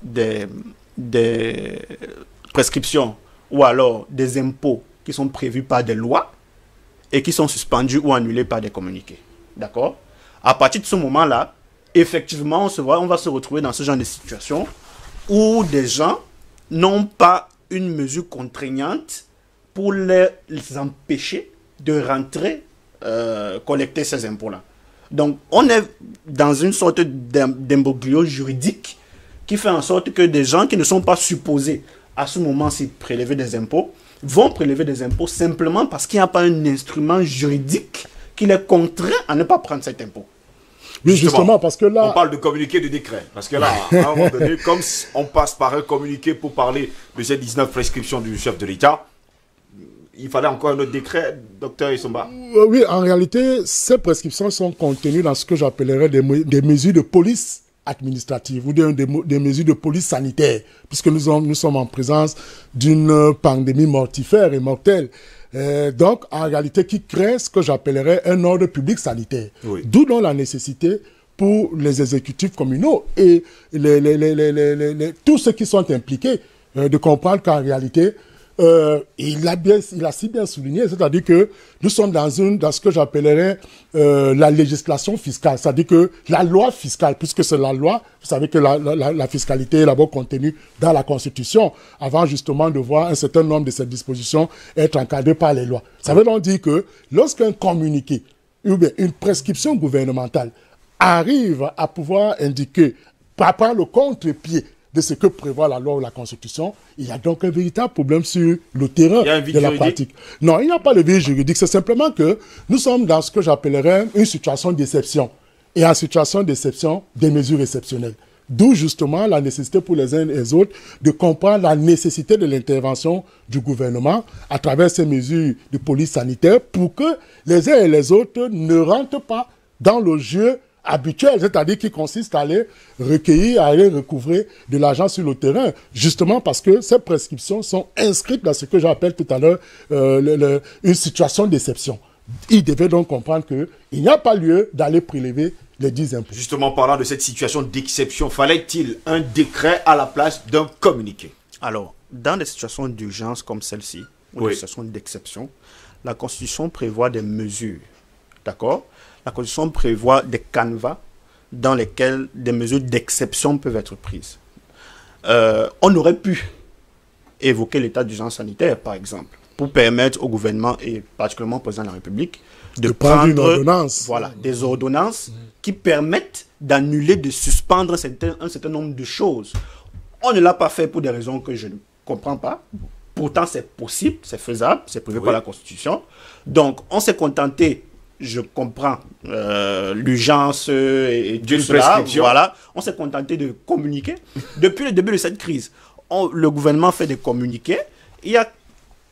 prescriptions ou alors des impôts qui sont prévus par des lois et qui sont suspendus ou annulés par des communiqués. D'accord? À partir de ce moment-là, effectivement, on va se retrouver dans ce genre de situation où des gens n'ont pas une mesure contraignante pour les empêcher de rentrer collecter ces impôts-là. Donc, on est dans une sorte d'imbroglio juridique qui fait en sorte que des gens qui ne sont pas supposés à ce moment-ci prélever des impôts vont prélever des impôts simplement parce qu'il n'y a pas un instrument juridique qui les contraint à ne pas prendre cet impôt.
Oui, justement, parce que là...
On parle de communiqué de décret. Parce que là, à un moment donné, comme on passe par un communiqué pour parler de ces 19 prescriptions du chef de l'État, il fallait encore un autre décret, docteur Isomba?
Oui, en réalité, ces prescriptions sont contenues dans ce que j'appellerais des mesures de police administrative ou des mesures de police sanitaire, puisque nous sommes en présence d'une pandémie mortifère et mortelle. Donc, en réalité, qui crée ce que j'appellerais un ordre public sanitaire. Oui. D'où donc la nécessité pour les exécutifs communaux et tous ceux qui sont impliqués de comprendre qu'en réalité, il a si bien souligné, c'est-à-dire que nous sommes dans ce que j'appellerais la législation fiscale, c'est-à-dire que la loi fiscale, puisque c'est la loi, vous savez que la fiscalité est d'abord contenue dans la Constitution, avant justement de voir un certain nombre de ces dispositions être encadrées par les lois. Ça veut donc dire que lorsqu'un communiqué ou bien une prescription gouvernementale arrive à pouvoir indiquer, par le contre-pied de ce que prévoit la loi ou la Constitution, il y a donc un véritable problème sur le terrain de la pratique. Non, il n'y a pas de vide juridique, c'est simplement que nous sommes dans ce que j'appellerais une situation d'exception. Et en situation d'exception, des mesures exceptionnelles. D'où justement la nécessité pour les uns et les autres de comprendre la nécessité de l'intervention du gouvernement à travers ces mesures de police sanitaire pour que les uns et les autres ne rentrent pas dans le jeu habituel, c'est-à-dire qui consiste à aller recueillir, à aller recouvrer de l'argent sur le terrain, justement parce que ces prescriptions sont inscrites dans ce que j'appelle tout à l'heure une situation d'exception. Il devait donc comprendre qu'il n'y a pas lieu d'aller prélever les 10 impôts.
Justement, parlant de cette situation d'exception, fallait-il un décret à la place d'un communiqué?
Alors, dans des situations d'urgence comme celle-ci, ou des situations d'exception, la Constitution prévoit des mesures, d'accord? La Constitution prévoit des canevas dans lesquels des mesures d'exception peuvent être prises. On aurait pu évoquer l'état d'urgence sanitaire, par exemple, pour permettre au gouvernement et particulièrement au président de la République de prendre
une ordonnance.
Voilà, des ordonnances qui permettent d'annuler, de suspendre un certain nombre de choses. On ne l'a pas fait pour des raisons que je ne comprends pas. Pourtant, c'est possible, c'est faisable, c'est prévu par la Constitution. Donc, on s'est contenté. Je comprends l'urgence et tout cela. Voilà, on s'est contenté de communiquer. Depuis le début de cette crise, le gouvernement fait des communiqués. Il y a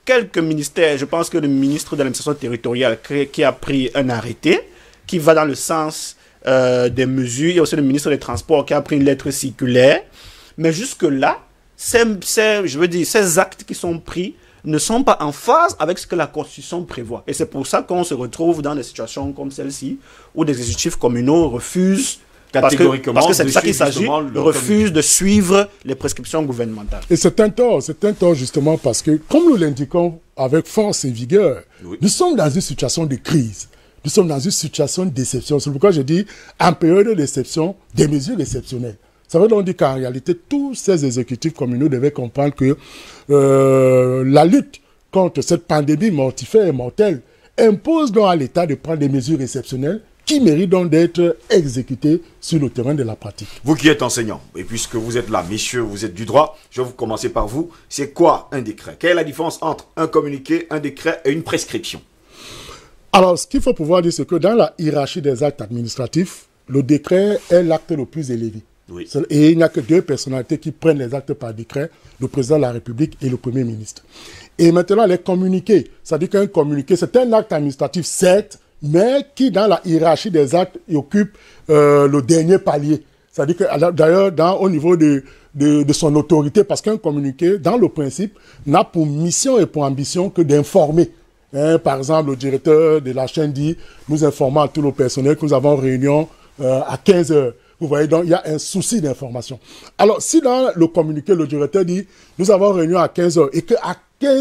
quelques ministères, je pense que le ministre de l'administration territoriale qui a pris un arrêté qui va dans le sens des mesures. Il y a aussi le ministre des Transports qui a pris une lettre circulaire. Mais jusque-là, ces actes qui sont pris ne sont pas en phase avec ce que la Constitution prévoit. Et c'est pour ça qu'on se retrouve dans des situations comme celle-ci, où des exécutifs communaux refusent, parce que c'est de ça qu'il s'agit, refusent de suivre les prescriptions gouvernementales.
Et c'est un tort justement parce que, comme nous l'indiquons avec force et vigueur, nous sommes dans une situation de crise. Nous sommes dans une situation de déception. C'est pourquoi je dis, en période de déception, des mesures exceptionnelles. Ça veut donc dire qu'en réalité, tous ces exécutifs communaux devaient comprendre que la lutte contre cette pandémie mortifère et mortelle impose donc à l'État de prendre des mesures exceptionnelles qui méritent donc d'être exécutées sur le terrain de la pratique.
Vous qui êtes enseignant, et puisque vous êtes là, messieurs, vous êtes du droit, je vais vous commencer par vous. C'est quoi un décret? Quelle est la différence entre un communiqué, un décret et une prescription?
Alors, ce qu'il faut pouvoir dire, c'est que dans la hiérarchie des actes administratifs, le décret est l'acte le plus élevé.
Oui.
Et il n'y a que deux personnalités qui prennent les actes par décret, le président de la République et le Premier ministre. Et maintenant, les communiqués, c'est-à-dire qu'un communiqué, c'est un acte administratif, certes, mais qui, dans la hiérarchie des actes, occupe le dernier palier. C'est-à-dire que, d'ailleurs, au niveau de son autorité, parce qu'un communiqué, dans le principe, n'a pour mission et pour ambition que d'informer. Par exemple, le directeur de la chaîne dit, nous informons à tout le personnel que nous avons réunion à 15 heures. Vous voyez, donc il y a un souci d'information. Alors, si dans le communiqué, le directeur dit, nous avons réunion à 15 heures et qu'à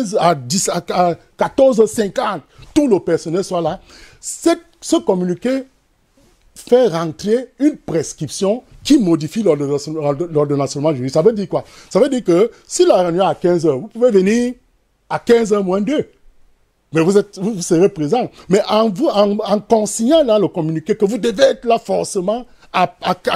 14h50, tout le personnel soit là, ce communiqué fait rentrer une prescription qui modifie l'ordonnancement juridique. Ça veut dire quoi? Ça veut dire que si la réunion est à 15 heures, vous pouvez venir à 15h moins 2. Mais vous serez présent. Mais en consignant dans le communiqué que vous devez être là forcément à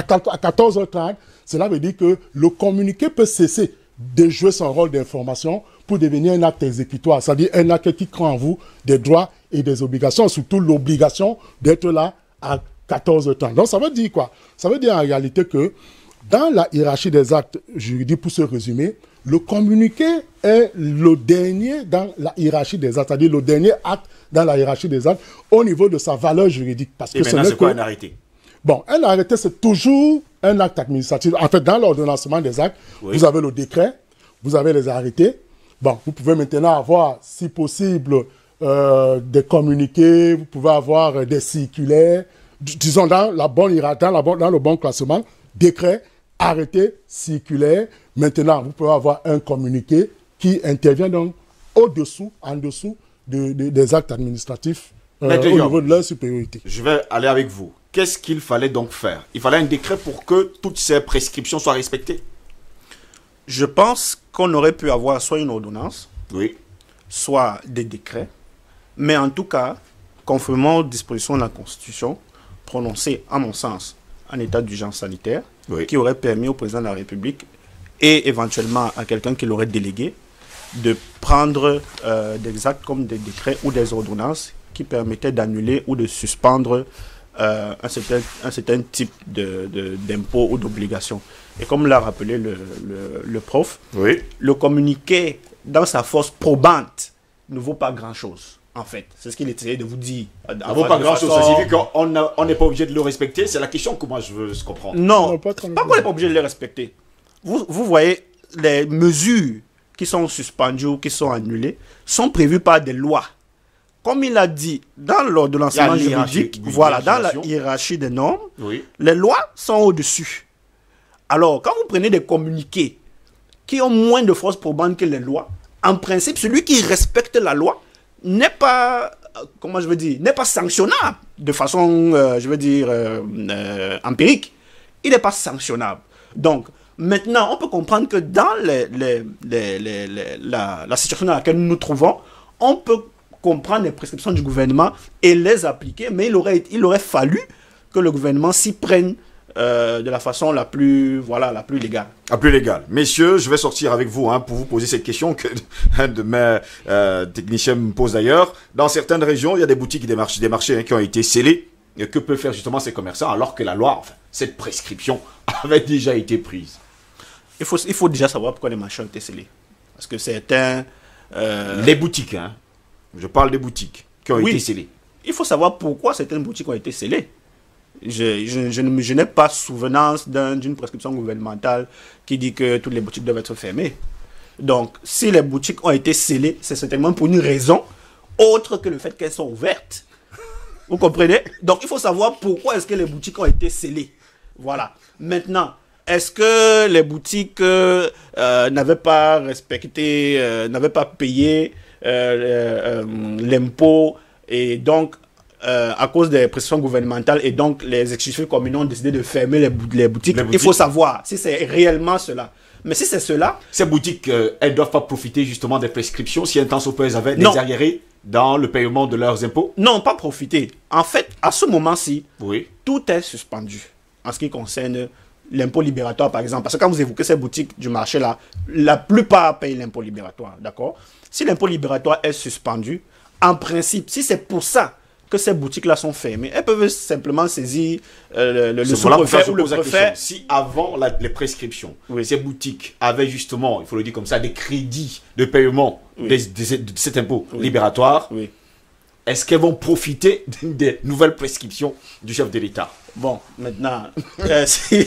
14h30, cela veut dire que le communiqué peut cesser de jouer son rôle d'information pour devenir un acte exécutoire, c'est-à-dire un acte qui crée en vous des droits et des obligations, surtout l'obligation d'être là à 14h30. Donc ça veut dire quoi? Ça veut dire en réalité que dans la hiérarchie des actes juridiques, pour se résumer, le communiqué est le dernier dans la hiérarchie des actes, c'est-à-dire le dernier acte dans la hiérarchie des actes au niveau de sa valeur juridique. Parce que
maintenant, c'est quoi un arrêté?
Bon, un arrêté, c'est toujours un acte administratif. En fait, dans l'ordonnancement des actes, vous avez le décret, vous avez les arrêtés. Bon, vous pouvez maintenant avoir, si possible, des communiqués, vous pouvez avoir des circulaires, disons dans le bon classement, décret, arrêté, circulaire. Maintenant, vous pouvez avoir un communiqué qui intervient donc au-dessous, en dessous des actes administratifs au niveau de leur supériorité.
Je vais aller avec vous. Qu'est-ce qu'il fallait donc faire? Il fallait un décret pour que toutes ces prescriptions soient respectées?
Je pense qu'on aurait pu avoir soit une ordonnance, soit des décrets, mais en tout cas, conformément aux dispositions de la Constitution, prononcées, à mon sens, en état d'urgence sanitaire, qui aurait permis au président de la République et éventuellement à quelqu'un qui l'aurait délégué de prendre des actes comme des décrets ou des ordonnances qui permettaient d'annuler ou de suspendre un certain type d'impôt ou d'obligation. Et comme l'a rappelé le prof, le communiqué, dans sa force probante, ne vaut pas grand-chose. En fait, c'est ce qu'il essayait de vous dire.
Ça ne vaut pas grand-chose, ça signifie qu'on n'est pas obligé de le respecter. C'est la question que moi je veux comprendre.
Non, pas qu'on n'est pas obligé de le respecter. Vous voyez, les mesures qui sont suspendues, qui sont annulées, sont prévues par des lois. Comme il a dit, dans l'ordonnancement juridique, voilà, dans la hiérarchie des normes, les lois sont au-dessus. Alors, quand vous prenez des communiqués qui ont moins de force probante que les lois, en principe, celui qui respecte la loi n'est pas, n'est pas sanctionnable de façon, empirique. Il n'est pas sanctionnable. Donc, maintenant, on peut comprendre que dans la situation dans laquelle nous nous trouvons, on peut comprendre les prescriptions du gouvernement et les appliquer, mais il aurait fallu que le gouvernement s'y prenne de la façon la plus légale.
La plus légale. Messieurs, je vais sortir avec vous pour vous poser cette question que un de mes techniciens me pose d'ailleurs. Dans certaines régions, il y a des boutiques, des marchés qui ont été scellés. Et que peuvent faire justement ces commerçants alors que la loi, cette prescription avait déjà été prise?
Il faut déjà savoir pourquoi les marchés ont été scellés. Parce que certains
Les boutiques, hein. Je parle des boutiques qui ont été scellées.
Il faut savoir pourquoi certaines boutiques ont été scellées. Je n'ai pas souvenance d'une prescription gouvernementale qui dit que toutes les boutiques doivent être fermées. Donc, si les boutiques ont été scellées, c'est certainement pour une raison autre que le fait qu'elles sont ouvertes. Vous comprenez? Donc, il faut savoir pourquoi est-ce que les boutiques ont été scellées. Voilà. Maintenant, est-ce que les boutiques n'avaient pas respecté, n'avaient pas payé l'impôt et donc à cause des pressions gouvernementales et donc les exécutifs communaux ont décidé de fermer les boutiques. Il faut savoir si c'est réellement cela. Mais si c'est cela...
Ces boutiques, elles ne doivent pas profiter justement des prescriptions si un temps soit peu elles avaient des arriérés dans le paiement de leurs impôts?
Non, pas profiter. En fait, à ce moment-ci,
tout
est suspendu en ce qui concerne l'impôt libératoire, par exemple. Parce que quand vous évoquez ces boutiques du marché-là, la plupart payent l'impôt libératoire, d'accord? Si l'impôt libératoire est suspendu, en principe, si c'est pour ça que ces boutiques-là sont fermées, elles peuvent simplement saisir le sous-préfet ou le préfet.
Si avant les prescriptions, ces boutiques avaient justement, il faut le dire comme ça, des crédits de paiement de cet impôt libératoire, est-ce qu'elles vont profiter des nouvelles prescriptions du chef de l'État?
Bon, maintenant,
la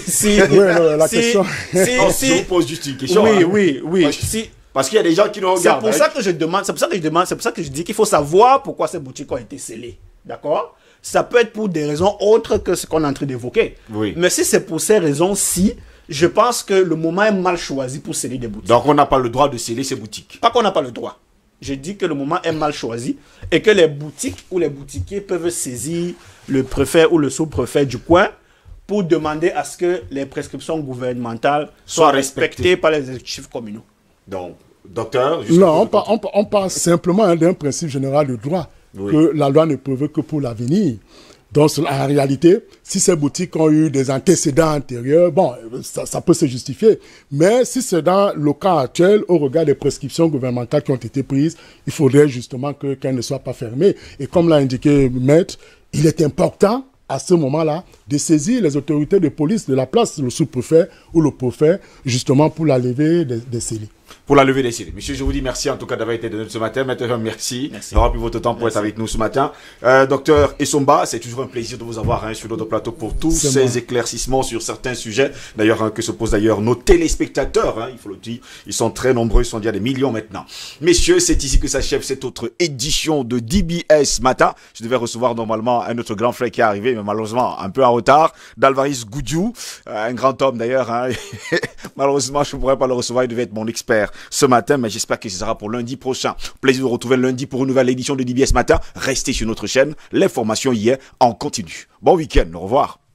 question...
Si on pose juste une question.
Oui.
Parce qu'il y a des gens qui nous regardent.
C'est pour ça que je demande, c'est pour ça que je dis qu'il faut savoir pourquoi ces boutiques ont été scellées. D'accord? Ça peut être pour des raisons autres que ce qu'on est en train d'évoquer. Mais si c'est pour ces raisons-ci, je pense que le moment est mal choisi pour sceller des boutiques.
Donc on n'a pas le droit de sceller ces boutiques?
Pas qu'on n'a pas le droit. Je dis que le moment est mal choisi et que les boutiques ou les boutiquiers peuvent saisir le préfet ou le sous-préfet du coin pour demander à ce que les prescriptions gouvernementales soient respectées par les exécutifs communaux.
Donc, docteur...
Non, on parle simplement d'un principe général de droit, que la loi ne préveut que pour l'avenir. Donc, en réalité, si ces boutiques ont eu des antécédents antérieurs, bon, ça peut se justifier. Mais si c'est dans le cas actuel, au regard des prescriptions gouvernementales qui ont été prises, il faudrait justement qu'elles ne soient pas fermées. Et comme l'a indiqué Maître, il est important, à ce moment-là, de saisir les autorités de police de la place, le sous-préfet ou le préfet, justement pour la levée des scellés.
Pour la levée des scellés. Monsieur, je vous dis merci en tout cas d'avoir été de nous ce matin. Maintenant, merci d'avoir pris votre temps pour être avec nous ce matin. Docteur Essomba, c'est toujours un plaisir de vous avoir sur notre plateau pour tous ces éclaircissements sur certains sujets. D'ailleurs, que se posent d'ailleurs nos téléspectateurs. Il faut le dire, ils sont très nombreux, ils sont déjà des millions maintenant. Messieurs, c'est ici que s'achève cette autre édition de DBS Matin. Je devais recevoir normalement un autre grand frère qui est arrivé, mais malheureusement un peu en retard. Dalvaris Goudjou, un grand homme d'ailleurs. Malheureusement, je ne pourrais pas le recevoir, il devait être mon expert ce matin, mais j'espère que ce sera pour lundi prochain. Plaisir de vous retrouver lundi pour une nouvelle édition de DBS Matin. Restez sur notre chaîne, l'information y est en continu. Bon week-end, au revoir.